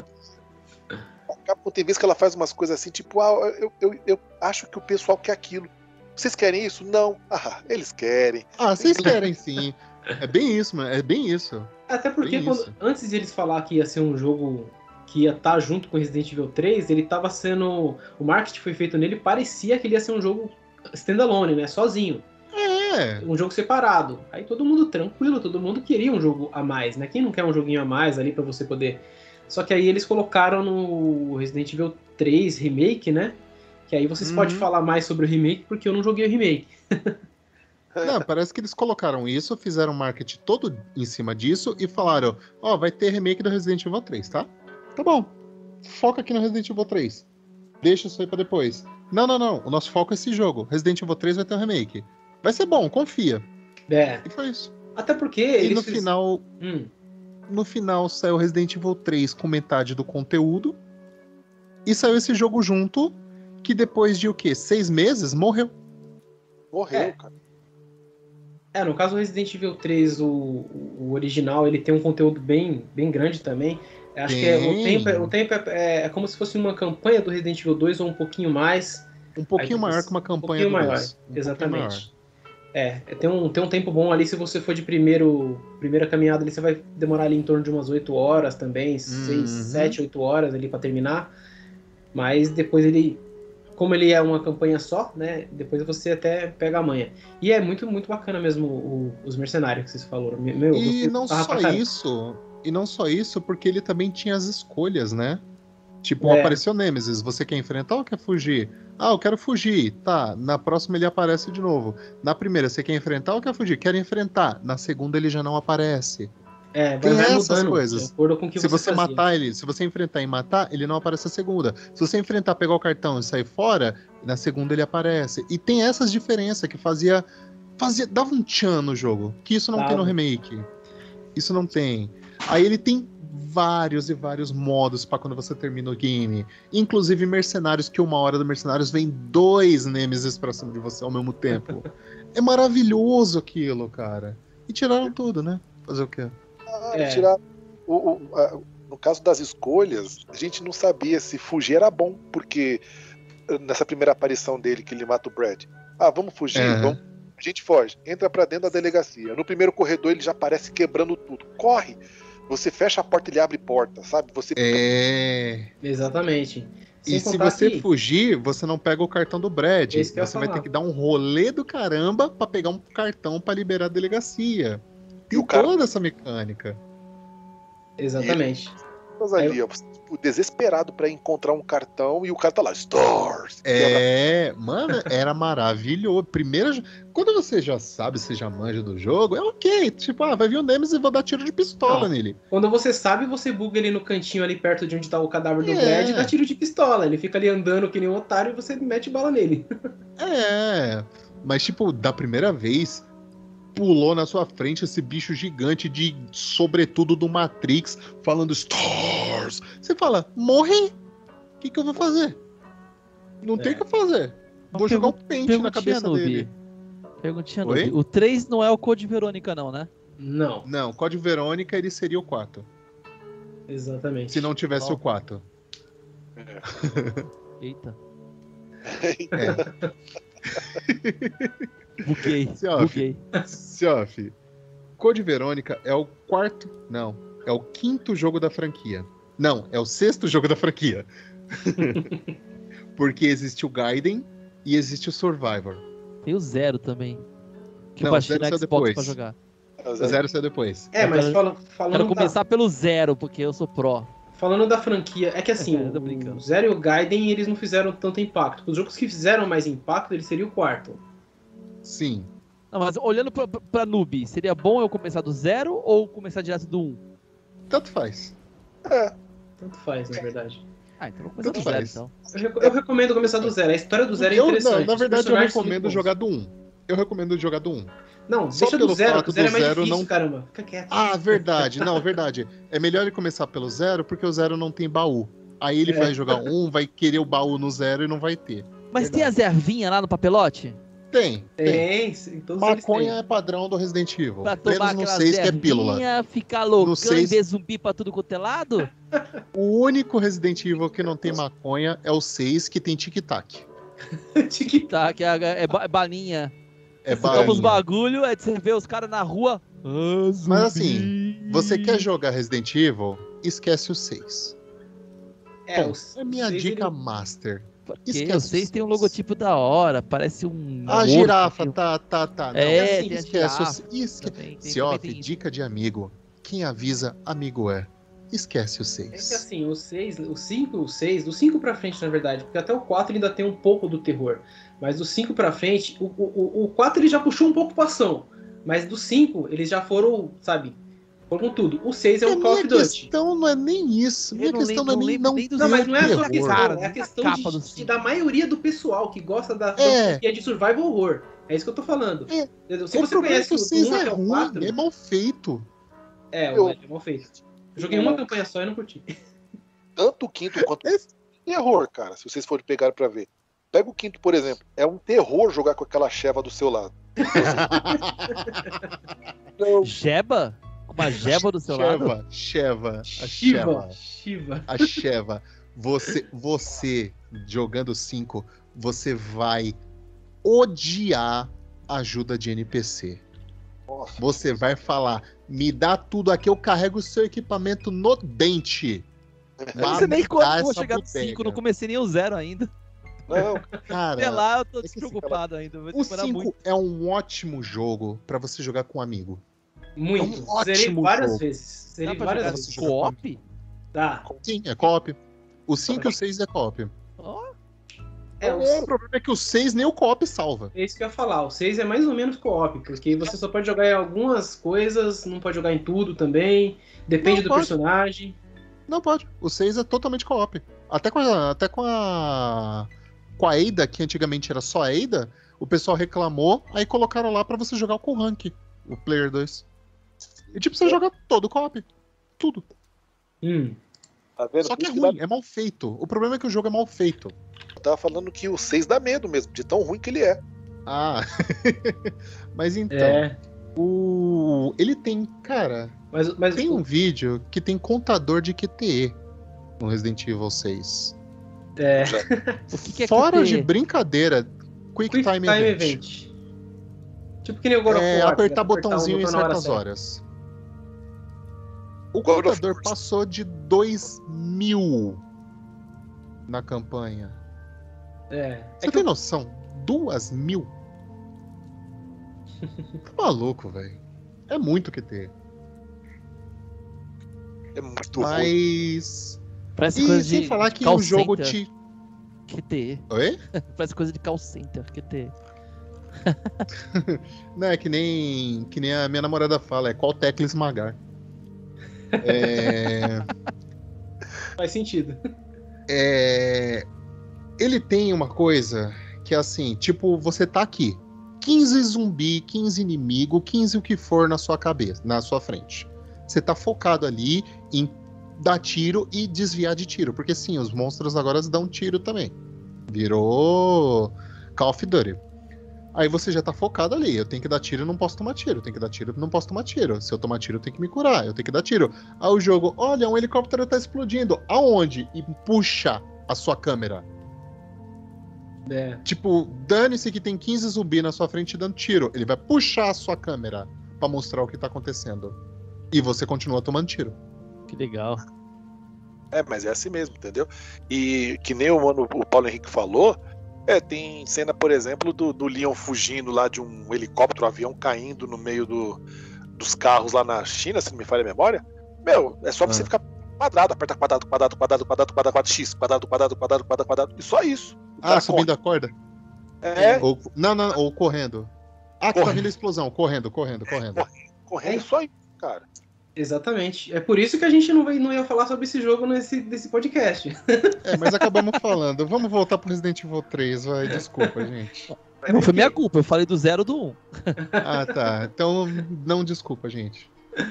A Capcom tem vezes que ela faz umas coisas assim, tipo, ah, eu, eu, eu acho que o pessoal quer aquilo. Vocês querem isso? Não. Ah, eles querem. Ah, vocês querem sim. É bem isso, mano. É bem isso. Até porque Bem quando- isso. antes de eles falar que ia ser um jogo que ia estar junto com Resident Evil três, ele tava sendo. O marketing foi feito nele, parecia que ele ia ser um jogo standalone, né? Sozinho. É. Um jogo separado. Aí todo mundo tranquilo, todo mundo queria um jogo a mais, né? Quem não quer um joguinho a mais ali pra você poder. Só que aí eles colocaram no Resident Evil três Remake, né? Que aí vocês Uhum. podem falar mais sobre o remake, porque eu não joguei o remake. Não, parece que eles colocaram isso, fizeram marketing todo em cima disso e falaram: ó, vai ter remake do Resident Evil três, tá? Tá bom. Foca aqui no Resident Evil três. Deixa isso aí pra depois. Não, não, não. O nosso foco é esse jogo. Resident Evil três vai ter um remake. Vai ser bom, confia. É. E foi isso. Até porque E eles no fiz- final, Hum, no final saiu Resident Evil três com metade do conteúdo. E saiu esse jogo junto, que depois de o quê? Seis meses morreu. Morreu, É. cara. É, no caso do Resident Evil três, o, o original, ele tem um conteúdo bem, bem grande também. Eu Acho que é, o Tem. tempo, é- o tempo é, é- é como se fosse uma campanha do Resident Evil dois ou um pouquinho mais. Um pouquinho Aí, maior que uma um campanha pouquinho do maior, dois. Um pouquinho exatamente. É, é, tem um, tem um tempo bom ali, se você for de primeiro, primeira caminhada ali, você vai demorar ali em torno de umas oito horas também, seis, Uhum. sete, oito horas ali pra terminar. Mas depois ele como ele é uma campanha só, né? Depois você até pega a manha. E é muito, muito bacana mesmo o, os mercenários que vocês falaram. Meu, e você... não ah, só isso, e não só isso, porque ele também tinha as escolhas, né? Tipo, É. apareceu Nemesis, você quer enfrentar ou quer fugir? Ah, eu quero fugir. Tá, na próxima ele aparece de novo. Na primeira, você quer enfrentar ou quer fugir? Quero enfrentar. Na segunda ele já não aparece. É, vai, Tem vai essas mudando, coisas. de acordo com o que Se você você fazia. matar ele, se você enfrentar e matar, ele não aparece a segunda. Se você enfrentar, pegar o cartão e sair fora, na segunda ele aparece. E tem essas diferenças que fazia, fazia dava um tchan no jogo, que isso não Dava. tem no remake. Isso não tem. Aí ele tem vários e vários modos pra quando você termina o game. Inclusive mercenários, que uma hora do mercenários vem dois Nemesis pra cima de você ao mesmo tempo. É maravilhoso aquilo, cara. E tiraram tudo, né? Fazer o quê? Ah, É. tirar o, o- a- no caso das escolhas, a gente não sabia se fugir era bom, porque eh, nessa primeira aparição dele, que ele mata o Brad. Ah, vamos fugir? Aham. Vamos. A gente foge, entra pra dentro da delegacia. No primeiro corredor ele já aparece quebrando tudo. Corre! Você fecha a porta, ele abre porta, sabe? Você É. Exatamente. Sem E se contar você que- fugir, você não pega o cartão do Brad. É isso que eu ia Você vai falar. ter que dar um rolê do caramba pra pegar um cartão pra liberar a delegacia. Tem o cara- toda essa mecânica. Exatamente. Mas ali, ó, você, tipo, desesperado pra encontrar um cartão e o cara tá lá, Stars! É, mano, era maravilhoso. Primeiro, quando você já sabe, você já manja do jogo, é ok. Tipo, ah, vai vir o Nemesis e vou dar tiro de pistola Não. nele. Quando você sabe, você buga ele no cantinho ali perto de onde tá o cadáver do É. Brad e dá tiro de pistola. Ele fica ali andando que nem um otário e você mete bala nele. É, mas tipo, da primeira vez, pulou na sua frente esse bicho gigante de sobretudo do Matrix, falando Stars. Você fala, morre? O que, que eu vou fazer? Não É. tem o que fazer. Vou Uma jogar um pergun- pente na perguntinha, cabeça Noob. dele. Perguntinha, Oi? Noob. O três não é o Code Verônica, não, né? Não, Não, Código Verônica ele seria o quatro. exatamente. Se não tivesse Ó. o quatro. Eita. É. Buguei. Siof. Buguei. Siof, Code Verônica é o quarto. Não, é o quinto jogo da franquia. Não, é o sexto jogo da franquia. Porque existe o Gaiden e existe o Survivor. Tem o Zero também. Que Não, eu baixei Zero na saiu Xbox depois. pra jogar. O Zero saiu depois. É, mas Eu fala- falando, Quero da, começar pelo Zero, porque eu sou pró. falando da franquia, é que assim, Tô o, brincando. o Zero e o Gaiden, eles não fizeram tanto impacto. Os jogos que fizeram mais impacto, ele seria o quarto. Sim. Não, mas olhando pra, pra noob, seria bom eu começar do zero ou começar direto do um? Tanto faz. Tanto faz, na verdade. Ah, então eu vou começar Tanto do zero, faz. então. Eu, reco- eu recomendo começar do zero. A história do zero é Eu, interessante. não, na Os verdade, eu personagens são recomendo muito jogar do um. Eu recomendo jogar do um. bons. Não, só deixa pelo do zero, fato que o zero é do mais zero difícil, não- caramba. Fica quieto. Ah, verdade. Não, verdade. É melhor ele começar pelo zero, porque o zero não tem baú. Aí ele É. vai jogar um, vai querer o baú no zero e não vai ter. Mas tem as ervinhas lá no papelote? Tem, tem. Tem, sim, todos eles Maconha têm. é padrão do Resident Evil. Pra tomar Menos no aquelas seis, que é pílula. ervinhas, ficar loucão seis- e ver zumbi pra tudo quanto é lado? O único Resident Evil que não tem maconha é o seis, que tem tic-tac. Tique- Tá, que é, é ba- é balinha. É Você toma os balinha. bagulho, aí você vê os caras na rua. Ah, zumbi. Mas assim, você quer jogar Resident Evil? Esquece o seis. É, Bom, os- é minha seis, dica ele- master. Porque esquece vocês os têm um seis. logotipo da hora, parece um. A morto, girafa, assim. tá, tá, tá. Não, É, assim, tem a esquece o girafa esque... também, tem- Siof, também tem isso. dica de amigo. Quem avisa, amigo é. Esquece o É que seis. assim, o seis, o cinco, o seis, do cinco pra frente, na verdade, porque até o quatro ainda tem um pouco do terror. Mas do cinco pra frente, o, o, o quatro ele já puxou um pouco pra ação. Mas do cinco, eles já foram, sabe, foram com tudo. O seis é a o Call minha of Duty. questão não é nem isso. Minha Eu não questão lembro- não é não nem lembro não nem dos Não, mas não é a sua terror. questão, Cara, é a a questão capa de, do de- cinco. da maioria do pessoal que gosta da É. franquia de survival horror. É isso que eu tô falando. É. Entendeu? Se O você problema é conhece que o o seis um é até o ruim, quatro, é mal feito. é, Eu- o é mal feito. Eu joguei uma campanha só e não curti. Tanto o quinto quanto o terror, cara, se vocês forem pegar pra ver. Pega o quinto, por exemplo. É um terror jogar com aquela cheva do seu lado. Não, Jeba? Com uma jeba do seu lado? Cheva, Cheva, a Shiva. Cheva. Shiva. A Cheva. Você, você jogando cinco, você vai odiar a ajuda de N P C. nossa. Você vai falar, me dá tudo aqui, eu carrego o seu equipamento no dente. Eu não sei nem quando Dá eu vou essa chegar no bodega. cinco, não comecei nem o zero ainda. Não, Cara, Até lá eu tô é que assim, despreocupado ainda. Vai o demorar cinco muito. é um ótimo jogo pra você jogar com um amigo. Muito. É um Zerei ótimo várias jogo. vezes. Dá Zerei pra várias jogar vezes. co-op? Dá. Sim, é co-op. O cinco e o seis é co-op. Ó, É, o O problema é que o seis nem o co-op salva. É isso que eu ia falar. O seis é mais ou menos co-op, porque você só pode jogar em algumas coisas, não pode jogar em tudo também. Depende Não, do pode. personagem. Não pode. O seis é totalmente co-op. Até com a, até com a com a Ada, que antigamente era só a Ada, o pessoal reclamou, aí colocaram lá pra você jogar com o rank, o Player dois. E tipo, você joga todo co-op. Tudo. Hum. tá vendo? Só que é Por isso ruim, dá- é mal feito. O problema é que o jogo é mal feito. Eu tava falando que o seis dá medo mesmo, de tão ruim que ele é. Ah. Mas então, É. o ele tem, cara, Mas, mas tem um vídeo que tem contador de Q T E no Resident Evil seis. é, o que, que é Fora Q T? de brincadeira, Quick, Quick Time, Time Event. Event. Tipo que nem o God of É War, apertar né? botãozinho um em botão na hora certas certa. horas. O God of contador War. passou de dois mil na campanha. É. Você É que tem noção? Duas mil? Tá maluco, velho. É muito Q T E. É muito ruim. Mas. Parece E coisa sem de falar de que call o jogo center. te. Q T. Oi? Parece coisa de call center, Q T. Não, é que nem, que nem a minha namorada fala, é qual tecla esmagar. É, faz sentido. é, ele tem uma coisa que é assim, tipo, você tá aqui, quinze zumbi, quinze inimigo, quinze o que for na sua cabeça, na sua frente. Você tá focado ali em dar tiro e desviar de tiro, porque sim, os monstros agora dão tiro também. Virou Call of Duty. Aí você já tá focado ali. Eu tenho que dar tiro, eu não posso tomar tiro. Eu tenho que dar tiro, eu não posso tomar tiro. Se eu tomar tiro, eu tenho que me curar. Eu tenho que dar tiro. Aí o jogo, olha, um helicóptero tá explodindo. Aonde? E puxa a sua câmera. É. Tipo, dane-se que tem quinze zumbi na sua frente dando tiro. Ele vai puxar a sua câmera pra mostrar o que tá acontecendo. E você continua tomando tiro. Que legal. É, mas é assim mesmo, entendeu? E que nem o, mano, o Paulo Henrique falou, é, tem cena, por exemplo, do, do Leon fugindo lá de um helicóptero, um avião caindo no meio do, dos carros lá na China, se não me falha a memória. Meu, é só você Ah. ficar quadrado, aperta quadrado, quadrado, quadrado, quadrado, quadrado, quadrado, X, quadrado, quadrado, quadrado, quadrado, quadrado, e só isso. O Ah, cara subindo a corda? corre. É, Ou, não, não, ou correndo. Ah, que tá Correndo. vindo a explosão. Correndo, correndo, correndo. correndo só isso, cara. Exatamente. É por isso que a gente não, vai, não ia falar sobre esse jogo nesse, nesse podcast. É, mas acabamos falando. Vamos voltar pro Resident Evil três, vai. Desculpa, gente. Não foi minha culpa, eu falei do zero do um. Ah, tá. Então, não desculpa, gente.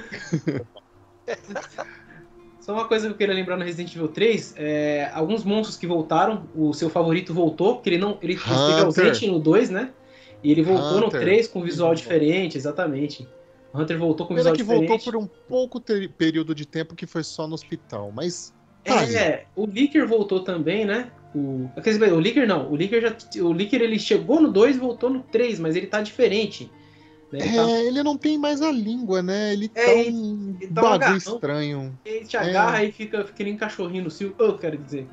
Só uma coisa que eu queria lembrar no Resident Evil três, é, alguns monstros que voltaram, o seu favorito voltou, porque ele não ele esteve Hunter. ausente no dois, né? E ele voltou no Hunter. três com visual diferente, exatamente. O Hunter voltou com Pena visual que diferente. voltou por um pouco te- período de tempo que foi só no hospital, mas. tá aí. É, o Licker voltou também, né? O, quer dizer, o Licker não, o Licker já, o Licker ele chegou no dois e voltou no três, mas ele tá diferente. Né? Ele, É, tá, ele não tem mais a língua, né? Ele É, tá ele- um ele tá um bagulho agarrão. estranho. ele te É. agarra e fica, fica nem um cachorrinho no cio. Eu quero dizer.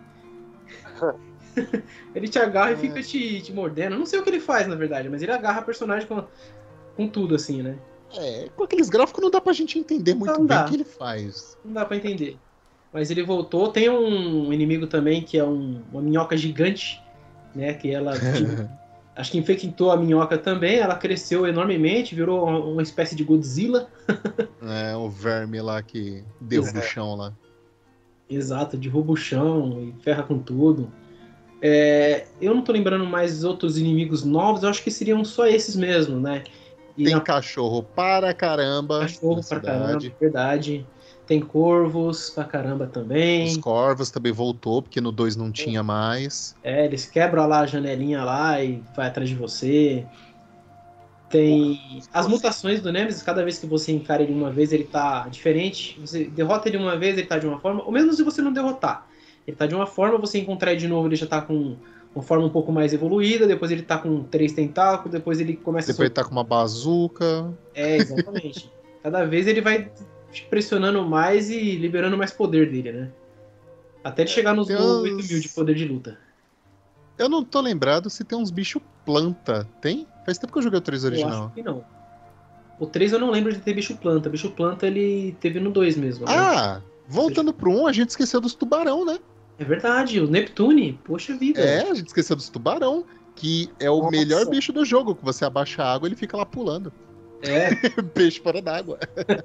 Ele te agarra É. e fica te, te mordendo. Eu não sei o que ele faz, na verdade, mas ele agarra a personagem com, com tudo, assim, né? É, com aqueles gráficos não dá pra gente entender muito Não bem dá. o que ele faz. Não dá pra entender. Mas ele voltou. Tem um inimigo também, que é um- uma minhoca gigante, né? Que ela... que- acho que infectou a minhoca também. Ela cresceu enormemente, virou uma, uma espécie de Godzilla. É, o verme lá que derruba É. o chão lá. Exato, derruba o chão e ferra com tudo. É, eu não tô lembrando mais outros inimigos novos, eu acho que seriam só esses mesmo, né? E Tem na- cachorro para caramba cachorro na pra cidade. caramba, verdade. Tem corvos pra caramba Os também. corvos também voltou, porque no dois não tinha mais. É, eles quebram lá a janelinha lá e vai atrás de você. Tem as mutações do Nemesis, cada vez que você encara ele uma vez, ele tá diferente. Você derrota ele uma vez, ele tá de uma forma, ou mesmo se você não derrotar. Ele tá de uma forma, você encontrar ele de novo, ele já tá com uma forma um pouco mais evoluída, depois ele tá com três tentáculos, depois ele começa Depois a ele tá com uma bazuca. É, exatamente. Cada vez ele vai te pressionando mais e liberando mais poder dele, né? Até ele chegar nos Deus. oito mil de poder de luta. Eu não tô lembrado se tem uns bichos planta. Tem? Faz tempo que eu joguei o três Eu original. acho que não. O três eu não lembro de ter bicho planta. Bicho planta ele teve no dois mesmo. Né? Ah, voltando pro um, a gente esqueceu dos tubarão, né? É verdade, o Neptune, poxa vida. É, a gente esqueceu dos tubarão, que é o Nossa. melhor bicho do jogo, que você abaixa a água e ele fica lá pulando. É. Peixe fora d'água.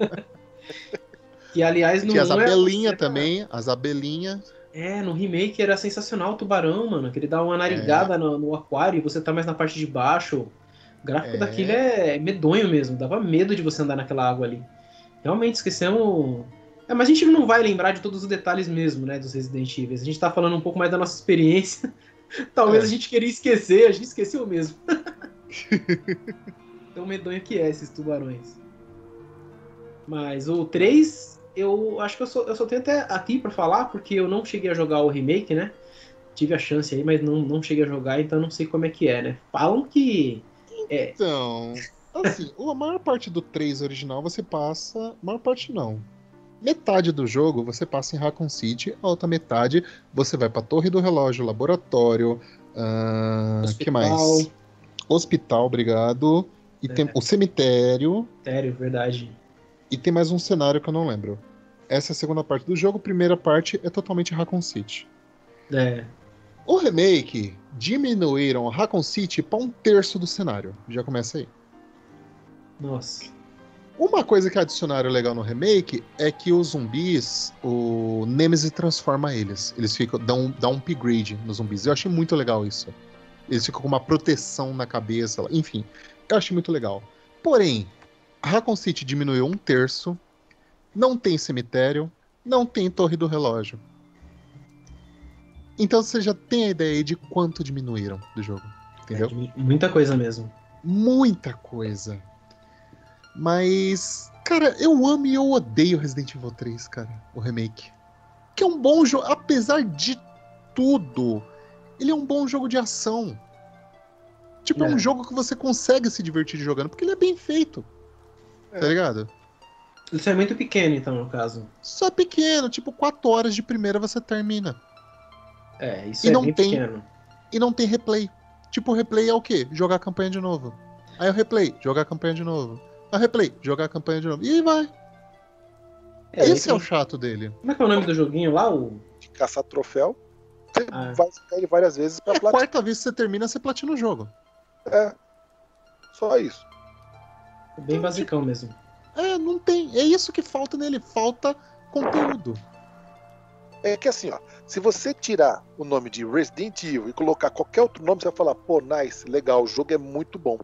Que aliás no Tinha as um é- abelhinhas também, as abelhinhas. É, no remake era sensacional o tubarão, mano. Que ele dá uma narigada no, no aquário e você tá mais na parte de baixo. O gráfico É. daquilo é medonho mesmo. Dava medo de você andar naquela água ali. Realmente esquecemos. É, mas a gente não vai lembrar de todos os detalhes mesmo, né, dos Resident Evil. A gente tá falando um pouco mais da nossa experiência. Talvez É. a gente queria esquecer, a gente esqueceu mesmo. Tão medonho que é esses tubarões. Mas o três, eu acho que eu só, eu só tenho até aqui pra falar, porque eu não cheguei a jogar o remake, né? Tive a chance aí, mas não, não cheguei a jogar, então não sei como é que é, né? Falam que... É, Então, assim, a maior parte do três original você passa... Maior parte não. Metade do jogo você passa em Raccoon City, a outra metade você vai pra Torre do Relógio, Laboratório, ah, que mais? Hospital. Hospital, obrigado. E É. tem o cemitério, sério, verdade. e tem mais um cenário que eu não lembro. Essa é a segunda parte do jogo, a primeira parte é totalmente Raccoon City. É, O remake diminuíram Raccoon City para um terço do cenário. Já começa aí. nossa. Uma coisa que adicionaram legal no remake é que os zumbis, o Nemesis transforma eles. Eles ficam, dão, dão um upgrade nos zumbis. Eu achei muito legal isso. Eles ficam com uma proteção na cabeça. Enfim, eu achei muito legal. Porém, Raccoon City diminuiu um terço. Não tem cemitério. Não tem Torre do Relógio. Então você já tem a ideia aí de quanto diminuíram do jogo. Entendeu? É, muita coisa mesmo. Muita coisa. Mas, cara, eu amo e eu odeio Resident Evil três, cara, o remake. Que é um bom jogo, apesar de tudo, ele é um bom jogo de ação. Tipo, é, é um jogo que você consegue se divertir jogando, porque ele é bem feito. É. Tá ligado? Isso é muito pequeno, então, no caso. Só pequeno, tipo, quatro horas de primeira você termina. É, isso e é não bem tem, pequeno. E não tem replay. Tipo, o replay é o quê? Jogar a campanha de novo. Aí o replay, jogar a campanha de novo. A replay, jogar a campanha de novo. E aí vai. É, Esse tem... é o chato dele. Como é que é o nome do joguinho lá? O... De caçar troféu. Você Ah. vai jogar ele várias vezes pra É a platinar. quarta vez que você termina, você platina o jogo. É. Só isso. Bem basicão mesmo. É, não tem. É isso que falta nele. Falta conteúdo. É que assim, ó. Se você tirar o nome de Resident Evil e colocar qualquer outro nome, você vai falar, pô, nice, legal, o jogo é muito bom.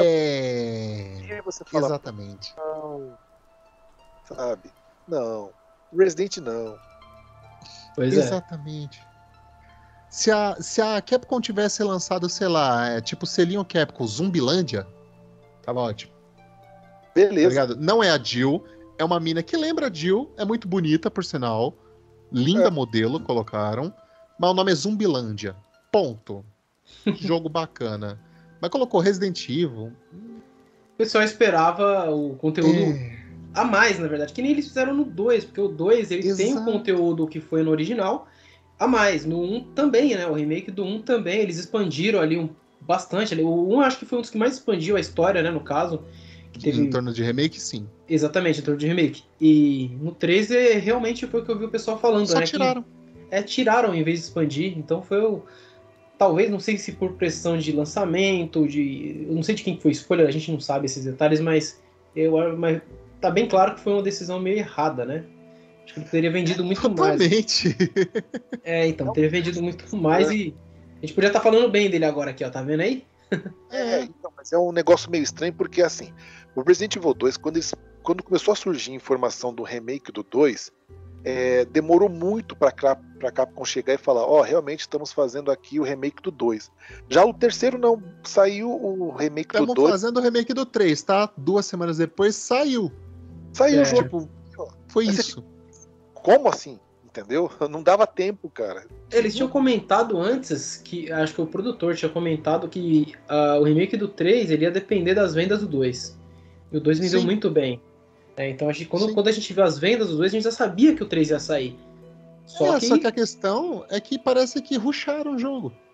É. E aí você fala, Exatamente. não. Sabe? Não. Resident não. Pois é. Exatamente. Se a, se a Capcom tivesse lançado, sei lá, é, tipo selinho Capcom Zumbilândia, tava ótimo. Tá Beleza. ligado? Não é a Jill, é uma mina que lembra a Jill, é muito bonita, por sinal. Linda É. modelo, colocaram. Mas o nome é Zumbilândia. Ponto. Jogo bacana. Mas colocou Resident Evil. O pessoal esperava o conteúdo É. a mais, na verdade. Que nem eles fizeram no dois, porque o dois ele tem o Exato. conteúdo que foi no original a mais. No um também, né? O remake do um também. Eles expandiram ali um, bastante. Ali. O um acho que foi um dos que mais expandiu a história, né? No caso. Que teve... Em torno de remake, sim. Exatamente, em torno de remake. E no três é, realmente foi o que eu vi o pessoal falando, Só né? tiraram. Que, é, tiraram em vez de expandir. Então foi o. Talvez, não sei se por pressão de lançamento, de. Eu não sei de quem foi a escolha, a gente não sabe esses detalhes, mas eu mas tá bem claro que foi uma decisão meio errada, né? Acho que ele teria vendido muito mais. Totalmente. É, então, teria vendido muito mais e. A gente podia estar falando bem dele agora aqui, ó, tá vendo aí? É, então, mas é um negócio meio estranho porque, assim, o Resident Evil dois, quando, eles, quando começou a surgir informação do remake do dois, é, demorou muito pra, pra Capcom chegar e falar, ó, oh, realmente estamos fazendo aqui o remake do dois. Já o terceiro não, saiu o remake Estamos do dois. fazendo o remake do três, tá? Duas semanas depois saiu. Saiu É. o jogo. Tipo, foi Mas isso. Como assim? Entendeu? Não dava tempo, cara. Eles tinham comentado antes, que acho que o produtor tinha comentado que uh, o remake do três ele ia depender das vendas do dois. E o dois vendeu Sim. muito bem. É, então a gente, quando, Sim. quando a gente viu as vendas do dois, a gente já sabia que o três ia sair. Só é, que. só que a questão é que parece que rusharam o jogo.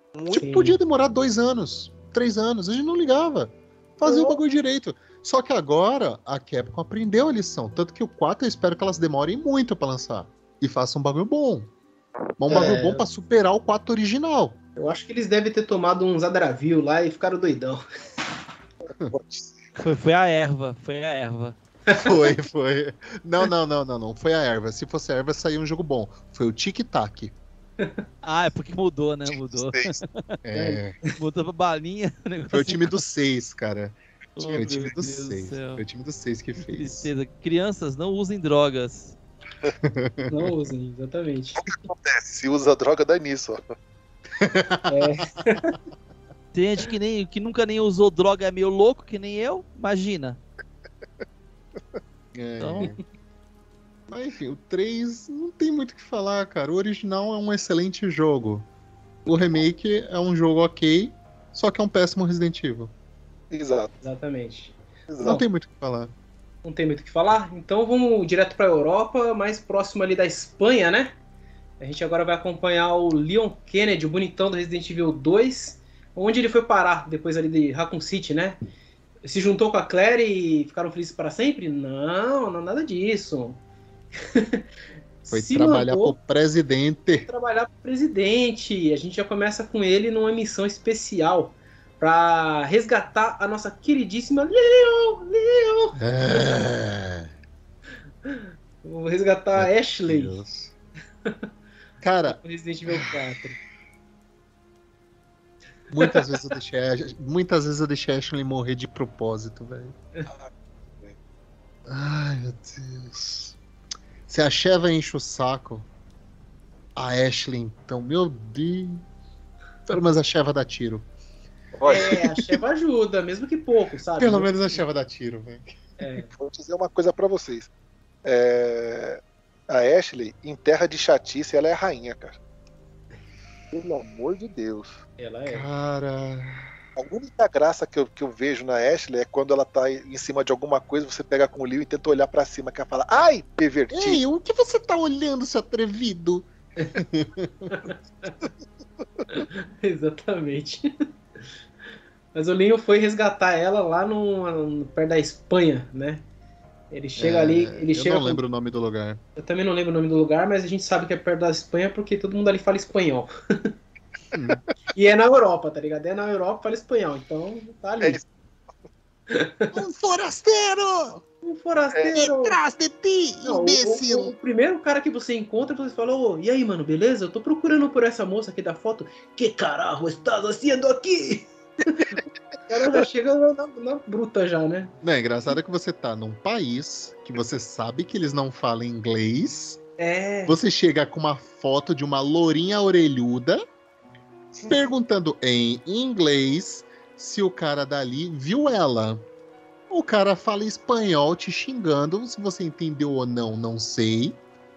Muito. Sim. Podia demorar dois anos, três anos, a gente não ligava. Fazia o bagulho direito. Só que agora a Capcom aprendeu a lição. Tanto que o quatro eu espero que elas demorem muito pra lançar. E façam um bagulho bom. Um bagulho É. bom pra superar o quatro original. Eu acho que eles devem ter tomado uns Adravil lá e ficaram doidão. Foi, foi a erva, foi a erva. Foi, foi. Não, não, não, não, não. Foi a erva. Se fosse a erva, saiu um jogo bom. Foi o tic-tac. Ah, é porque mudou, né? Mudou. É, Mudou pra balinha. o negócio- foi o time dos seis, cara. Oh, Foi o time meu dos Deus do seis. céu. Foi o time dos seis que Que fez. tristeza. Crianças, não usem drogas. Não usem, exatamente. Se usa droga, dá nisso, ó. É, Tem gente que, nem, que nunca nem usou droga, é meio louco, que nem eu. Imagina. É. Então- Mas enfim, o três não tem muito o que falar, cara. O original é um excelente jogo. O remake é um jogo ok, só que é um péssimo Resident Evil. Exato. exatamente. exato. Não tem muito o que falar. Não tem muito o que falar. Então vamos direto para a Europa, mais próximo ali da Espanha, né? A gente agora vai acompanhar o Leon Kennedy, o bonitão do Resident Evil dois. Onde ele foi parar depois ali de Raccoon City, né? Se juntou com a Claire e ficaram felizes para sempre? Não, não nada disso. Foi Se trabalhar mandou pro presidente. trabalhar pro presidente. A gente já começa com ele numa missão especial para resgatar a nossa queridíssima Leon, Leon. É. Vou resgatar a Ashley Deus. Cara, do Resident Evil quatro. muitas vezes eu deixei, a- muitas vezes eu deixei a Ashley morrer de propósito, velho. Ai, meu Deus. Se a Sheva enche o saco, a Ashley então, meu Deus. Pelo menos a Sheva dá tiro. Olha, É, a Sheva ajuda, mesmo que pouco, sabe? Pelo menos a Sheva dá tiro, velho. É, vou dizer uma coisa pra vocês. É, A Ashley, em terra de chatice, ela é a rainha, cara. Pelo amor de Deus. ela é. Cara. A única graça que eu, que eu vejo na Ashley é quando ela tá em cima de alguma coisa, você pega com o Leo e tenta olhar pra cima, que ela fala, ai, pervertido. Ei, o que você tá olhando, seu atrevido? Exatamente. Mas o Leon foi resgatar ela lá no, no- perto da Espanha, né? Ele chega É, ali, ele eu chega. não com- lembro o nome do lugar. Eu também não lembro o nome do lugar, mas a gente sabe que é perto da Espanha porque todo mundo ali fala espanhol. Hum. E é na Europa, tá ligado? É na Europa, fala espanhol, então tá ali. É isso. Um forasteiro! Um forasteiro. Atrás de ti, Não, o, imbecil! o- o primeiro cara que você encontra, você fala, ô, e aí, mano, beleza? Eu tô procurando por essa moça aqui da foto. Que caralho estás fazendo aqui? O cara já chega na, na- na bruta já, né? Não, é engraçado que você tá num país que você sabe que eles não falam inglês. É. Você chega com uma foto de uma lourinha orelhuda perguntando em inglês se o cara dali viu ela. O cara fala espanhol te xingando, se você entendeu ou não, não sei.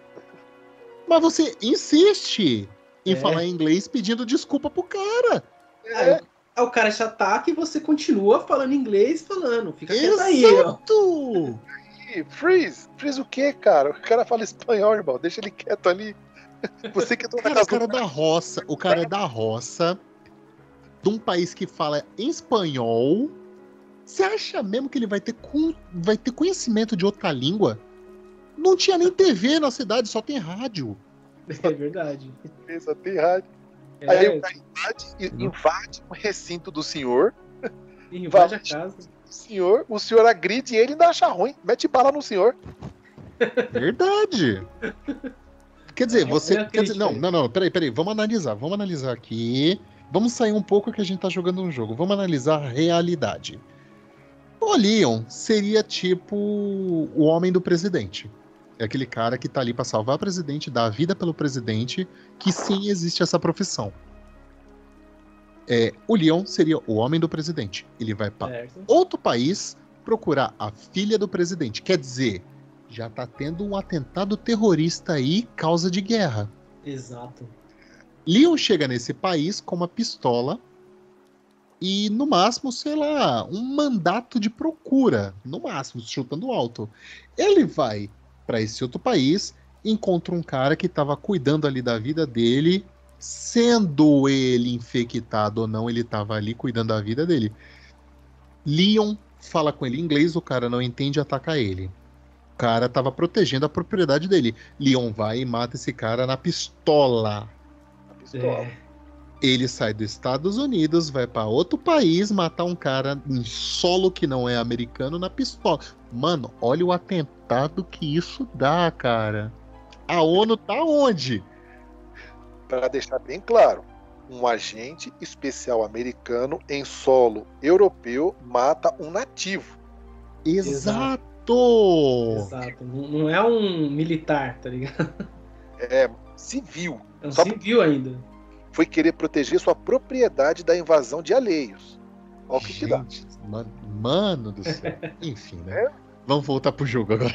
Mas você insiste em É. falar inglês pedindo desculpa pro cara. Aí, aí o cara te ataca e você continua falando inglês, falando. Fica quieto aí, ó. Exato! Ih, Freeze! Freeze o quê, cara? O cara fala espanhol, irmão. Deixa ele quieto ali. Você que entrou na Cara, o casa cara é do da roça, o cara é da roça, de um país que fala em espanhol. Você acha mesmo que ele vai ter, cu- vai ter conhecimento de outra língua? Não tinha nem T V na cidade, só tem rádio. É verdade. empresa, tem rádio. É, Aí o cara invade, invade o recinto do senhor. invade a casa. O senhor, o senhor agride ele e ainda acha ruim. Mete bala no senhor. Verdade. Quer dizer, É, você. é a Quer dizer, crítica não, aí. não, não, peraí, peraí. Vamos analisar, vamos analisar aqui. Vamos sair um pouco que a gente tá jogando um jogo. Vamos analisar a realidade. O Leon seria tipo o homem do presidente. É aquele cara que tá ali pra salvar o presidente, dar a vida pelo presidente, que sim existe essa profissão. É, o Leon seria o homem do presidente. Ele vai para Certo. outro país procurar a filha do presidente. Quer dizer, já tá tendo um atentado terrorista aí, causa de guerra. Exato. Leon chega nesse país com uma pistola e, no máximo, sei lá, um mandato de procura. No máximo, chutando alto. Ele vai para esse outro país, encontra um cara que estava cuidando ali da vida dele Sendo ele infectado ou não, ele tava ali cuidando da vida dele. Leon fala com ele em inglês, o cara não entende e ataca ele. O cara tava protegendo a propriedade dele. Leon vai e mata esse cara na pistola. A pistola. É. Ele sai dos Estados Unidos, vai pra outro país matar um cara em solo que não é americano na pistola. Mano, olha o atentado que isso dá, cara. A ONU tá onde? Para deixar bem claro, um agente especial americano em solo europeu mata um nativo. Exato! Exato. Não, não é um militar, tá ligado? É civil. É um Só civil ainda. Foi querer proteger sua propriedade da invasão de alheios. Olha o que, que dá. Gente, mano, mano do céu. Enfim, né? É. Vamos voltar pro jogo agora.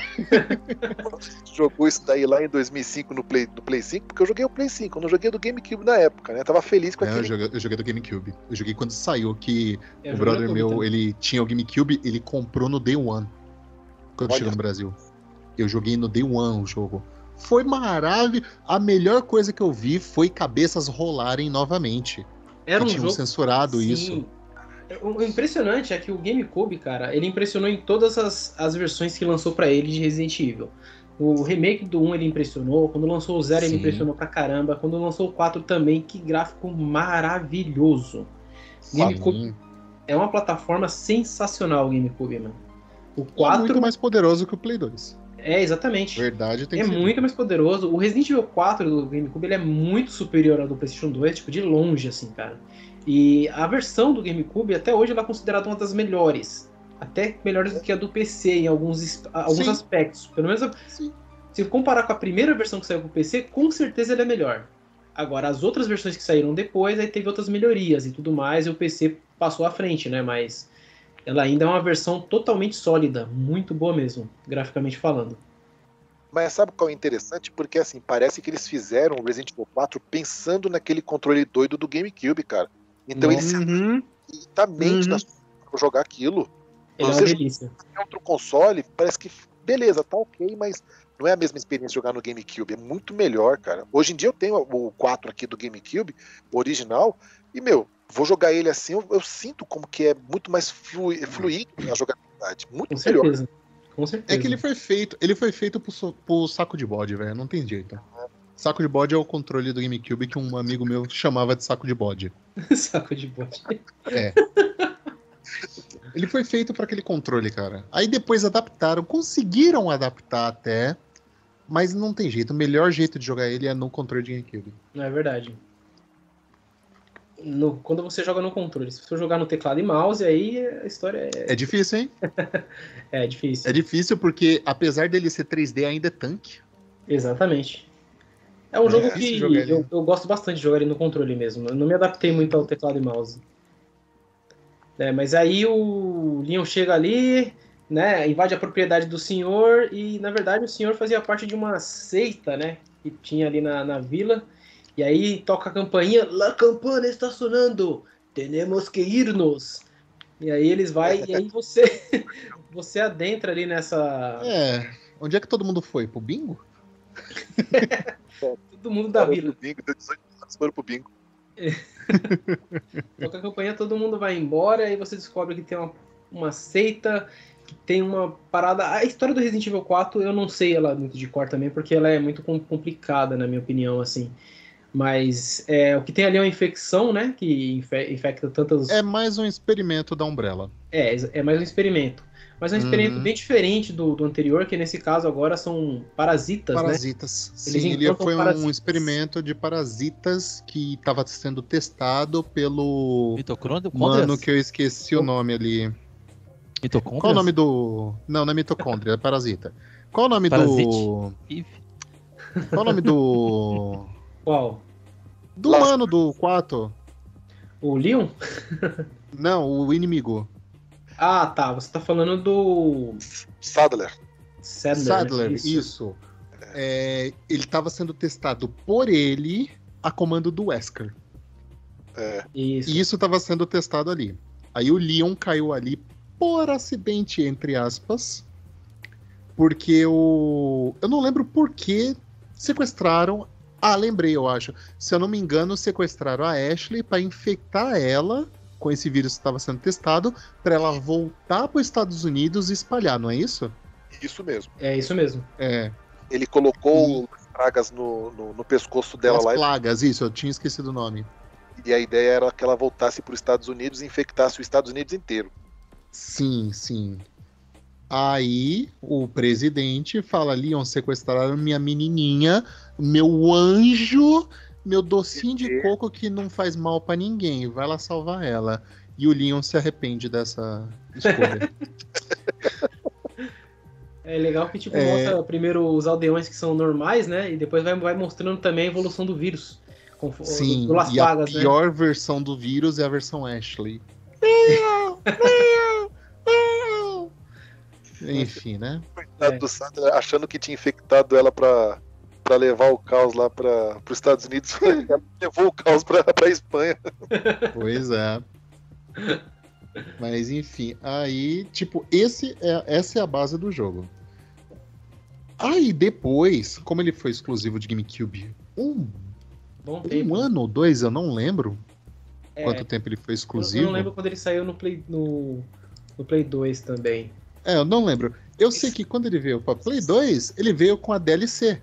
Jogou isso daí lá em dois mil e cinco no Play, no Play cinco, porque eu joguei o Play cinco, eu não joguei do GameCube na época, né? Eu tava feliz com É, eu, aquele. joguei, eu joguei do GameCube. Eu joguei quando saiu, que Eu o joguei brother no meu, também. ele tinha o GameCube, ele comprou no Day One. Quando Olha. chegou no Brasil. Eu joguei no Day One o jogo. Foi maravilhoso. A melhor coisa que eu vi foi cabeças rolarem novamente. Era um que tinham jogo. censurado Sim. isso. O impressionante é que o GameCube, cara, ele impressionou em todas as, as versões que lançou pra ele de Resident Evil. O remake do um ele impressionou, quando lançou o Zero ele Sim. impressionou pra caramba, quando lançou o quatro também, que gráfico maravilhoso. GameCube Sim. é uma plataforma sensacional, o GameCube, mano. O E é quatro muito mais poderoso que o Play dois. é exatamente. Verdade tem É que ser. muito mais poderoso. O Resident Evil quatro do GameCube ele é muito superior ao do PlayStation dois, tipo, de longe, assim, cara. E a versão do GameCube, até hoje, ela é considerada uma das melhores. Até melhores do que a do P C em alguns, es- alguns Sim. aspectos. Pelo menos, Sim. se comparar com a primeira versão que saiu pro P C, com certeza ela é melhor. Agora, as outras versões que saíram depois, aí teve outras melhorias e tudo mais, e o P C passou à frente, né? Mas ela ainda é uma versão totalmente sólida, muito boa mesmo, graficamente falando. Mas sabe qual é interessante? Porque assim, parece que eles fizeram o Resident Evil quatro pensando naquele controle doido do GameCube, cara. Então ele se Uhum. exatamente Uhum. pra jogar aquilo. Ele é uma Você delícia. jogar em outro console, parece que, beleza, tá ok, mas não é a mesma experiência jogar no GameCube. É muito melhor, cara. Hoje em dia eu tenho o quatro aqui do GameCube, o original, e, meu, vou jogar ele assim, eu, eu sinto como que é muito mais flui, fluido a jogabilidade. Muito Com melhor. certeza. Com certeza. É que ele foi feito, ele foi feito pro, so- pro saco de bode, velho. Não tem jeito. Saco de bode é o controle do GameCube que um amigo meu chamava de saco de bode. Saco de bode. É. Ele foi feito para aquele controle, cara. Aí depois adaptaram, conseguiram adaptar até, mas não tem jeito. O melhor jeito de jogar ele é no controle de GameCube. Não é verdade. No- quando você joga no controle, se você jogar no teclado e mouse, aí a história é, É difícil, hein? é difícil. É difícil porque, apesar dele ser três D, ainda é tanque. Exatamente. É um É jogo difícil que jogar ele. eu, eu gosto bastante de jogar ele no controle mesmo. Eu não me adaptei muito ao teclado e mouse. É, mas aí o Leon chega ali, né, invade a propriedade do senhor e, na verdade, o senhor fazia parte de uma seita, né, que tinha ali na, na vila. E aí toca a campainha, La campana está sonando, temos que irnos. E aí eles vão e aí você você adentra ali nessa... É. Onde é que todo mundo foi? Pro bingo? Todo mundo da Foram vila. pro bingo, deu dezoito anos, foram pro bingo. Toca a campanha, todo mundo vai embora, e você descobre que tem uma, uma seita, que tem uma parada... A história do Resident Evil quatro, eu não sei ela muito de cor também, porque ela é muito com- complicada, na minha opinião, assim. Mas é, o que tem ali é uma infecção, né, que infe- infecta tantas... É mais um experimento da Umbrella. É, é mais um experimento. Mas é um experimento Uhum. bem diferente do, do anterior, que nesse caso agora são parasitas, né? Parasitas. Eles Sim, ele implantam foi um parasitas. experimento de parasitas que estava sendo testado pelo Mitocôndria? mano que eu esqueci o nome ali. Mitocôndrias? Qual o nome do... Não, não é mitocôndria, é parasita. Qual o nome do... Parasite. Ih, Qual o nome do... Qual? Do Lasca. mano do quatro? O Leon? Não, o inimigo. Ah, tá. Você tá falando do... Sadler. Sadler. né? Sadler, isso. É, ele estava sendo testado por ele a comando do Wesker. É, Isso. E isso estava sendo testado ali. Aí o Leon caiu ali por acidente, entre aspas, porque o... Eu não lembro por que sequestraram Ah, lembrei, eu acho. Se eu não me engano, sequestraram a Ashley pra infectar ela com esse vírus que estava sendo testado, pra ela voltar para os Estados Unidos e espalhar, não é isso? Isso mesmo. É isso mesmo. É. Ele colocou as pragas no, no, no pescoço dela As lá. plagas, isso, eu tinha esquecido o nome. E a ideia era que ela voltasse para os Estados Unidos e infectasse os Estados Unidos inteiro. Sim, sim. Aí o presidente fala: Leon, sequestraram minha menininha, meu anjo, meu docinho de coco que não faz mal pra ninguém, vai lá salvar ela. E o Leon se arrepende dessa escolha. É legal que tipo, É. mostra primeiro os aldeões que são normais, né? E depois vai, vai mostrando também a evolução do vírus. Com, Sim, do Las e a Plagas, né? pior versão do vírus é a versão Ashley. Enfim, né? Coitado É. do Sandler, achando que tinha infectado ela pra, pra levar o caos lá para os Estados Unidos. Ela levou o caos pra, pra Espanha. Pois é. Mas enfim, aí, tipo, esse é, essa é a base do jogo. Aí depois, como ele foi exclusivo de GameCube, um, Bom tempo. um ano ou dois, eu não lembro É, quanto tempo ele foi eu exclusivo. não lembro quando ele saiu no Play, no, no Play dois também. É, eu não lembro. Eu sei que quando ele veio pra Play dois, ele veio com a D L C,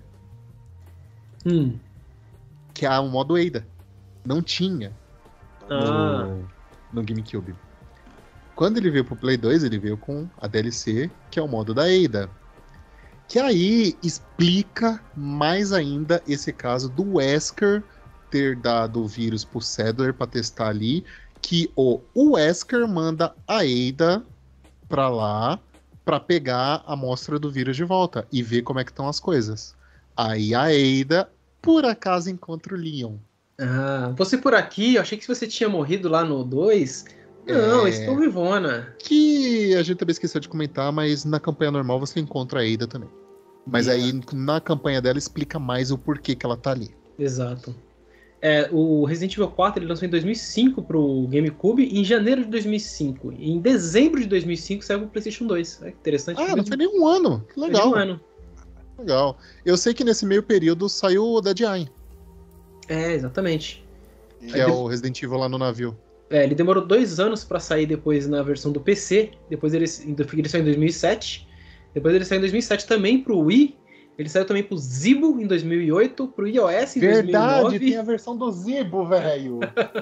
Hum. que é o modo Ada. Não tinha Ah. no, no GameCube. Quando ele veio pro Play dois, ele veio com a D L C, que é o modo da Ada. Que aí explica mais ainda esse caso do Wesker ter dado o vírus pro Sadler pra testar ali, que o, o Wesker manda a Ada pra lá pra pegar a amostra do vírus de volta e ver como é que estão as coisas. Aí a Ada, por acaso, encontra o Leon. Ah, você por aqui, eu achei que você tinha morrido lá no dois. Não, É. estou vivona. Que a gente também esqueceu de comentar, mas na campanha normal você encontra a Ada também. Mas Yeah. aí na campanha dela explica mais o porquê que ela tá ali. Exato. É, o Resident Evil quatro ele lançou em dois mil e cinco pro GameCube, em janeiro de dois mil e cinco. E em dezembro de dois mil e cinco saiu pro PlayStation dois. É interessante. Ah, não mesmo. foi nem um ano. Que Foi de legal. um ano. Legal. Eu sei que nesse meio período saiu o Dead Eye, É, exatamente. que é o Resident Evil lá no navio. É, ele demorou dois anos pra sair depois na versão do P C. Depois ele, ele saiu em dois mil e sete. Depois ele saiu em dois mil e sete também pro Wii. Ele saiu também pro Zibo em dois mil e oito, pro iOS em dois mil e nove. a versão do Zibo, velho.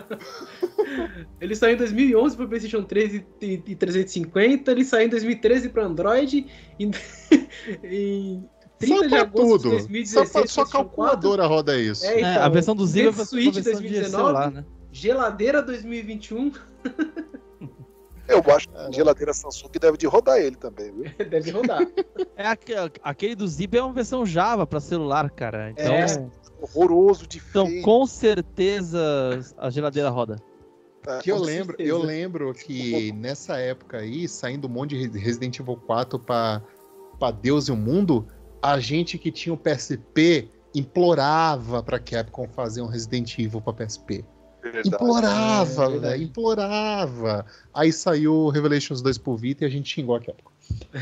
Ele saiu em dois mil e onze pro PlayStation três e, e, e trezentos e cinquenta. Ele saiu em dois mil e treze pro Android. Em, em trinta de agosto de dois mil e dezesseis. Só, pra, só PlayStation calculadora roda isso. É, É, a então, versão do Zibo é a Nintendo versão Switch de dois mil e dezenove. celular, né? Geladeira dois mil e vinte e um. Eu acho que a geladeira Samsung deve de rodar ele também, viu? Deve rodar. É aque- aquele do Zip é uma versão Java pra celular, cara. Então, É. Horroroso de então feio. com certeza a geladeira roda. tá? Que eu Com lembro, certeza. eu lembro que nessa época aí, saindo um monte de Resident Evil quatro pra, pra Deus e o mundo, a gente que tinha o P S P implorava pra Capcom fazer um Resident Evil pra P S P. Verdade. Implorava, É, verdade. velho, implorava. Aí saiu Revelations dois pro Vita e a gente xingou a Capcom.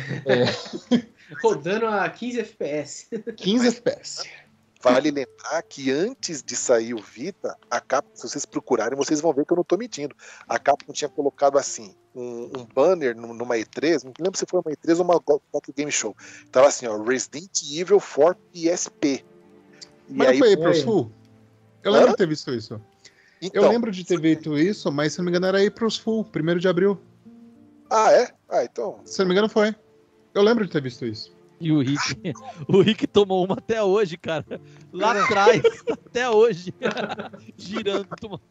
Rodando a quinze F P S. quinze F P S. Vale lembrar que antes de sair o Vita, a Capcom, se vocês procurarem, vocês vão ver que eu não tô mentindo. A Capcom tinha colocado assim, um, um banner numa E três, não lembro se foi uma E três ou uma Tokyo Game Show. Tava assim, ó, Resident Evil quatro P S P. E Mas não foi aí pro foi. Sul? Eu Hã? lembro de ter visto isso. então, Eu lembro de ter visto isso, mas se não me engano era aí pros Full, primeiro de abril. Ah, é? Ah, então. Se não me engano foi. Eu lembro de ter visto isso. E o Rick, o Rick tomou uma até hoje, cara. Lá atrás, até hoje. Girando, tomando.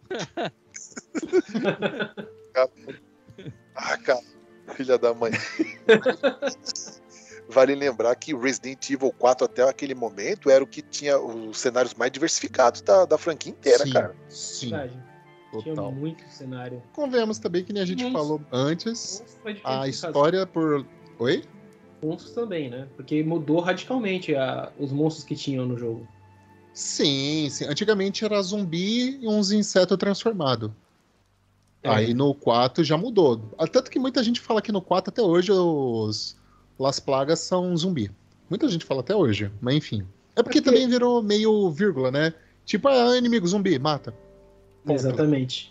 Ah, cara, filha da mãe. Vale lembrar que Resident Evil quatro até aquele momento era o que tinha os cenários mais diversificados da, da franquia inteira, sim, cara. sim, Verdade. Tinha total. muito cenário. Convenhamos também que nem a gente Monstros. falou antes, Monstros foi difícil a de fazer. história por... Oi? Monstros também, né? Porque mudou radicalmente a- os monstros que tinham no jogo. Sim, sim. Antigamente era zumbi e uns insetos transformados. É. Aí no quatro já mudou. Tanto que muita gente fala que no quatro até hoje os Las Plagas são zumbi. Muita gente fala até hoje, mas enfim. É porque também virou meio vírgula, né? Tipo, ah, inimigo zumbi, mata. Ponto. Exatamente.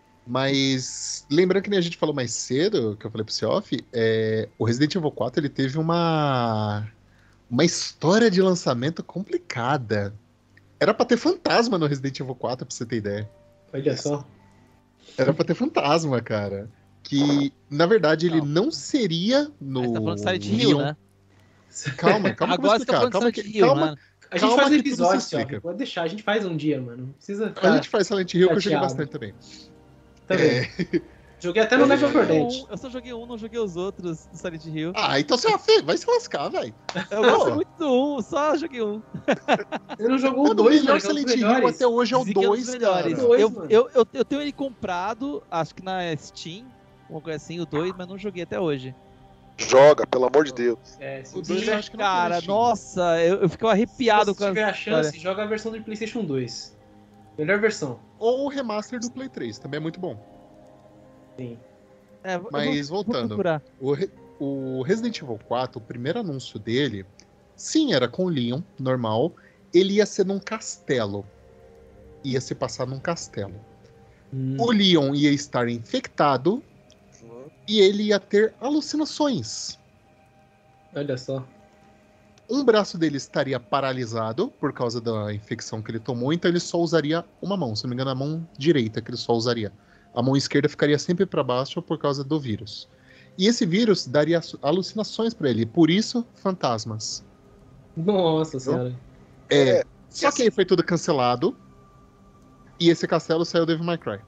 Mas, lembrando que nem a gente falou mais cedo, que eu falei pro Seoff, é, o Resident Evil quatro ele teve uma, uma história de lançamento complicada. Era pra ter fantasma no Resident Evil quatro, pra você ter ideia. Olha só. Era pra ter fantasma, cara. Que, na verdade, ele não, não seria no. Mas tá falando de Silent Hill, né? Calma, calma que eu vou Agora você tá explicar. falando Calma, de que, Silent Hill, calma, mano. A gente calma faz um que tudo se episódio, ó. explica. Pode deixar, a gente faz um dia, mano. Não precisa ficar A gente faz Silent Hill, que eu joguei chateado. bastante também. Também. É. Joguei até no Eu Left só four joguei Dead. um, eu só joguei um, não joguei os outros do Silent Hill. Ah, então você é vai se lascar, velho. Eu gosto muito do um, só joguei um. Eu não jogou o Mano, o dois, melhor mano. que é um dos Silent Hill melhores. até hoje é o Dizem que é um dos dois, melhores. cara. Dois, eu, mano. eu, eu, eu tenho ele comprado, acho que na Steam, uma coisa assim, o dois, mas não joguei até hoje. Joga, pelo amor de Deus. É, se O você dois eu tiver, acho que não tem Cara, na Steam. nossa, eu, eu ficava arrepiado se com você tiver a história. chance, joga a versão do PlayStation dois. Melhor versão. Ou o remaster do Play três, também é muito bom. Sim. É, eu Mas vou, voltando. Vou procurar. O, Re- o Resident Evil quatro, o primeiro anúncio dele, sim, era com o Leon, normal. Ele ia ser num castelo. Ia se passar num castelo. Hum. O Leon ia estar infectado e ele ia ter alucinações. Olha só. Um braço dele estaria paralisado por causa da infecção que ele tomou, então ele só usaria uma mão, se não me engano, a mão direita que ele só usaria. A mão esquerda ficaria sempre para baixo por causa do vírus. E esse vírus daria alucinações para ele, por isso, fantasmas. Nossa senhora. É, É, só que aí foi tudo cancelado e esse castelo saiu Devil May Cry.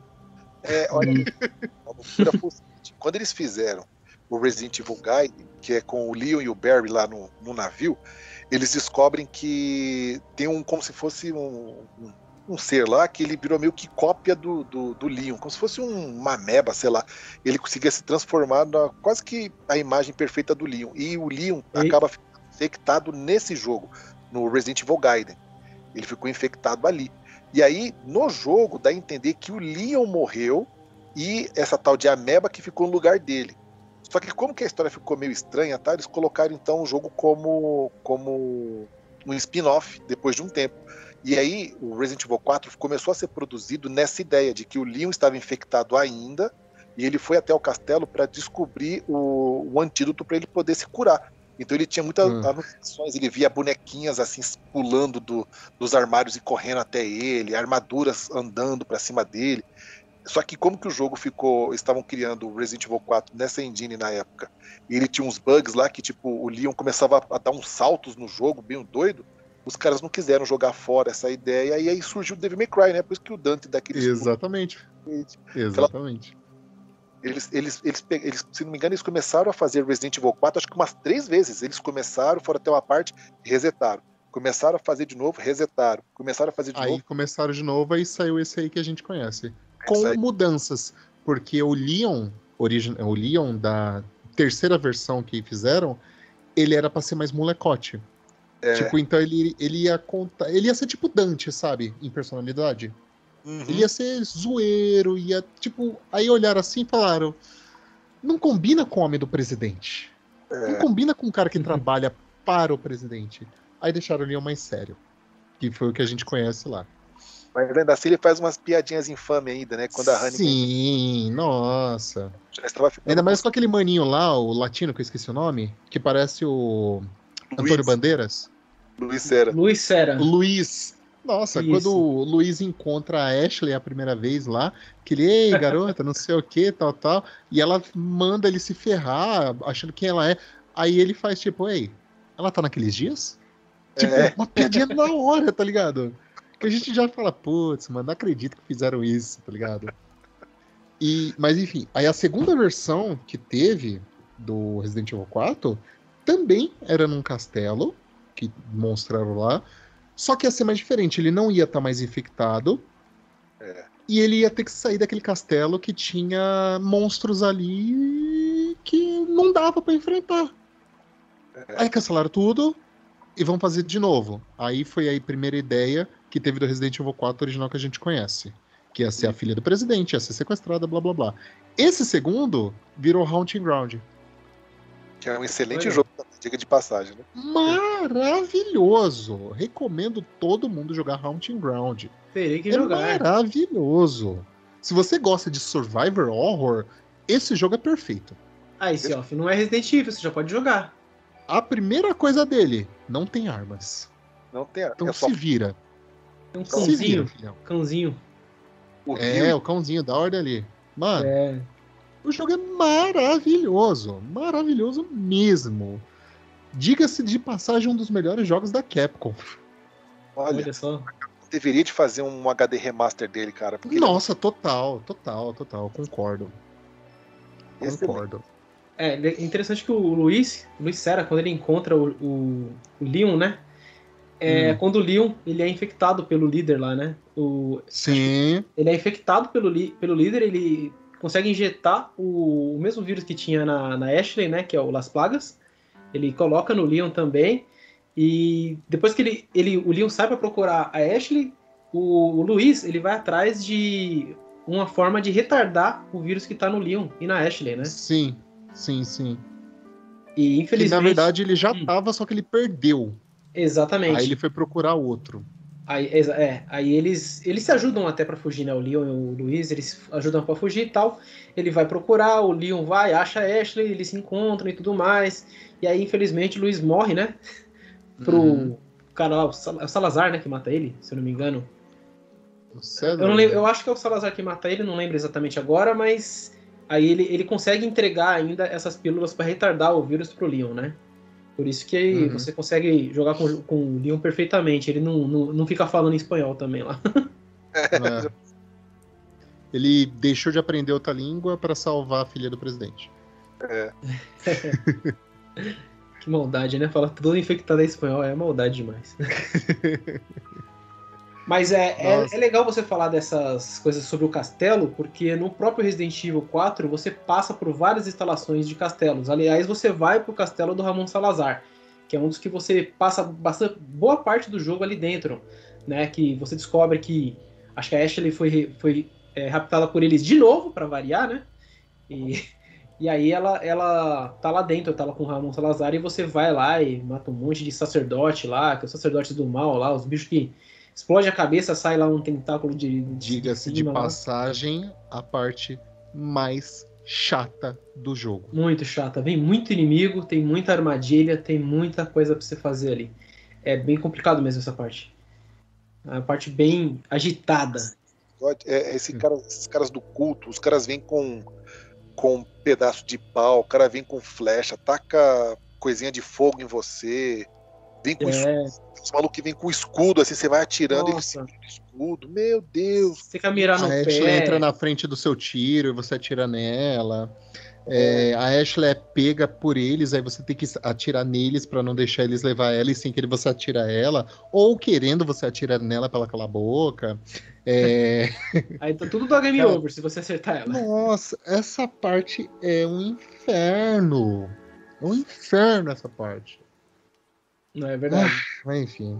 É, olha, a loucura foi o seguinte, quando eles fizeram o Resident Evil Guide, que é com o Leon e o Barry lá no, no navio, eles descobrem que tem um, como se fosse um, um, um ser lá, que ele virou meio que cópia do, do, do Leon, como se fosse um, uma ameba, sei lá. Ele conseguia se transformar na quase que a imagem perfeita do Leon. E o Leon Ei. acaba ficando infectado nesse jogo, no Resident Evil Gaiden. Ele ficou infectado ali. E aí, no jogo, dá a entender que o Leon morreu e essa tal de ameba que ficou no lugar dele. Só que como que a história ficou meio estranha, tá? Eles colocaram então o jogo como, como um spin-off depois de um tempo. E aí o Resident Evil quatro começou a ser produzido nessa ideia de que o Leon estava infectado ainda e ele foi até o castelo para descobrir o, o antídoto para ele poder se curar. Então ele tinha muitas Hum. alucinações, ele via bonequinhas assim pulando do, dos armários e correndo até ele, armaduras andando para cima dele. Só que como que o jogo ficou, estavam criando o Resident Evil quatro nessa engine na época, e ele tinha uns bugs lá que tipo, o Leon começava a dar uns saltos no jogo, bem doido, os caras não quiseram jogar fora essa ideia, e aí surgiu o Devil May Cry, né? Por isso que o Dante daqueles... Exatamente. Exatamente. Eles, eles, eles, pe- eles, se não me engano, eles começaram a fazer Resident Evil quatro, acho que umas três vezes. Eles começaram, foram até uma parte, resetaram. Começaram a fazer de novo, resetaram. Começaram a fazer de Aí novo. começaram de novo, aí saiu esse aí que a gente conhece. Com Esse aí. mudanças. Porque o Leon, origi- o Leon da terceira versão que fizeram, ele era pra ser mais molecote. É. Tipo, então ele, ele ia contar. Ele ia ser tipo Dante, sabe? Em personalidade. Uhum. Ele ia ser zoeiro, ia. Tipo, aí olharam assim e falaram: não combina com o homem do presidente. Não É. combina com o cara que trabalha para o presidente. Aí deixaram o Leon mais sério. Que foi o que a gente conhece lá. Mas ainda assim ele faz umas piadinhas infames ainda, né? Quando a Honey Sim, nossa. já estava ficando Ainda mais com aquele maninho lá, o latino, que eu esqueci o nome, que parece o Antônio Luiz, Bandeiras. Luiz Sera. Luiz Sera. O Luiz. Nossa, Isso. quando o Luiz encontra a Ashley a primeira vez lá, que ele, ei, garota, não sei o que, tal, tal, e ela manda ele se ferrar, achando quem ela é. Aí ele faz tipo, ei, ela tá naqueles dias? Tipo, É. uma piadinha na hora, tá ligado? Que a gente já fala, putz, mano, não acredito que fizeram isso, tá ligado? E, mas enfim, aí a segunda versão que teve do Resident Evil quatro também era num castelo, que mostraram lá, só que ia ser mais diferente, ele não ia estar mais infectado, É. e ele ia ter que sair daquele castelo que tinha monstros ali que não dava pra enfrentar. Aí cancelaram tudo e vão fazer de novo. Aí foi aí a primeira ideia que teve do Resident Evil quatro original que a gente conhece. Que ia ser a filha do presidente, ia ser sequestrada, blá blá blá. Esse segundo virou Haunting Ground. Que é um excelente Olha. jogo também. Diga de passagem, né? Maravilhoso! Recomendo todo mundo jogar Haunting Ground. Terei que É jogar. maravilhoso. Se você gosta de Survivor Horror, esse jogo é perfeito. Ah, esse off não é Resident Evil, você já pode jogar. A primeira coisa dele, não tem armas. Não tem. Então é só se vira. Tem um Se vira, cãozinho. filhão. Cãozinho. o É, Rio. o cãozinho da ordem ali. Mano, É. o jogo é maravilhoso. Maravilhoso mesmo. Diga-se de passagem, um dos melhores jogos da Capcom. Olha, Olha só. deveria de fazer um H D remaster dele, cara. Porque Nossa, total, total, total. Concordo. Esse é Concordo. É é interessante que o Luiz, o Luiz Serra, quando ele encontra o, o, o Leon, né? É, Hum. Quando o Leon ele é infectado pelo líder lá, né? O, Sim. ele é infectado pelo, li- pelo líder, ele consegue injetar o, o mesmo vírus que tinha na, na Ashley, né? Que é o Las Plagas. Ele coloca no Leon também. E depois que ele, ele, o Leon sai para procurar a Ashley, o, o Luiz ele vai atrás de uma forma de retardar o vírus que tá no Leon e na Ashley, né? Sim, sim, sim. E Que infelizmente. na verdade ele já Hum. tava, só que ele perdeu. Exatamente. Aí ele foi procurar outro. Aí, exa- é, aí eles, eles se ajudam até pra fugir, né? O Leon e o Luiz, eles ajudam pra fugir e tal. Ele vai procurar, o Leon vai, acha a Ashley, eles se encontram e tudo mais. E aí, infelizmente, o Luiz morre, né? Pro Uhum. cara lá, o Sal- é o Salazar, né? Que mata ele, se eu não me engano. O César, Eu, não lembro, eu acho que é o Salazar que mata ele, não lembro exatamente agora, mas aí ele, ele consegue entregar ainda essas pílulas pra retardar o vírus pro Leon, né? Por isso que Uhum. você consegue jogar com, com o Leon perfeitamente. Ele não, não, não fica falando em espanhol também lá. É. Ele deixou de aprender outra língua pra salvar a filha do presidente. Que maldade, né? Falar todo infectado em espanhol é maldade demais. Mas é, é, Nossa. é legal você falar dessas coisas sobre o castelo, porque no próprio Resident Evil quatro você passa por várias instalações de castelos. Aliás, você vai pro castelo do Ramon Salazar, que é um dos que você passa bastante, boa parte do jogo ali dentro, né? Que você descobre que acho que a Ashley foi, foi é, raptada por eles de novo, para variar, né? E, e aí ela, ela tá lá dentro, tá lá com o Ramon Salazar, e você vai lá e mata um monte de sacerdote lá, que é o sacerdote do mal lá, os bichos que explode a cabeça, sai lá um tentáculo de. Diga-se de cima lá. passagem, a parte mais chata do jogo. Muito chata. Vem muito inimigo, tem muita armadilha, tem muita coisa pra você fazer ali. É bem complicado mesmo essa parte. É uma parte bem agitada. É, esse cara, esses caras do culto, os caras vêm com, com um pedaço de pau, o cara vem com flecha, taca coisinha de fogo em você, vem com É. escudo, os malucos que vêm com escudo, assim, você vai atirando e ele Nossa. segura o escudo. Meu Deus! Você quer mirar no A Ashley pé. entra na frente do seu tiro e você atira nela. É, a Ashley é pega por eles, aí você tem que atirar neles pra não deixar eles levar ela, e sem querer você atira ela, ou querendo você atira nela pra ela calar a boca. É... Aí tá tudo do game Cara, over se você acertar ela. Nossa, essa parte é um inferno. É um inferno essa parte. Não é verdade. Mas enfim.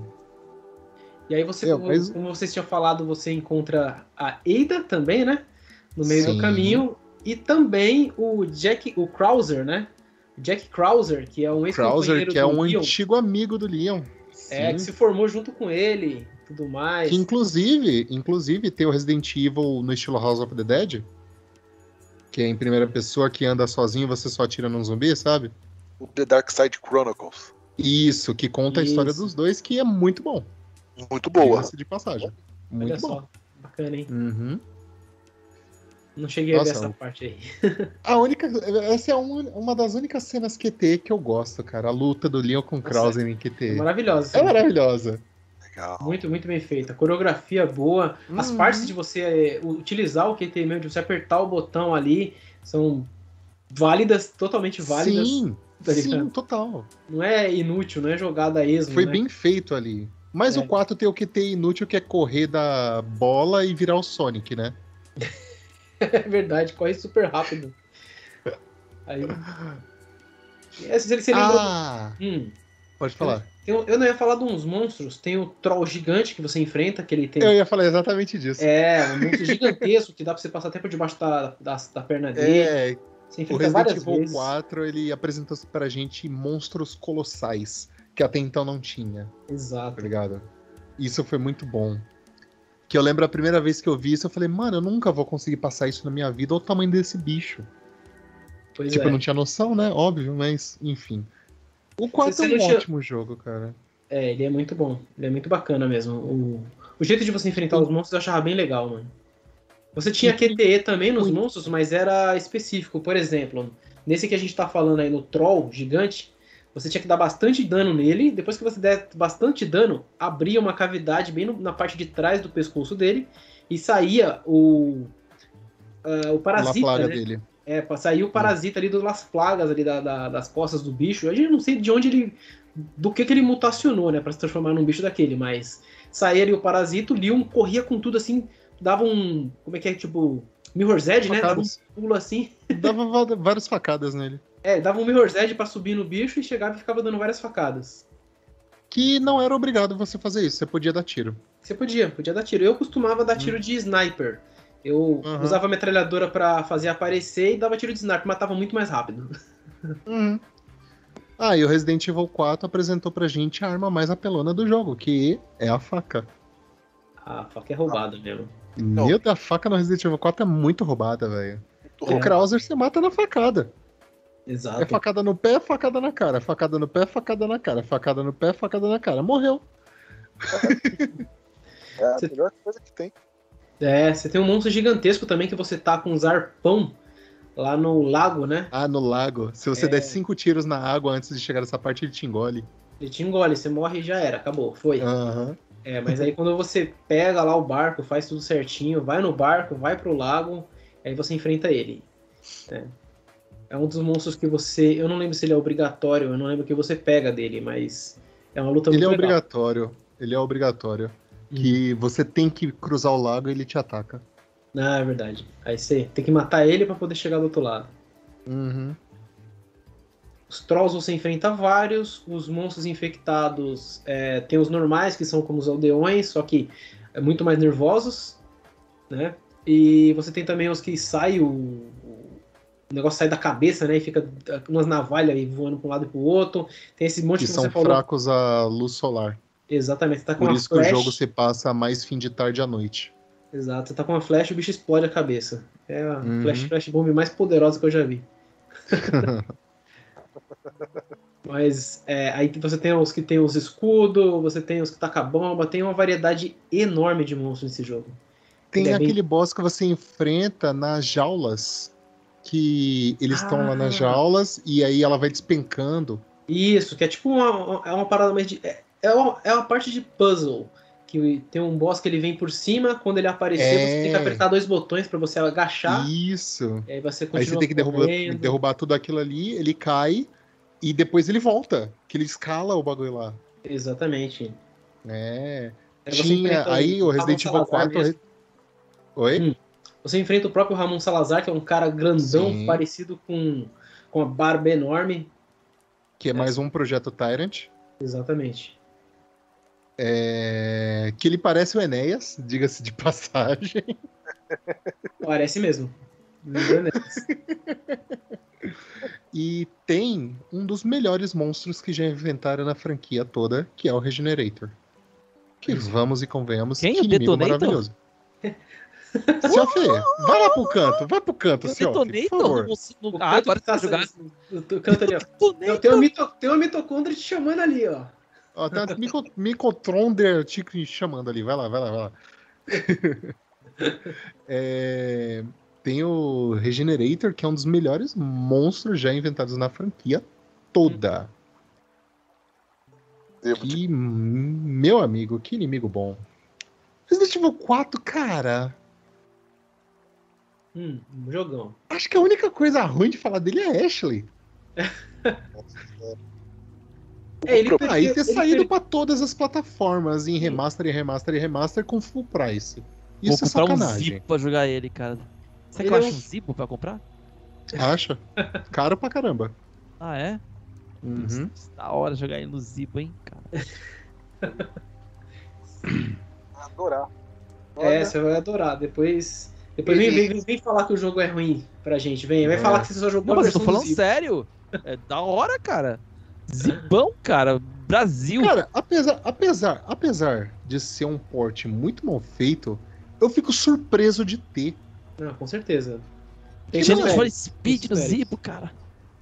E aí você, É, como, mas- como vocês tinham falado, você encontra a Ada também, né? No meio Sim. do caminho. E também o Jack, o Krauser, né? Jack Krauser, que é um Krauser, ex-companheiro que é do um Leon. antigo amigo do Leon. É, Sim. que se formou junto com ele e tudo mais. Que inclusive, inclusive tem o Resident Evil no estilo House of the Dead, que é em primeira pessoa, que anda sozinho, você só atira num zumbi, sabe? O The Dark Side Chronicles. Isso, que conta a história Isso. dos dois, que é muito bom. Muito boa. Diga-se de passagem. Olha Muito bom. só, bacana, hein? Uhum. Não cheguei Nossa, a ver essa o- parte aí. A única, essa é um- uma das únicas cenas Q T que eu gosto, cara. A luta do Leon com o Krauser em Q É T. maravilhosa. É assim. maravilhosa. Legal. Muito, muito bem feita. Coreografia boa. As Uhum. partes de você é, utilizar o Q T mesmo, de você apertar o botão ali, são válidas, totalmente válidas. Sim, tá sim, ligado? total. Não é inútil, não é jogada a esmo. Foi né? bem feito ali. Mas É. o quatro tem o Q T inútil, que é correr da bola e virar o Sonic, né? É verdade, corre super rápido. Aí. É, você, você lembrou. Ah, Hum, pode falar. tem um- eu não ia falar de uns monstros. Tem o troll gigante que você enfrenta, que ele tem. Eu ia falar exatamente disso. É, um monstro gigantesco que dá pra você passar até por debaixo da, da, da perna dele. É, Você O enfrenta Resident várias Evil vezes. quatro, ele apresentou pra gente monstros colossais, que até então não tinha, tá Exato. ligado? Isso foi muito bom. Que eu lembro a primeira vez que eu vi isso, eu falei, mano, eu nunca vou conseguir passar isso na minha vida, olha o tamanho desse bicho. Pois Tipo, é. eu não tinha noção, né? Óbvio, mas enfim. O quatro Você é um não tinha- ótimo jogo, cara. É, ele é muito bom. Ele é muito bacana mesmo. O, o jeito de você enfrentar Sim. os monstros eu achava bem legal, mano. Você tinha Sim, Q T E também nos muito. monstros, mas era específico. Por exemplo, nesse que a gente tá falando aí no Troll gigante, você tinha que dar bastante dano nele. Depois que você der bastante dano, abria uma cavidade bem no- na parte de trás do pescoço dele e saía o. ah, o La parasita, plaga né? dele. É, pra sair o parasita ali do- das plagas ali da- da- das costas do bicho. A gente não sei de onde ele. Do que que ele mutacionou, né? Pra se transformar num bicho daquele, mas saía ali o parasita, o Leon corria com tudo assim, dava um. Como é que é? Tipo. Mirror's Edge, né? Dava um Facadas. pulo assim. Dava va- várias facadas nele. É, dava um Mirror's Edge pra subir no bicho e chegava e ficava dando várias facadas. Que não era obrigado você fazer isso, você podia dar tiro. Você podia, podia dar tiro. Eu costumava dar tiro de sniper. Eu Uhum. usava a metralhadora pra fazer aparecer e dava tiro de sniper, matava muito mais rápido. Uhum. Ah, e o Resident Evil quatro apresentou pra gente a arma mais apelona do jogo, que é a faca. A faca é roubada mesmo. Não. Meu, a faca no Resident Evil quatro é muito roubada, velho. Muito O É. Krauser você mata na facada. Exato. É facada no pé, facada na cara. Facada no pé, facada na cara. Facada no pé, facada na cara. Morreu. É a Você- melhor coisa que tem. É, você tem um monstro gigantesco também que você tá com uns arpão lá no lago, né? Ah, no lago. Se você É. der cinco tiros na água antes de chegar nessa parte, ele te engole. Ele te engole, você morre e já era, acabou, foi. Aham. É, mas aí quando você pega lá o barco, faz tudo certinho, vai no barco, vai pro lago, aí você enfrenta ele. É. É um dos monstros que você. Eu não lembro se ele é obrigatório, eu não lembro o que você pega dele, mas é uma luta Ele muito é legal. obrigatório. Ele é obrigatório. Que você tem que cruzar o lago e ele te ataca. Ah, é verdade. Aí você tem que matar ele pra poder chegar do outro lado. Uhum. Os trolls você enfrenta vários, os monstros infectados é, tem os normais, que são como os aldeões, só que é muito mais nervosos, né? E você tem também os que saem, o, o negócio sai da cabeça, né? E fica umas navalhas aí voando pra um lado e pro outro. Tem esse monte Que que são você falou. fracos à luz solar. Exatamente, você tá com Por uma isso flash. que o jogo se passa mais fim de tarde à noite. Exato, você tá com uma flash e o bicho explode a cabeça. É a Uhum. flash, flash bomb mais poderosa que eu já vi. Mas é, aí você tem os que tem os escudos, você tem os que tacam bomba, tem uma variedade enorme de monstros nesse jogo. Tem Ele é bem- aquele boss que você enfrenta nas jaulas. Que eles estão lá nas Ah. jaulas e aí ela vai despencando. Isso, que é tipo uma, é uma parada mais de. É, é, uma, é uma parte de puzzle. Que tem um boss que ele vem por cima, quando ele aparecer, É. você tem que apertar dois botões pra você agachar. Isso. E aí você continua Aí você tem que derrubar, correndo. derrubar tudo aquilo ali, ele cai e depois ele volta. Que ele escala o bagulho lá. Exatamente. É. Aí você Tinha enfrenta aí o Ramon Resident Evil Salazar quatro. mesmo. Oi? Hum. Você enfrenta o próprio Ramon Salazar, que é um cara grandão, Sim. parecido com, com a barba enorme. Que é mais um projeto Tyrant. Exatamente. É, que ele parece o Enéas, diga-se de passagem. Parece mesmo. Me engano é. E tem um dos melhores monstros que já inventaram na franquia toda, que é o Regenerator. Que vamos e convenhamos, Quem? que O inimigo Detonator? maravilhoso. Seu Fê, vai lá pro canto, vai pro canto, O seu Fê, por favor. Detonator no, no... O Ah, canto agora que tá tá jogar. o canto ali, ó. Detonator. Tem uma, mito, tem uma mitocôndria te chamando ali, ó. Ó, tem uma Mico, Micotronder te chamando ali, vai lá, vai lá, vai lá. É, tem o Regenerator, que é um dos melhores monstros já inventados na franquia toda. Devo te- Que, meu amigo, que inimigo bom. Resident Evil quatro, cara, Hum, um jogão. acho que a única coisa ruim de falar dele é a Ashley. É, ele problema- Ah, e perdeu- ter ele saído per- pra todas as plataformas em remaster e remaster e remaster com full price. Vou Isso é comprar um sacanagem. Zipo pra jogar ele, cara. Será que Ele eu é acho um- um Zipo pra comprar? Acha? Caro pra caramba. Ah, é? Uhum. Da hora jogar ele no Zipo, hein, cara. adorar. É, você vai adorar. Depois. Depois vem, vem, vem, vem falar que o jogo é ruim pra gente. Vem, vai É. falar que você só jogou Não, a mas eu tô versão do falando Zibo. sério. É da hora, cara. Zibão, cara. Brasil. Cara, apesar, apesar, apesar de ser um port muito mal feito, eu fico surpreso de ter. Não, com certeza. Tem Tinha seus Need for méritos, Speed tem no seus méritos. Zibo, cara.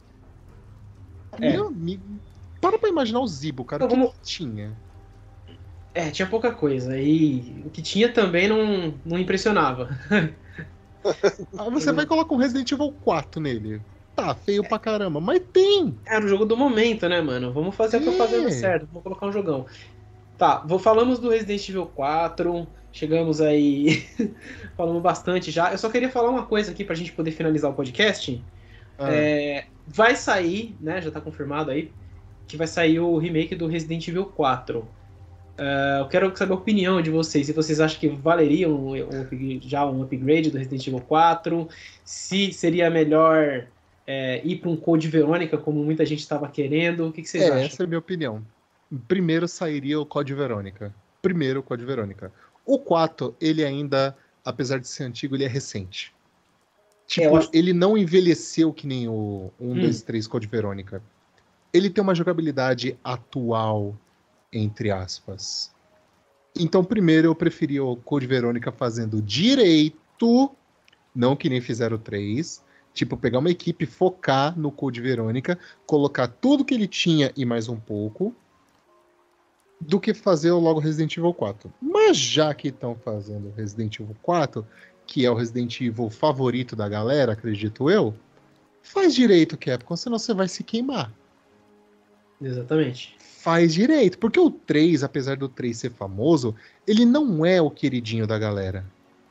É. Meu amigo, para pra imaginar o Zibo, cara. Então, O que vamos- que tinha? É, tinha pouca coisa. E o que tinha também não, não impressionava. Ah, você vai colocar um Resident Evil quatro nele. Tá, feio pra caramba, mas tem. Era o jogo do momento, né, mano? Vamos fazer a É. propaganda certa, vamos colocar um jogão. Tá, vou, falamos do Resident Evil quatro, chegamos aí, falamos bastante já. Eu só queria falar uma coisa aqui pra gente poder finalizar o podcast. Ah, É, vai sair, né, já tá confirmado aí, que vai sair o remake do Resident Evil quatro. É, eu quero saber a opinião de vocês, se vocês acham que valeria um, um upgrade- já um upgrade do Resident Evil quatro, se seria melhor é, ir para um Code Verônica, como muita gente estava querendo, o que, que vocês é, acham? essa é a minha opinião. Primeiro sairia o Code Verônica. Primeiro o Code Verônica. O quatro, ele ainda, apesar de ser antigo, ele é recente. Tipo, eu acho- ele não envelheceu que nem o um, Hum. dois, três Code Verônica. Ele tem uma jogabilidade atual, entre aspas. Então, primeiro eu preferia o Code Verônica fazendo direito, não que nem fizeram o três. Tipo, pegar uma equipe, focar no Code Verônica, colocar tudo que ele tinha e mais um pouco, do que fazer logo Resident Evil quatro. Mas já que estão fazendo Resident Evil quatro, que é o Resident Evil favorito da galera, acredito eu, faz direito, Capcom, senão você vai se queimar. Exatamente. Faz direito, porque o três, apesar do três ser famoso, ele não é o queridinho da galera.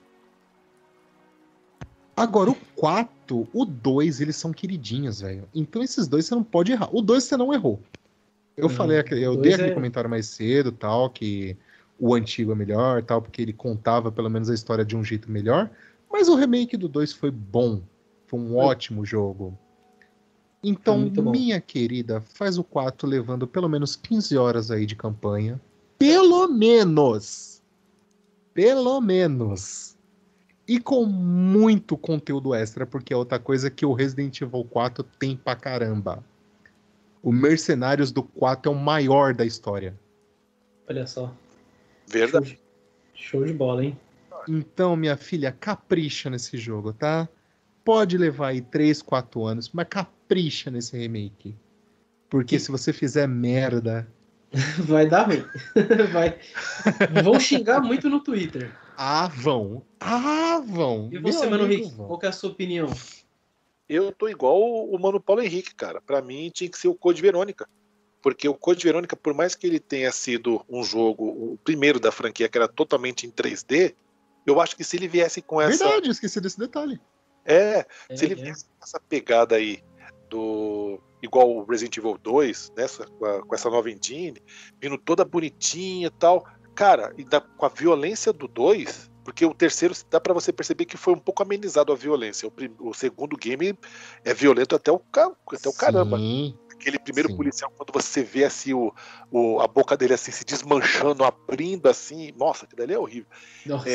Agora, o quatro, o dois, eles são queridinhos, velho. Então esses dois você não pode errar. O dois você não errou. Eu Não, falei, aquele- eu o dei dois aquele é- comentário mais cedo, tal, que o antigo é melhor, tal, porque ele contava pelo menos a história de um jeito melhor. Mas o remake do dois foi bom. Foi um Foi. ótimo jogo. Então, Foi muito bom. minha querida, faz o quatro levando pelo menos quinze horas aí de campanha. Pelo menos! Pelo menos! E com muito conteúdo extra, porque é outra coisa que o Resident Evil quatro tem pra caramba. O Mercenários do quatro é o maior da história. Olha só. Verdade. Show de, show de bola, hein? Então, minha filha, capricha nesse jogo, tá? Pode levar aí três, quatro anos, mas capricha nesse remake. Porque Que- se você fizer merda... Vai dar ruim. Vai. Vão xingar muito no Twitter. Ah, vão. Ah, vão. E você, Meu Mano amigo, Rick, vão. qual que é a sua opinião? Eu tô igual o Mano Paulo Henrique, cara. Pra mim tinha que ser o Code Verônica. Porque o Code Verônica, por mais que ele tenha sido um jogo, o primeiro da franquia, que era totalmente em três D, eu acho que se ele viesse com essa. Verdade, eu esqueci desse detalhe. É, É, se ele é. viesse com essa pegada aí do. Igual o Resident Evil dois, nessa, com, a- com essa nova engine, vindo toda bonitinha e tal. Cara, e da- com a violência do dois, porque o terceiro dá pra você perceber que foi um pouco amenizado a violência. O, prim- o segundo game é violento até o, ca- até o caramba. Sim. Aquele primeiro Sim. policial, quando você vê assim o, o- a boca dele assim se desmanchando, abrindo assim, nossa, aquilo ali é horrível. Nossa.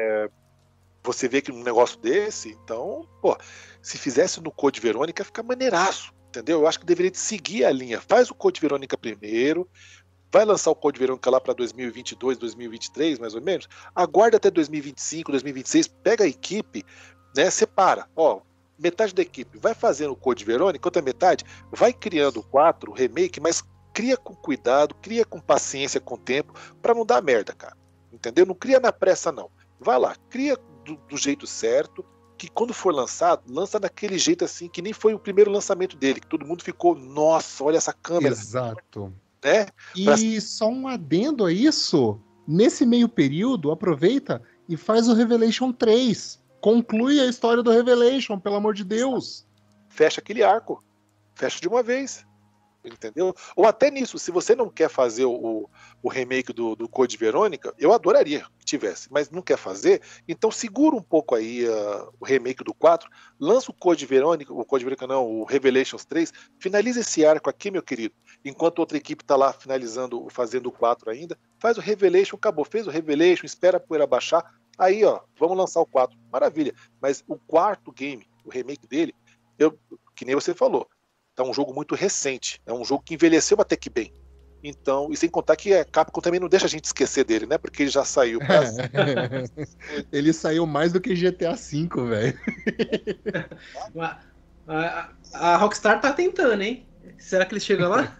Você vê que um negócio desse, então, pô, se fizesse no Code Verônica, fica maneiraço, entendeu? Eu acho que deveria seguir a linha. Faz o Code Verônica primeiro, vai lançar o Code Verônica lá para dois mil e vinte e dois, dois mil e vinte e três, mais ou menos. Aguarda até dois mil e vinte e cinco, dois mil e vinte e seis, pega a equipe, né? Separa, ó, metade da equipe vai fazendo o Code Verônica, outra metade vai criando o quatro, o remake, mas cria com cuidado, cria com paciência, com tempo, para não dar merda, cara. Entendeu? Não cria na pressa, não. Vai lá, cria do, do jeito certo, que quando for lançado, lança daquele jeito assim, que nem foi o primeiro lançamento dele, que todo mundo ficou, nossa, olha essa câmera, Exato. né? E só um adendo a isso, nesse meio período, aproveita e faz o Revelation três. Conclui a história do Revelation, pelo amor de Deus. Fecha aquele arco, fecha de uma vez, entendeu? Ou até nisso, se você não quer fazer o, o remake do, do Code Verônica, eu adoraria que tivesse, mas não quer fazer, então segura um pouco aí uh, o remake do quatro, lança o Code Verônica, o Code Verônica não, o Revelations três, finaliza esse arco aqui, meu querido, enquanto outra equipe tá lá finalizando, fazendo o quatro ainda, faz o Revelation, acabou, fez o Revelation, espera a poeira baixar, Aí, ó, vamos lançar o quatro. Maravilha. Mas o quarto game, o remake dele, eu, que nem você falou, tá um jogo muito recente. É um jogo que envelheceu até que bem. Então, e sem contar que a Capcom também não deixa a gente esquecer dele, né? Porque ele já saiu pra... Ele saiu mais do que G T A cinco, velho. A, a, a Rockstar tá tentando, hein? Será que eles chegam lá?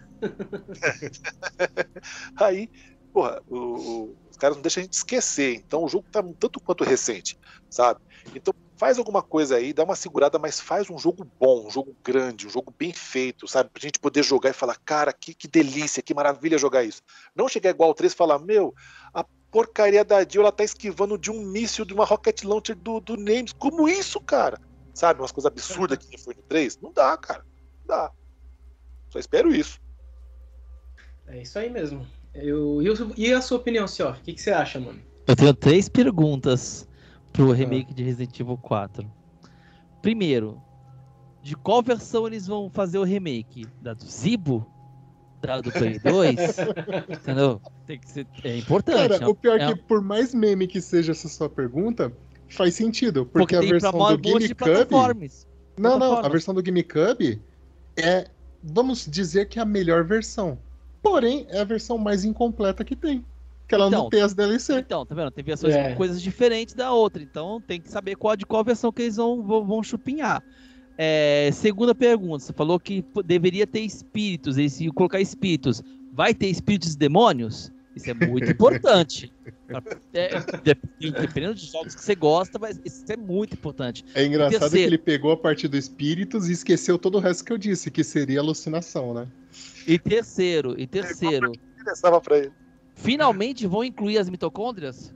Aí, porra, o, o, os caras não deixam a gente esquecer. Então o jogo tá um tanto quanto recente, sabe? Então faz alguma coisa aí, dá uma segurada, mas faz um jogo bom, um jogo grande, um jogo bem feito, sabe? Pra gente poder jogar e falar, cara, que, que delícia, que maravilha jogar isso. Não chegar igual ao três e falar, meu, a porcaria da Jill, ela tá esquivando de um míssil, de uma rocket launcher do, do Names. Como isso, cara? Sabe? Umas coisas absurdas que foi no três. Não dá, cara. Não dá. Só espero isso. É isso aí mesmo. Eu, e a sua opinião, Siof? O que, que você acha, mano? Eu tenho três perguntas pro remake de Resident Evil quatro. Primeiro, de qual versão eles vão fazer o remake? Da do Zibo? Da do Play dois? Entendeu? Tem que ser, é importante. Cara, o pior é é que por mais meme que seja essa sua pergunta, faz sentido. porque Porque, a tem versão pra do monte de GameCube... plataformas. Não, não, a plataformas. versão do GameCube é, vamos dizer que é a melhor versão. Porém, é a versão mais incompleta que tem. Que ela Então, não tem as D L C. Então, tá vendo? Tem versões É. com coisas diferentes da outra. Então tem que saber qual, de qual versão que eles vão, vão, vão chupinhar. É, segunda pergunta, você falou que p- deveria ter espíritos, eles iam colocar espíritos. Vai ter espíritos e demônios? Isso é muito importante. É, dep- dependendo dos jogos que você gosta, mas isso é muito importante. É engraçado terceiro- que ele pegou a parte do espíritos e esqueceu todo o resto que eu disse, que seria alucinação, né? E terceiro, e terceiro, Interessava pra ele. finalmente vão incluir as mitocôndrias?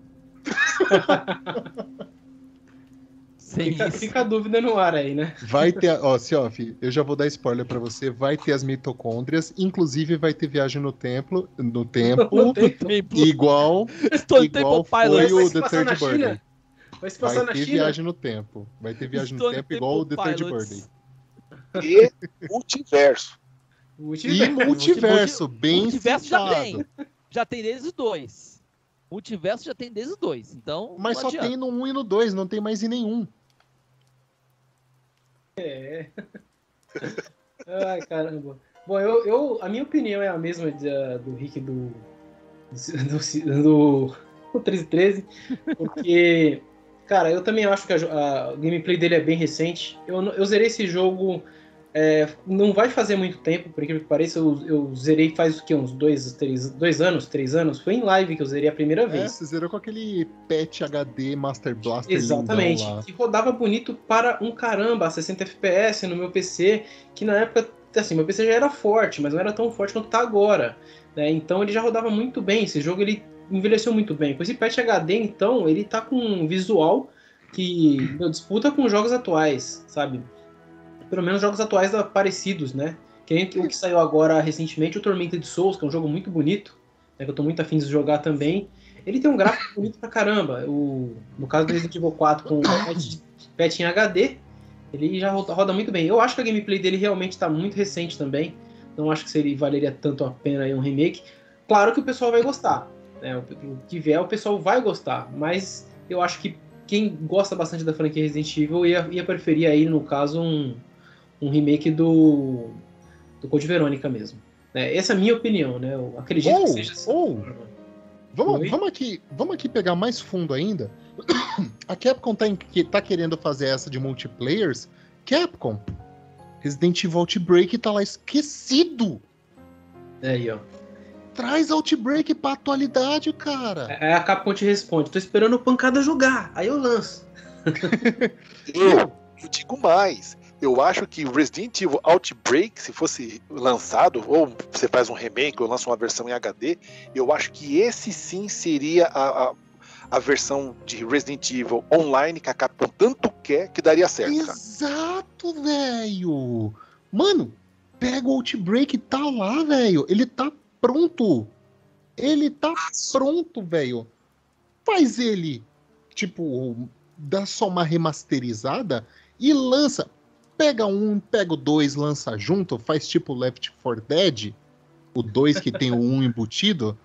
Sem Fica, isso. fica a dúvida no ar aí, né? Vai ter, ó, Siof, eu já vou dar spoiler pra você, vai ter as mitocôndrias, inclusive vai ter viagem no templo, no tempo, No tempo. igual, Estou no igual Temple Pilots. foi o Vai se The passar na Third China? Birthday. Vai se passar Vai na ter China? viagem no tempo. Vai ter viagem no Estou no tempo igual o The Temple Third Pilots. Birthday. E multiverso. O E multiverso. multiverso, bem Multiverso já citado. tem. Já tem desde os dois. Multiverso já tem desde os dois. Então. Mas não só adianta. tem no um e no dois, não tem mais em nenhum. Ai, caramba. Bom, eu, eu, a minha opinião é a mesma da- do Rick do, do, do, do treze treze, porque, cara, eu também acho que a, jo- a- o gameplay dele é bem recente. Eu, não- eu zerei esse jogo, é, não vai fazer muito tempo, por incrível que pareça, eu, eu zerei faz o quê? Uns dois, três, dois anos, três anos? Foi em live que eu zerei a primeira É, vez. você zerou com aquele patch H D Master Blaster Exatamente, lindão lá. que rodava bonito para um caramba, a sessenta F P S no meu P C, que na época, assim, meu P C já era forte, mas não era tão forte quanto tá agora, né? Então ele já rodava muito bem, esse jogo ele envelheceu muito bem. Com esse patch H D, então, ele tá com um visual que meu, disputa com jogos atuais, sabe? Pelo menos jogos atuais da- parecidos, né? Que nem o que saiu agora recentemente, o Tormented Souls, que é um jogo muito bonito, né, que eu tô muito afim de jogar também. Ele tem um gráfico bonito pra caramba. O, no caso do Resident Evil quatro com o patch, patch em H D, ele já roda, roda muito bem. Eu acho que a gameplay dele realmente tá muito recente também. Não acho que seria, valeria tanto a pena aí um remake. Claro que o pessoal vai gostar, né? O, o que vier, o pessoal vai gostar. Mas eu acho que quem gosta bastante da franquia Resident Evil ia, ia preferir aí, no caso, um, um remake do, do Code Verônica mesmo. Né? Essa é a minha opinião, né? Eu acredito Ou, que seja assim. ou, vamos, Oi? vamos, aqui, vamos aqui pegar mais fundo ainda. A Capcom tá, em- que tá querendo fazer essa de multiplayers. Capcom, Resident Evil Outbreak tá lá esquecido. É aí, ó. Traz Outbreak pra atualidade, cara. Aí a Capcom te responde, tô esperando o Pancada jogar, aí eu lanço. Eu, eu digo mais. Eu acho que Resident Evil Outbreak, se fosse lançado, ou você faz um remake ou lança uma versão em H D, eu acho que esse sim seria a, a, a versão de Resident Evil online que a Capcom tanto quer que daria certo, cara. Exato, velho. Mano, pega o Outbreak, tá lá, velho. Ele tá pronto. Ele tá pronto, velho. Faz ele, tipo, dá só uma remasterizada e lança. Pega um, pega o dois, lança junto, faz tipo Left four Dead, o dois que tem o um embutido.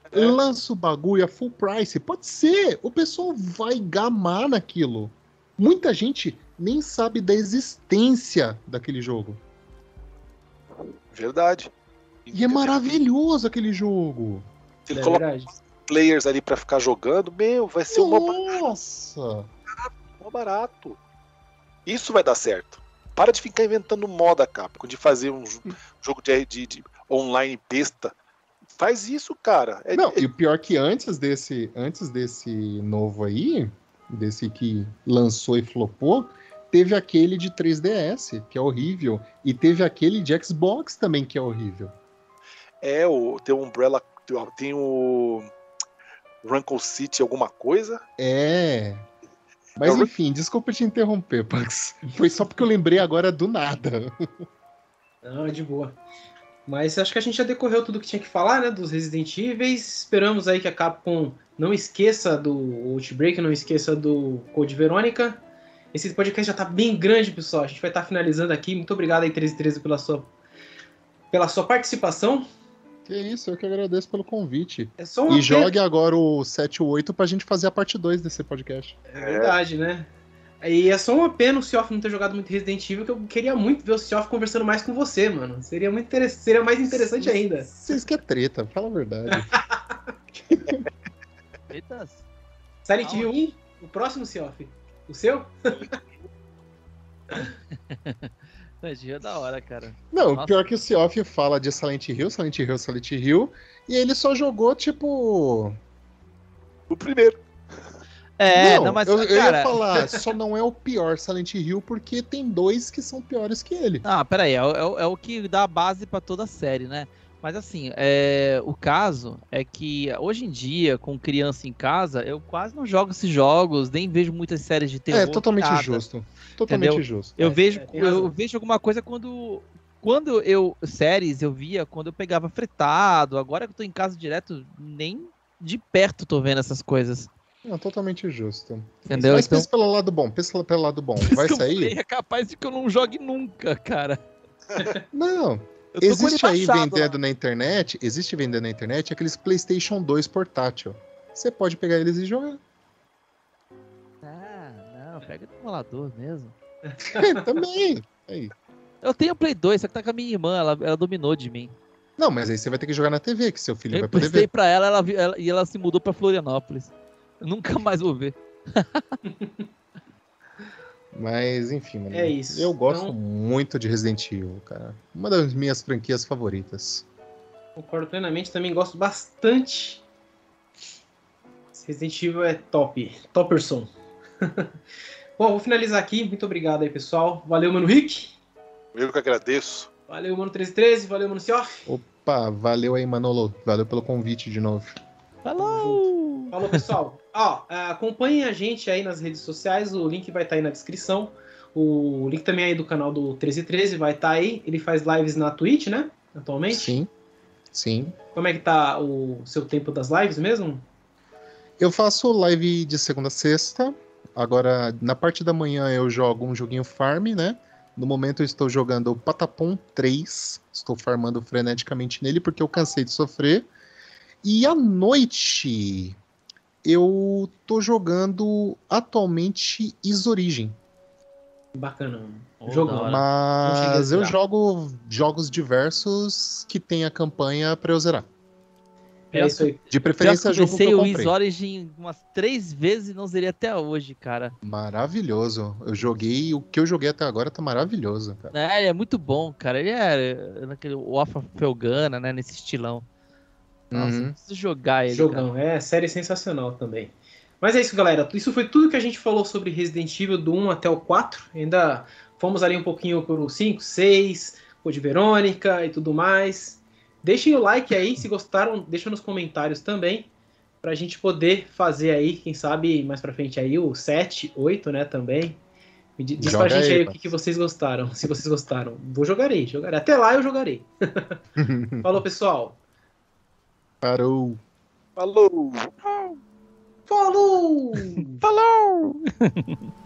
É. Lança o bagulho a full price. Pode ser. O pessoal vai gamar naquilo. Muita gente nem sabe da existência daquele jogo. Verdade. E é maravilhoso aquele jogo. Se ele É coloca verdade. players ali pra ficar jogando, meu, vai ser um mó Nossa! mó barato. Isso vai dar certo. Para de ficar inventando moda, Capcom, de fazer um jo- jogo de, de- de online besta. Faz isso, cara. É- Não, é- e o pior que antes desse, antes desse novo aí, desse que lançou e flopou, teve aquele de três D S, que é horrível. E teve aquele de Xbox também, que é horrível. É, o, tem o Umbrella, tem o Rankle City alguma coisa. É. Mas É o- enfim, desculpa te interromper, Pax. Foi só porque eu lembrei agora do nada. Não, é de boa. Mas acho que a gente já decorreu tudo que tinha que falar, né? Dos Resident Evil. Esperamos aí que a Capcom não esqueça do Outbreak, não esqueça do Code Verônica. Esse podcast já tá bem grande, pessoal. A gente vai estar finalizando aqui. Muito obrigado aí, treze treze, pela sua, pela sua participação. Que isso, eu que agradeço pelo convite. É só uma E pena- jogue agora o sete oito pra gente fazer a parte dois desse podcast. É verdade, né? E é só uma pena o Cioff não ter jogado muito Resident Evil, que eu queria muito ver o Cioff conversando mais com você, mano. Seria muito inter... seria mais interessante ainda. Vocês que é treta, fala a verdade. Eita. Silent Hill um, o próximo Cioff. O seu? Silent é da hora, cara. Não, Nossa. pior que o Cioff fala de Silent Hill, Silent Hill, Silent Hill, e ele só jogou, tipo... O primeiro. É, não, não, mas, eu, eu cara... ia falar, só não é o pior Silent Hill, porque tem dois que são piores que ele. Ah, peraí, é, o- é, o- é o que dá a base pra toda a série, né? Mas assim, é, o caso é que hoje em dia, com criança em casa, eu quase não jogo esses jogos, nem vejo muitas séries de terror. É, totalmente nada. justo. Totalmente Entendeu? justo. Eu É, vejo, é, tem eu razão. vejo alguma coisa quando, quando eu séries eu via quando eu pegava fretado. Agora que eu tô em casa direto, nem de perto tô vendo essas coisas. Não, totalmente justo. Entendeu? Mas Então, pensa pelo lado bom, pensa pelo lado bom. por isso Vai que eu falei, sair? é capaz de que eu não jogue nunca, cara. Não. Eu tô com ele Existe aí baixado vendendo lá. na internet, existe vendendo na internet aqueles PlayStation dois portátil. Você pode pegar eles e jogar. Ah, não, pega no emulador mesmo. Também. Aí. Eu tenho Play dois, só que tá com a minha irmã, ela, ela dominou de mim. Não, mas aí você vai ter que jogar na T V, que seu filho Eu vai poder emprestei ver. pra ela, ela, vi- ela- e ela se mudou pra Florianópolis. Eu nunca mais vou ver. Mas, enfim, mano. É isso. Eu gosto Então- muito de Resident Evil, cara. Uma das minhas franquias favoritas. Concordo plenamente, também gosto bastante. Esse Resident Evil é top, topperson. Bom, vou finalizar aqui. Muito obrigado aí, pessoal. Valeu, mano Rick. Eu que agradeço. Valeu, mano treze treze. Valeu, mano Cioff. Opa, valeu aí, Manolo. Valeu pelo convite de novo. Falou! Falou, pessoal. Ó, acompanhem a gente aí nas redes sociais. O link vai estar aí na descrição. O link também aí do canal do treze treze vai estar aí. Ele faz lives na Twitch, né? Atualmente. Sim, sim. Como é que tá o seu tempo das lives mesmo? Eu faço live de segunda a sexta. Agora, na parte da manhã, eu jogo um joguinho farm, né? No momento, eu estou jogando Patapom três. Estou farmando freneticamente nele, porque eu cansei de sofrer. E à noite, eu tô jogando atualmente Isorigem. Bacana. Oh, Jogão. da hora. Não cheguei a Mas eu zerar. jogo jogos diversos que tem a campanha pra eu zerar. É isso aí. De Já preferência, jogo que comecei eu o comprei. Is Origin umas três vezes e não zerei até hoje, cara. Maravilhoso. Eu joguei, o que eu joguei até agora tá maravilhoso, cara. É, ele é muito bom, cara. Ele é naquele Off of Felgana, né? Nesse estilão. Nossa, Uhum. eu preciso jogar ele, Jogão, cara. é série sensacional também. Mas é isso, galera. Isso foi tudo que a gente falou sobre Resident Evil do um até o quatro. Ainda fomos ali um pouquinho pro cinco, seis, Code Verônica e tudo mais. Deixem o like aí, se gostaram, deixa nos comentários também, pra gente poder fazer aí, quem sabe, mais pra frente aí, o sete, oito, né, também. Me di- Diz Joga pra gente aí, aí, o que, que vocês gostaram, se vocês gostaram. Vou jogarei, jogarei. Até lá eu jogarei. Falou, pessoal. Parou. Falou! Falou! Falou!